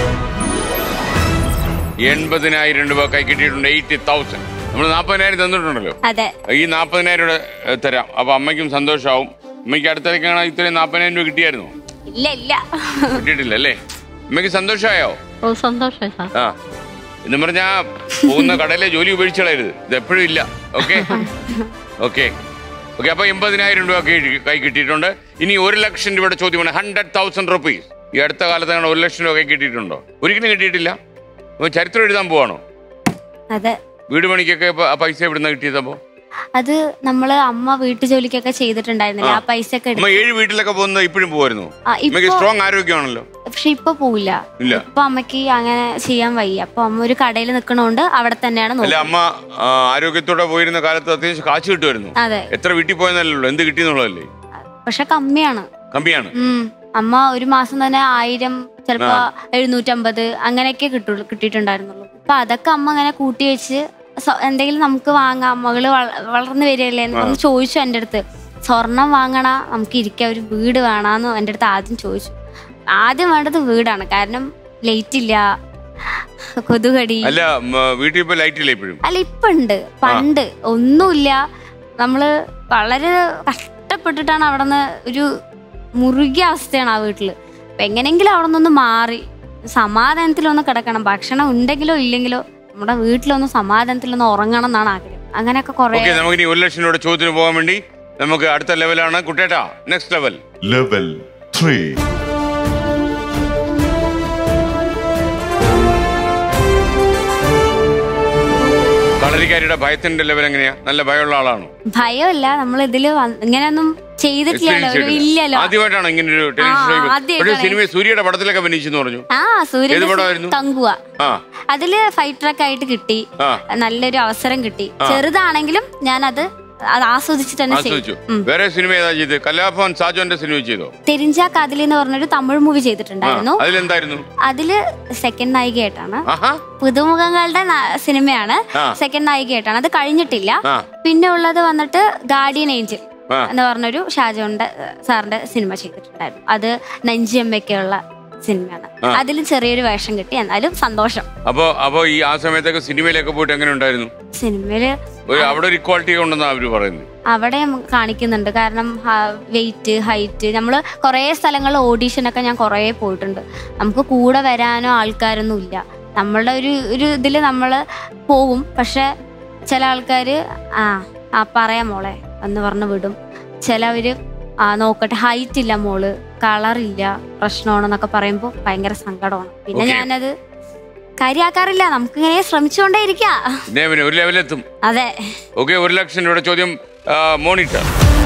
80,000 രൂപ കൈ കിട്ടിയിട്ടുണ്ട്. 80,000. നമ്മൾ 40,000 തന്നിട്ടുണ്ടല്ലോ. ഈ 40,000 രൂപ തരാം. അപ്പൊ അമ്മയ്ക്കും സന്തോഷാവും. അമ്മയ്ക്ക് അടുത്തിടയ്ക്കാണ് ഇത്രയും 40,000 രൂപ കിട്ടിയായിരുന്നു? കിട്ടിയിട്ടില്ല അല്ലേ? അമ്മയ്ക്ക് സന്തോഷമായോ? ആ, എന്ന് പറഞ്ഞാ പോകുന്ന കടയിലെ ജോലി ഉപേക്ഷിച്ചളയരുത്. ഇത് എപ്പോഴും ഇല്ല. Okay okay okay. അപ്പൊ 80,000 രൂപ കൈ കിട്ടിയിട്ടുണ്ട്. ഇനി 1,00,000 രൂപയുടെ ചോദ്യമാണ്. 100,000 റുപ്പീസ്. ഈ അടുത്ത കാലത്ത് 1,00,000 രൂപ കൈ കിട്ടിയിട്ടുണ്ടോ? ഒരിക്കലും കിട്ടിയിട്ടില്ല. ചരിത്രം എഴുതാൻ പോവാണോ? വീട് പണിക്കൊക്കെ പൈസ എവിടുന്ന കിട്ടിയതപ്പോ? അത് നമ്മള് അമ്മ വീട്ടു ജോലിക്കൊക്കെ ചെയ്തിട്ടുണ്ടായിരുന്നില്ല, ആ പൈസ ഒക്കെ 7 വീട്ടിലൊക്കെ പോകുന്നത് ഇപ്പോഴും പോകുമായിരുന്നു. സ്ട്രോങ് ആരോഗ്യമാണല്ലോ. പക്ഷെ ഇപ്പൊ പോവില്ല. ഇപ്പൊ അമ്മക്ക് അങ്ങനെ ചെയ്യാൻ വയ്യ. അപ്പൊ അമ്മ ഒരു കടയിൽ നിൽക്കണോണ്ട് അവിടെ തന്നെയാണ് നോക്കുന്നത്. അമ്മ ആരോഗ്യത്തോടെ പോയിരുന്ന കാലത്ത് അത്യാവശ്യം കാശ് കിട്ടുമായിരുന്നു. അതെ, എത്ര വീട്ടിൽ പോയെന്നല്ലോ, എന്ത് കിട്ടിയെന്നുള്ളതല്ലേ. പക്ഷെ കമ്മിയാണ്. അമ്മ ഒരു മാസം തന്നെ 1000, ചിലപ്പോ 750 അങ്ങനെയൊക്കെ കിട്ടിയിട്ടുണ്ടായിരുന്നുള്ളൂ. അപ്പൊ അതൊക്കെ അമ്മ അങ്ങനെ കൂട്ടി വെച്ച് എന്തെങ്കിലും നമുക്ക് വാങ്ങാം, മകള് വളർന്നു വരികയല്ലേ എന്ന് ചോദിച്ചു എൻ്റെ അടുത്ത്. സ്വർണം വാങ്ങണ, നമുക്ക് ഇരിക്കാൻ ഒരു വീട് വേണമെന്ന് എൻ്റെ അടുത്ത് ആദ്യം ചോദിച്ചു. ആദ്യം വേണ്ടത് വീടാണ്, കാരണം ലൈറ്റ് ഇല്ല, കൊതുകടി. അല്ല, വീട്ടിൽ ലൈറ്റ് ഇല്ല ഇപ്പോഴും? അല്ല, ഇപ്പൊ ഉണ്ട്. പണ്ട് ഒന്നുമില്ല. നമ്മള് വളരെ കഷ്ടപ്പെട്ടിട്ടാണ് അവിടെ നിന്ന്, ഒരു മുറുകിയ അവസ്ഥയാണ് ആ വീട്ടില്. അപ്പൊ എങ്ങനെങ്കിലും അവിടെ നിന്നൊന്ന് മാറി സമാധാനത്തിലൊന്ന് കിടക്കണം. ഭക്ഷണം ഉണ്ടെങ്കിലോ ഇല്ലെങ്കിലോ നമ്മുടെ വീട്ടിലൊന്ന് സമാധാനത്തിലൊന്ന് ഉറങ്ങണം എന്നാണ് ആഗ്രഹം. അങ്ങനെയൊക്കെ കുറെ. നമുക്ക് 1 ലക്ഷം രൂപയുടെ ചോദ്യത്തിന് പോകാൻ വേണ്ടി നമുക്ക് അടുത്ത ലെവലാണ് കുട്ടേട്ടാ. Next level 3. കളരിക്കാരിയുടെ ഭയത്തിന്റെ ലെവൽ എങ്ങനെയാ? നല്ല ഭയമുള്ള ആളാണോ? ഭയമല്ല, നമ്മൾ ഇതില് ഇങ്ങനെയൊന്നും ചെയ്തിട്ടില്ലല്ലോ, ഇല്ലല്ലോ. ആദ്യമായിട്ടാണ് ഇങ്ങനെ ഒരു സിനിമ. സൂര്യയുടെ പടത്തിലൊക്കെ അഭിനയിച്ചെന്ന് പറഞ്ഞു. തങ്കുവ. അതില് ഫൈറ്ററൊക്കെ ആയിട്ട് കിട്ടി, നല്ലൊരു അവസരം കിട്ടി. ചെറുതാണെങ്കിലും ഞാൻ അത് ആസ്വദിച്ച് തന്നെ ചെയ്തു. വേറെ സിനിമ ഏതാ ചെയ്ത്? കലാഭവൻ സാജോന്റെ സിനിമ ചെയ്തോ? തെരിഞ്ചാ കാതിലി എന്ന് പറഞ്ഞൊരു തമിഴ് മൂവി ചെയ്തിട്ടുണ്ടായിരുന്നു. അതിലെന്തായിരുന്നു? അതില് സെക്കൻഡ് നായികയായിട്ടാണ്. പുതുമുഖങ്ങളുടെ സിനിമയാണ്, സെക്കൻഡ് നായികയായിട്ടാണ്. അത് കഴിഞ്ഞിട്ടില്ല. പിന്നെ ഉള്ളത് വന്നിട്ട് ഗാർഡിയൻ ഏഞ്ചൽ എന്ന് പറഞ്ഞൊരു ഷാജോന്റെ സാറിന്റെ സിനിമ ചെയ്തിട്ടുണ്ടായിരുന്നു. അത് നഞ്ചിയമ്മയ്ക്കുള്ള സിനിമയാണ്. അതിലും ചെറിയൊരു വേഷം കിട്ടി, എന്നാലും സന്തോഷം. അപ്പൊ ഈ ആ സമയത്തൊക്കെ സിനിമയിലൊക്കെ പോയിട്ട് എങ്ങനെ ഉണ്ടായിരുന്നു? സിനിമയില് അവിടെ ഒരു ഇക്വാളിറ്റി ഉണ്ടെന്നാ അവര് പറയുന്നത്. അവിടെ കാണിക്കുന്നുണ്ട്, കാരണം വെയിറ്റ്, ഹൈറ്റ്. നമ്മള് കുറെ സ്ഥലങ്ങളിൽ ഓഡീഷനൊക്കെ ഞാൻ കുറെ പോയിട്ടുണ്ട്. നമുക്ക് കൂടെ വരാനോ ആൾക്കാരൊന്നും ഇല്ല. നമ്മളുടെ ഒരു ഇതില് നമ്മള് പോവും. പക്ഷെ ചില ആൾക്കാര് പറയാം മോളെ എന്ന് പറഞ്ഞ് വിടും. ചിലവര് നോക്കട്ടെ, ഹൈറ്റ് ഇല്ല മോള്, കളറില്ല, പ്രശ്നമാണെന്നൊക്കെ പറയുമ്പോ ഭയങ്കര സങ്കടമാണ്. പിന്നെ ഞാനത് കാര്യാക്കാറില്ല. നമുക്ക് ഇങ്ങനെ ശ്രമിച്ചുകൊണ്ടേ ഇരിക്കാം. ഒരു ലെവലെത്തും. അതെ. ഓക്കെ, 1 ലക്ഷം രൂപയുടെ ചോദ്യം മോണിറ്റർ.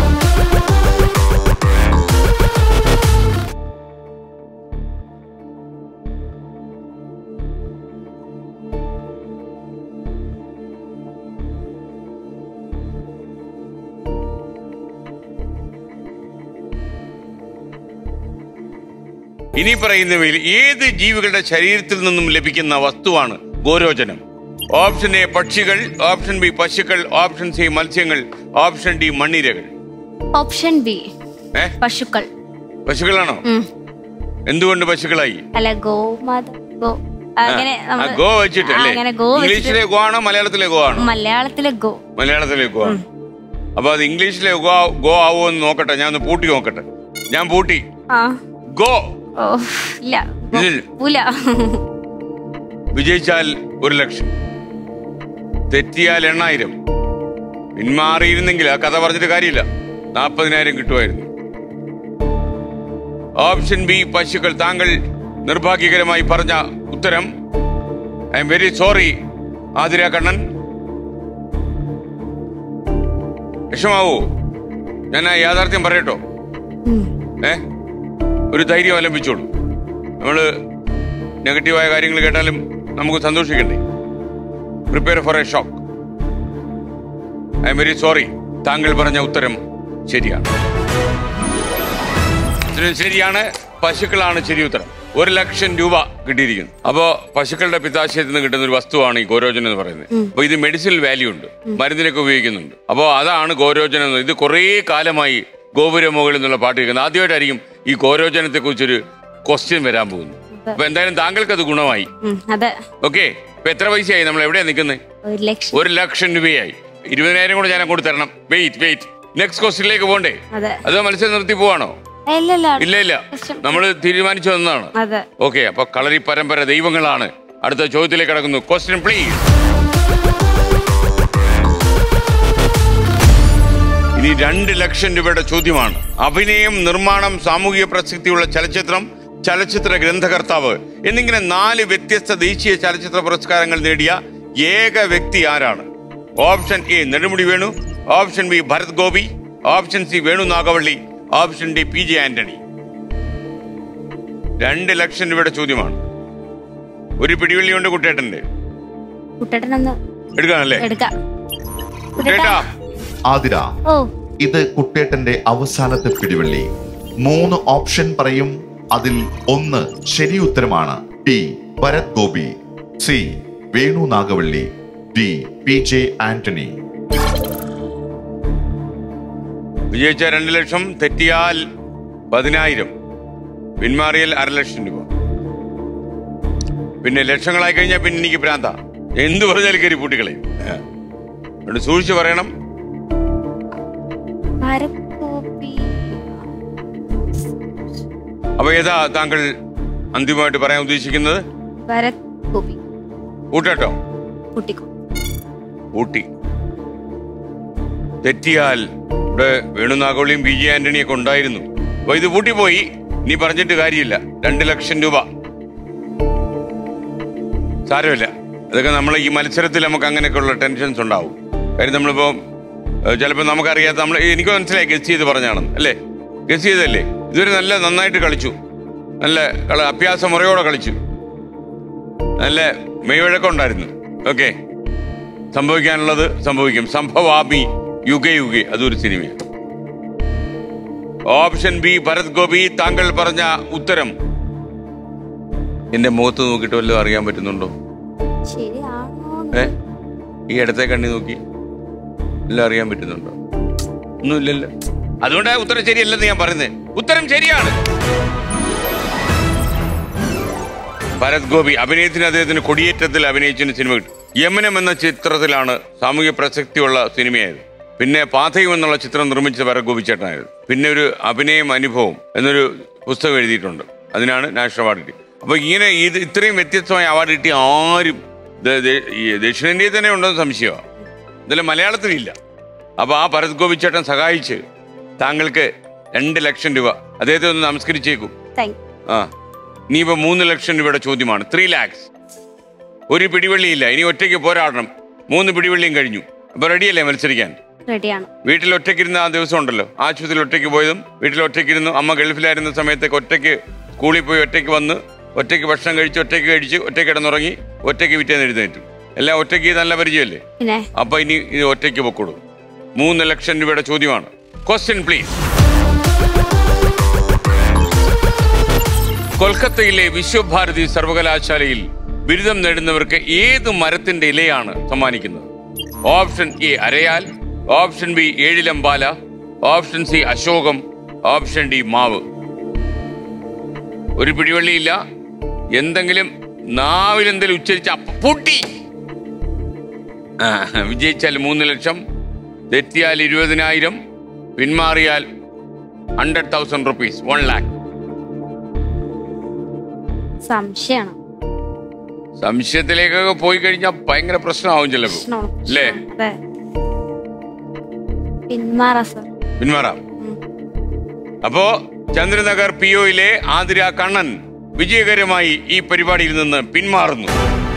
ഇനി പറയുന്നവയിൽ ഏത് ജീവികളുടെ ശരീരത്തിൽ നിന്നും ലഭിക്കുന്ന വസ്തുവാണ് ഗോരോചനം? ഓപ്ഷൻ എ പക്ഷികൾ, ഓപ്ഷൻ ബി പശുക്കൾ, ഓപ്ഷൻ സി മത്സ്യങ്ങൾ, ഓപ്ഷൻ ഡി മണ്ണിരകൾ. ഓപ്ഷൻ ബി പശുക്കൾ. പശുക്കളാണോ? എന്തുകൊണ്ട് പശുക്കളായി? അല്ല, ഗോ വെച്ചിട്ടല്ലേ? ഇംഗ്ലീഷിലെ ഗോ ആണോ മലയാളത്തിലെ ഗോ ആണോ? മലയാളത്തിലെ ഗോ. മലയാളത്തിലെ ഗോ ആണ്. അപ്പൊ അത് ഇംഗ്ലീഷിലെ ഗോ ആവോ എന്ന് നോക്കട്ടെ. ഞാൻ ഒന്ന് പൂട്ടി നോക്കട്ടെ. ഞാൻ പൂട്ടി. ഗോ. വിജയിച്ചാൽ 1 ലക്ഷം, തെറ്റിയാൽ 8000. പിന്മാറിയിരുന്നെങ്കിൽ ആ കഥ പറഞ്ഞിട്ട് കാര്യമില്ല, 40,000 കിട്ടുമായിരുന്നു. ഓപ്ഷൻ ബി പശുക്കൾ. താങ്കൾ നിർഭാഗ്യകരമായി പറഞ്ഞ ഉത്തരം. I am very sorry Athira Kannan. വിഷമാവോ? ഞാൻ ആ യാഥാർത്ഥ്യം പറയട്ടോ? ഒരു ധൈര്യം അവലംബിച്ചോളൂ. നമ്മള് നെഗറ്റീവായ കാര്യങ്ങൾ കേട്ടാലും നമുക്ക് സന്തോഷിക്കണ്ടേ? Prepare for a shock. I am very sorry. താങ്കൾ പറഞ്ഞ ഉത്തരം ശരിയാണ്. ശരിയാണ്, പശുക്കളാണ് ശരി ഉത്തരം. 1 ലക്ഷം രൂപ കിട്ടിയിരിക്കുന്നു. അപ്പോ പശുക്കളുടെ പിത്താശയത്തിൽ നിന്ന് കിട്ടുന്ന ഒരു വസ്തുവാണ് ഈ ഗോരോചനം എന്ന് പറയുന്നത്. അപ്പൊ ഇത് മെഡിസിനൽ വാല്യൂ ഉണ്ട്, മരുന്നിനൊക്കെ ഉപയോഗിക്കുന്നുണ്ട്. അപ്പോൾ അതാണ് ഗോരോചനം. ഇത് കുറേ കാലമായി ഗോപുരമുകളിൽ നിന്നുള്ള പാട്ട് കേൾക്കുന്നത്. ആദ്യമായിട്ടായിരിക്കും ഈ ഗോരോചനത്തെ കുറിച്ചൊരു ക്വസ്റ്റ്യൻ വരാൻ പോകുന്നു. അപ്പൊ എന്തായാലും താങ്കൾക്ക് അത് ഗുണമായി. ഓക്കെ, ഇപ്പൊ എത്ര പൈസയായി? നമ്മൾ എവിടെയാ നിൽക്കുന്നത്? 1 ലക്ഷം രൂപയായി. 20,000 കൂടെ ഞാൻ അങ്ങോട്ട് തരണം. വെയിറ്റ്. നെക്സ്റ്റ് ക്വസ്റ്റ്യനിലേക്ക് പോകണ്ടേ? അതോ മത്സരം നിർത്തി പോവാണോ? ഇല്ല, നമ്മൾ തീരുമാനിച്ചു വന്നതാണ്. ഓക്കെ, അപ്പൊ കളരി പരമ്പര ദൈവങ്ങളാണ്. അടുത്ത ചോദ്യത്തിലേക്ക് കടക്കുന്നു. Question please. ഇനി 2 ലക്ഷം രൂപയുടെ ചോദ്യമാണ്. അഭിനയം, നിർമ്മാണം, സാമൂഹിക പ്രസക്തിയുള്ള ചലച്ചിത്രം, ചലച്ചിത്ര ഗ്രന്ഥകർത്താവ് എന്നിങ്ങനെ 4 വ്യത്യസ്ത ദേശീയ ചലച്ചിത്ര പുരസ്കാരങ്ങൾ നേടിയ ഏക വ്യക്തി ആരാണ്? Option A Nedumudi Venu, option B Bharath Gopi, option C Venu Nagavally, option D PJ Antony. 2 ലക്ഷം രൂപയുടെ ചോദ്യമാണ്. ഒരു പിടിവള്ളി കൊണ്ട് കുട്ടേട്ടന്റെ എടുക്കാനല്ലേ? ആതിര, ഇത് കുട്ടേട്ടന്റെ അവസാനത്തെ പിടിവള്ളി. 3 ഓപ്ഷൻ പറയും. അതിൽ 1 ശരി ഉത്തരമാണ്. B Bharath Gopi, C Venu Nagavally, D PJ Antony. വിജയിച്ച 2 ലക്ഷം, തെറ്റിയാൽ 10,000, പിന്മാറിയാൽ 1,00,000 രൂപ. പിന്നെ ലക്ഷങ്ങളായി കഴിഞ്ഞാൽ പിന്നെ എനിക്ക് ഭ്രാന്ത. എന്ത് പറഞ്ഞാലും കയറി പൂട്ടിക്കളയും. സൂക്ഷിച്ചു പറയണം. അപ്പൊ ഏതാ താങ്കൾ അന്തിമമായിട്ട് പറയാൻ ഉദ്ദേശിക്കുന്നത്? കൂട്ടോ? ഊട്ടി. തെറ്റിയാൽ ഇവിടെ വേണു നാഗവള്ളിയും PJ ആന്റണിയൊക്കെ ഉണ്ടായിരുന്നു. അപ്പൊ ഇത് പൂട്ടിപ്പോയി. നീ പറഞ്ഞിട്ട് കാര്യമില്ല. 2 ലക്ഷം രൂപ സാരമില്ല. അതൊക്കെ നമ്മൾ ഈ മത്സരത്തിൽ നമുക്ക് അങ്ങനെയൊക്കെയുള്ള ടെൻഷൻസ് ഉണ്ടാവും. കാര്യം നമ്മളിപ്പോ ചിലപ്പോൾ നമുക്കറിയാത്ത എനിക്ക് മനസ്സിലായി ഗസ് ചെയ്ത് പറഞ്ഞാണെന്ന് അല്ലേ? ഗസ് ചെയ്തല്ലേ? ഇതൊരു നന്നായിട്ട് കളിച്ചു. നല്ല അഭ്യാസ മുറയോടെ കളിച്ചു. നല്ല മെയ്വഴക്കം ഉണ്ടായിരുന്നു. ഓക്കെ, സംഭവിക്കാനുള്ളത് സംഭവിക്കും. സംഭവാമി യുഗേ യുഗേ, അതൊരു സിനിമയാണ്. Option B Bharath Gopi. താങ്കൾ പറഞ്ഞ ഉത്തരം എന്റെ മുഖത്ത് നോക്കിയിട്ട് വല്ലതും അറിയാൻ പറ്റുന്നുണ്ടോ? ഈ ഇടത്തെ കണ്ണി നോക്കി എല്ലാം അറിയാൻ പറ്റുന്നുണ്ടോ? ഒന്നുമില്ലല്ലോ. അതുകൊണ്ടാണ് ഉത്തരം ശരിയല്ലെന്ന് ഞാൻ പറയുന്നത്. ഉത്തരം ശരിയാണ്. ഭരത് ഗോപി അഭിനയത്തിന് അദ്ദേഹത്തിന് കൊടിയേറ്റത്തിൽ അഭിനയിച്ചതിന് സിനിമ കിട്ടി. യമനം എന്ന ചിത്രത്തിലാണ് സാമൂഹ്യ പ്രസക്തിയുള്ള സിനിമയായത്. പിന്നെ പാഥയും എന്നുള്ള ചിത്രം നിർമ്മിച്ചത് ഭരത് ഗോപി ചേട്ടനായിരുന്നു. പിന്നെ ഒരു അഭിനയം അനുഭവം എന്നൊരു പുസ്തകം എഴുതിയിട്ടുണ്ട്. അതിനാണ് നാഷണൽ അവാർഡ് കിട്ടി. അപ്പൊ ഇങ്ങനെ ഇത്രയും വ്യത്യസ്തമായ അവാർഡ് കിട്ടിയ ആരും ദക്ഷിണേന്ത്യയിൽ തന്നെ ഉണ്ടെന്ന് സംശയമാണ്. ഇതെല്ലാം മലയാളത്തിലില്ല. അപ്പൊ ആ ഭരത് ഗോപി ചേട്ടൻ സഹായിച്ച് താങ്കൾക്ക് 2 ലക്ഷം രൂപ. അദ്ദേഹത്തെ ഒന്ന് നമസ്കരിച്ചേക്കും. ഇനിയിപ്പോ 3 ലക്ഷം രൂപയുടെ ചോദ്യമാണ്. 3 lakhs. ഒരു പിടിവള്ളിയില്ല. ഇനി ഒറ്റയ്ക്ക് പോരാടണം. 3 പിടിവള്ളിയും കഴിഞ്ഞു. അപ്പൊ റെഡിയല്ലേ മത്സരിക്കാൻ? വീട്ടിൽ ഒറ്റയ്ക്കിരുന്ന ആ ദിവസം ഉണ്ടല്ലോ, ആശുപത്രിയിൽ ഒറ്റയ്ക്ക് പോയതും വീട്ടിൽ ഒറ്റയ്ക്കിരുന്നു. അമ്മ ഗൾഫിലായിരുന്ന സമയത്തൊക്കെ ഒറ്റയ്ക്ക് സ്കൂളിൽ പോയി ഒറ്റയ്ക്ക് വന്ന് ഒറ്റയ്ക്ക് ഭക്ഷണം കഴിച്ച് ഒറ്റയ്ക്ക് കിടന്നുറങ്ങി ഒറ്റയ്ക്ക് വിറ്റേന്ന് എഴുന്നേറ്റു. എല്ലാം ഒറ്റയ്ക്ക് നല്ല പരിചയമല്ലേ? അപ്പൊ ഇനി ഇത് ഒറ്റയ്ക്ക് പൊക്കോളൂ. 3 ലക്ഷം രൂപയുടെ ചോദ്യമാണ്. Question please. കൊൽക്കത്തയിലെ വിശ്വഭാരതി സർവകലാശാലയിൽ ബിരുദം നേടുന്നവർക്ക് ഏത് മരത്തിന്റെ ഇലയാണ് സമ്മാനിക്കുന്നത്? ഓപ്ഷൻ എ അരയാൽ, ഓപ്ഷൻ ബി ഏഴിലമ്പാല, ഓപ്ഷൻ സി അശോകം, ഓപ്ഷൻ ഡി മാവ്. ഒരു പിടിവള്ളിയില്ല. എന്തെങ്കിലും നാവിലെന്തെങ്കിലും ഉച്ചരിച്ച പൊട്ടി. വിജയിച്ചാൽ 3 ലക്ഷം, തെറ്റിയാൽ 20,000, പിന്മാറിയാൽ 100,000 rupees, 1 lakh. സംശയത്തിലേക്കൊക്കെ പോയി കഴിഞ്ഞാൽ ഭയങ്കര പ്രശ്നമാവും ചിലപ്പോ അല്ലേ? പിന്മാറാം. അപ്പോ ചന്ദ്രനഗർ POയിലെ ആതിര കണ്ണൻ വിജയകരമായി ഈ പരിപാടിയിൽ നിന്ന് പിന്മാറുന്നു.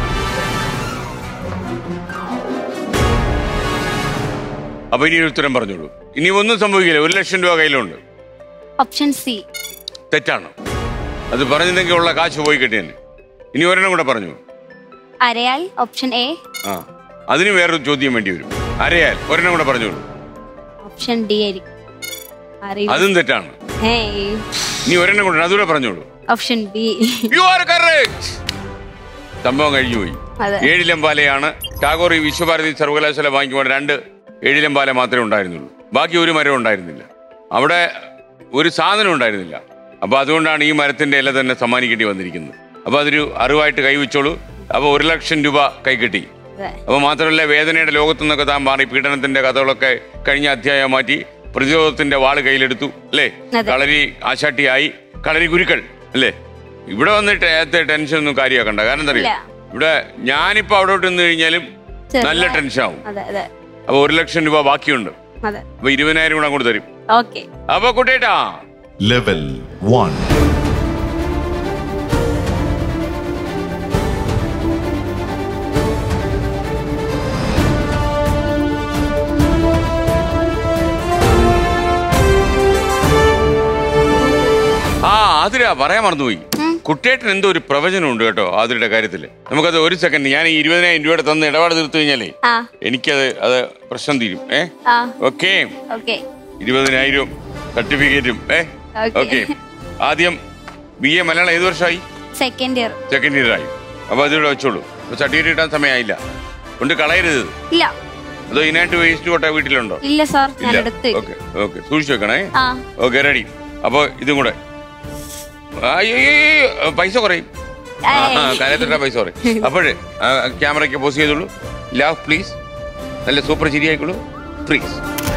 അപ്പൊ ഇനി ഉത്തരം പറഞ്ഞോളൂ. ഇനി ഒന്നും സംഭവിക്കില്ല. 1 ലക്ഷം രൂപ കയ്യിലുണ്ട്. ഓപ്ഷൻ സി തെറ്റാണ്. അത് പറഞ്ഞെങ്കിൽ ഉള്ള കാശ് പോയി കിട്ടിയെന്നെ. ഇനി ഒരെണ്ണം കൂടെ പറഞ്ഞു. അരയാൽ, ഓപ്ഷൻ എ. അതിന് വേറൊരു ചോദ്യം വേണ്ടി വരും. അരയാൽ ഒരെണ്ണം കൂടെ പറഞ്ഞോളൂ. ഓപ്ഷൻ ഡി ആയിരിക്കും. അതും തെറ്റാണ്. ഇനി ഒരെണ്ണം കൂടെ അതുകൂടെ പറഞ്ഞോളൂ. Option B. You are correct. സംഭവം കഴിഞ്ഞു പോയി. ഏഴിലമ്പാലയാണ്. ടാഗോർ ഈ വിശ്വഭാരതി സർവകലാശാല വാങ്ങിക്കുമ്പോൾ 2 ഏഴിലമ്പാല മാത്രമേ ഉണ്ടായിരുന്നുള്ളൂ. ബാക്കി ഒരു മരം ഉണ്ടായിരുന്നില്ല. അവിടെ ഒരു സാധനം ഉണ്ടായിരുന്നില്ല. അപ്പൊ അതുകൊണ്ടാണ് ഈ മരത്തിന്റെ ഇല തന്നെ സമ്മാനിക്കേണ്ടി വന്നിരിക്കുന്നത്. അപ്പൊ അതൊരു അറിവായിട്ട് കൈവച്ചോളൂ. അപ്പൊ 1 ലക്ഷം രൂപ കൈ കിട്ടി. അപ്പൊ മാത്രമല്ല, വേദനയുടെ ലോകത്തു നിന്നൊക്കെ താൻ മാറി. പീഡനത്തിന്റെ കഥകളൊക്കെ കഴിഞ്ഞ അധ്യായം മാറ്റി പ്രതിരോധത്തിന്റെ വാള് കയ്യിലെടുത്തു അല്ലേ? കളരി ആശാട്ടിയായി, കളരി ഗുരുക്കൾ അല്ലേ? ഇവിടെ വന്നിട്ട് ടെൻഷൻ ഒന്നും കാര്യമാക്കണ്ട. കാരണം എന്താ അറിയാം, ഇവിടെ ഞാനിപ്പോ അവിടോട്ട് നിന്ന് കഴിഞ്ഞാലും നല്ല ടെൻഷൻ ആവും. അപ്പൊ 1 ലക്ഷം രൂപ ബാക്കിയുണ്ട്. അപ്പൊ 20,000 കൂടെ അങ്ങോട്ട് തരും. അപ്പൊ കുട്ടേട്ടാ ലെവൽ 1. പറയാൻ മറന്നുപോയി. കുട്ടേട്ടൻ എന്തോ ഒരു പ്രവചനമുണ്ട് കേട്ടോ ആതിരയുടെ കാര്യത്തില്. നമുക്കത് ഒരു സെക്കൻഡ്, ഞാൻ ഈ 20,000 രൂപയുടെ തന്ന് ഇടപാട് തീർത്തു കഴിഞ്ഞാലേ എനിക്കത് പ്രശ്നം തീരും. ഓക്കെ, 20,000 സർട്ടിഫിക്കറ്റും. ഓക്കെ, ആദ്യം BA മലയാളം ഏത് വർഷമായി? സെക്കൻഡ് ഇയർ ആയി. അപ്പൊ അതിവിടെ വെച്ചോളൂ. സർട്ടിഫിക്കറ്റ് കിട്ടാൻ സമയമായില്ല, കൊണ്ട് കളയരുത്. അതോ ഇതിനായിട്ട് വേസ്റ്റ് കൊട്ട വീട്ടിലുണ്ടോ? ഇല്ല സാർ. ഓക്കെ ഓക്കെ, സൂക്ഷിച്ചു വെക്കണേ. Okay, ready. അപ്പൊ ഇതും കൂടെ. പൈസ കുറയും, കാര്യത്തിട്ട പൈസ കുറയും. അപ്പോഴേ ക്യാമറയ്ക്ക് പോസ് ചെയ്തോളൂ. Love please. നല്ല സൂപ്പർ ചിരിയായിക്കോളൂ പ്ലീസ്.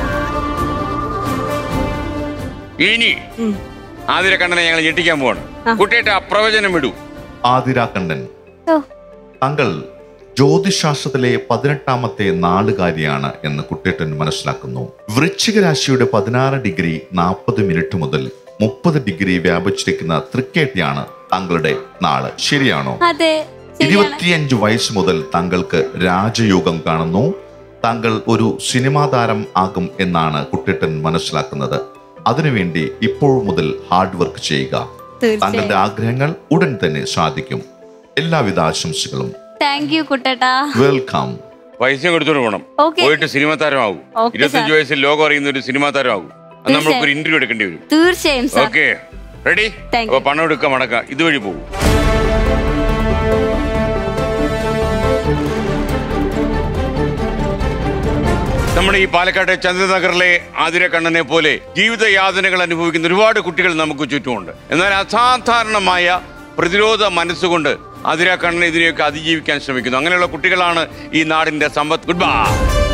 ഇനി ആതിര കണ്ണനെ ഞങ്ങൾ ഞെട്ടിക്കാൻ പോവാണ്. കുട്ടിയേട്ട അപ്രവചനം വിടൂ. ആതിര കണ്ണൻ, താങ്കൾ ജ്യോതിശാസ്ത്രത്തിലെ 18ാമത്തെ നാളുകാരിയാണ് എന്ന് കുട്ടേട്ടൻ മനസ്സിലാക്കുന്നു. വൃശ്ചിക രാശിയുടെ 16 ഡിഗ്രി 40 മിനിറ്റ് മുതൽ 30 ഡിഗ്രി വ്യാപിച്ചിരിക്കുന്ന തൃക്കേട്ടയാണ് താങ്കളുടെ നാള്. ശരിയാണോ? 25 വയസ്സ് മുതൽ താങ്കൾക്ക് രാജയോഗം കാണുന്നു. താങ്കൾ ഒരു സിനിമാ താരം ആകും എന്നാണ് കുട്ടേട്ടൻ മനസ്സിലാക്കുന്നത്. അതിനുവേണ്ടി ഇപ്പോൾ മുതൽ ഹാർഡ് വർക്ക് ചെയ്യുക. താങ്കളുടെ ആഗ്രഹങ്ങൾ ഉടൻ തന്നെ സാധിക്കും. എല്ലാവിധ ആശംസകളും. വെൽക്കം. പൈസ കൊടുത്തോണ്ട് പോകണം. പോയിട്ട് സിനിമാ താരമാകും. 25 വയസ്സിൽ ലോകം അറിയുന്ന ഒരു സിനിമാ താരമാകും. നമ്മൾക്കൊരു ഇന്റർവ്യൂ എടുക്കേണ്ടി വരും. തീർച്ചയായും. Okay, ready? അപ്പൊ പണം എടുക്കാം, മടക്കാം, ഇതുവഴി പോകും. നമ്മുടെ ഈ പാലക്കാട്ടെ ചന്ദ്രനഗറിലെ ആതിര കണ്ണനെ പോലെ ജീവിത യാതനകൾ അനുഭവിക്കുന്ന ഒരുപാട് കുട്ടികൾ നമുക്ക് ചുറ്റുമുണ്ട്. എന്നാൽ അസാധാരണമായ പ്രതിരോധ മനസ്സുകൊണ്ട് ആതിര കണ്ണൻ ഇതിനെയൊക്കെ അതിജീവിക്കാൻ ശ്രമിക്കുന്നു. അങ്ങനെയുള്ള കുട്ടികളാണ് ഈ നാടിന്റെ സമ്പത്ത്. Good bye.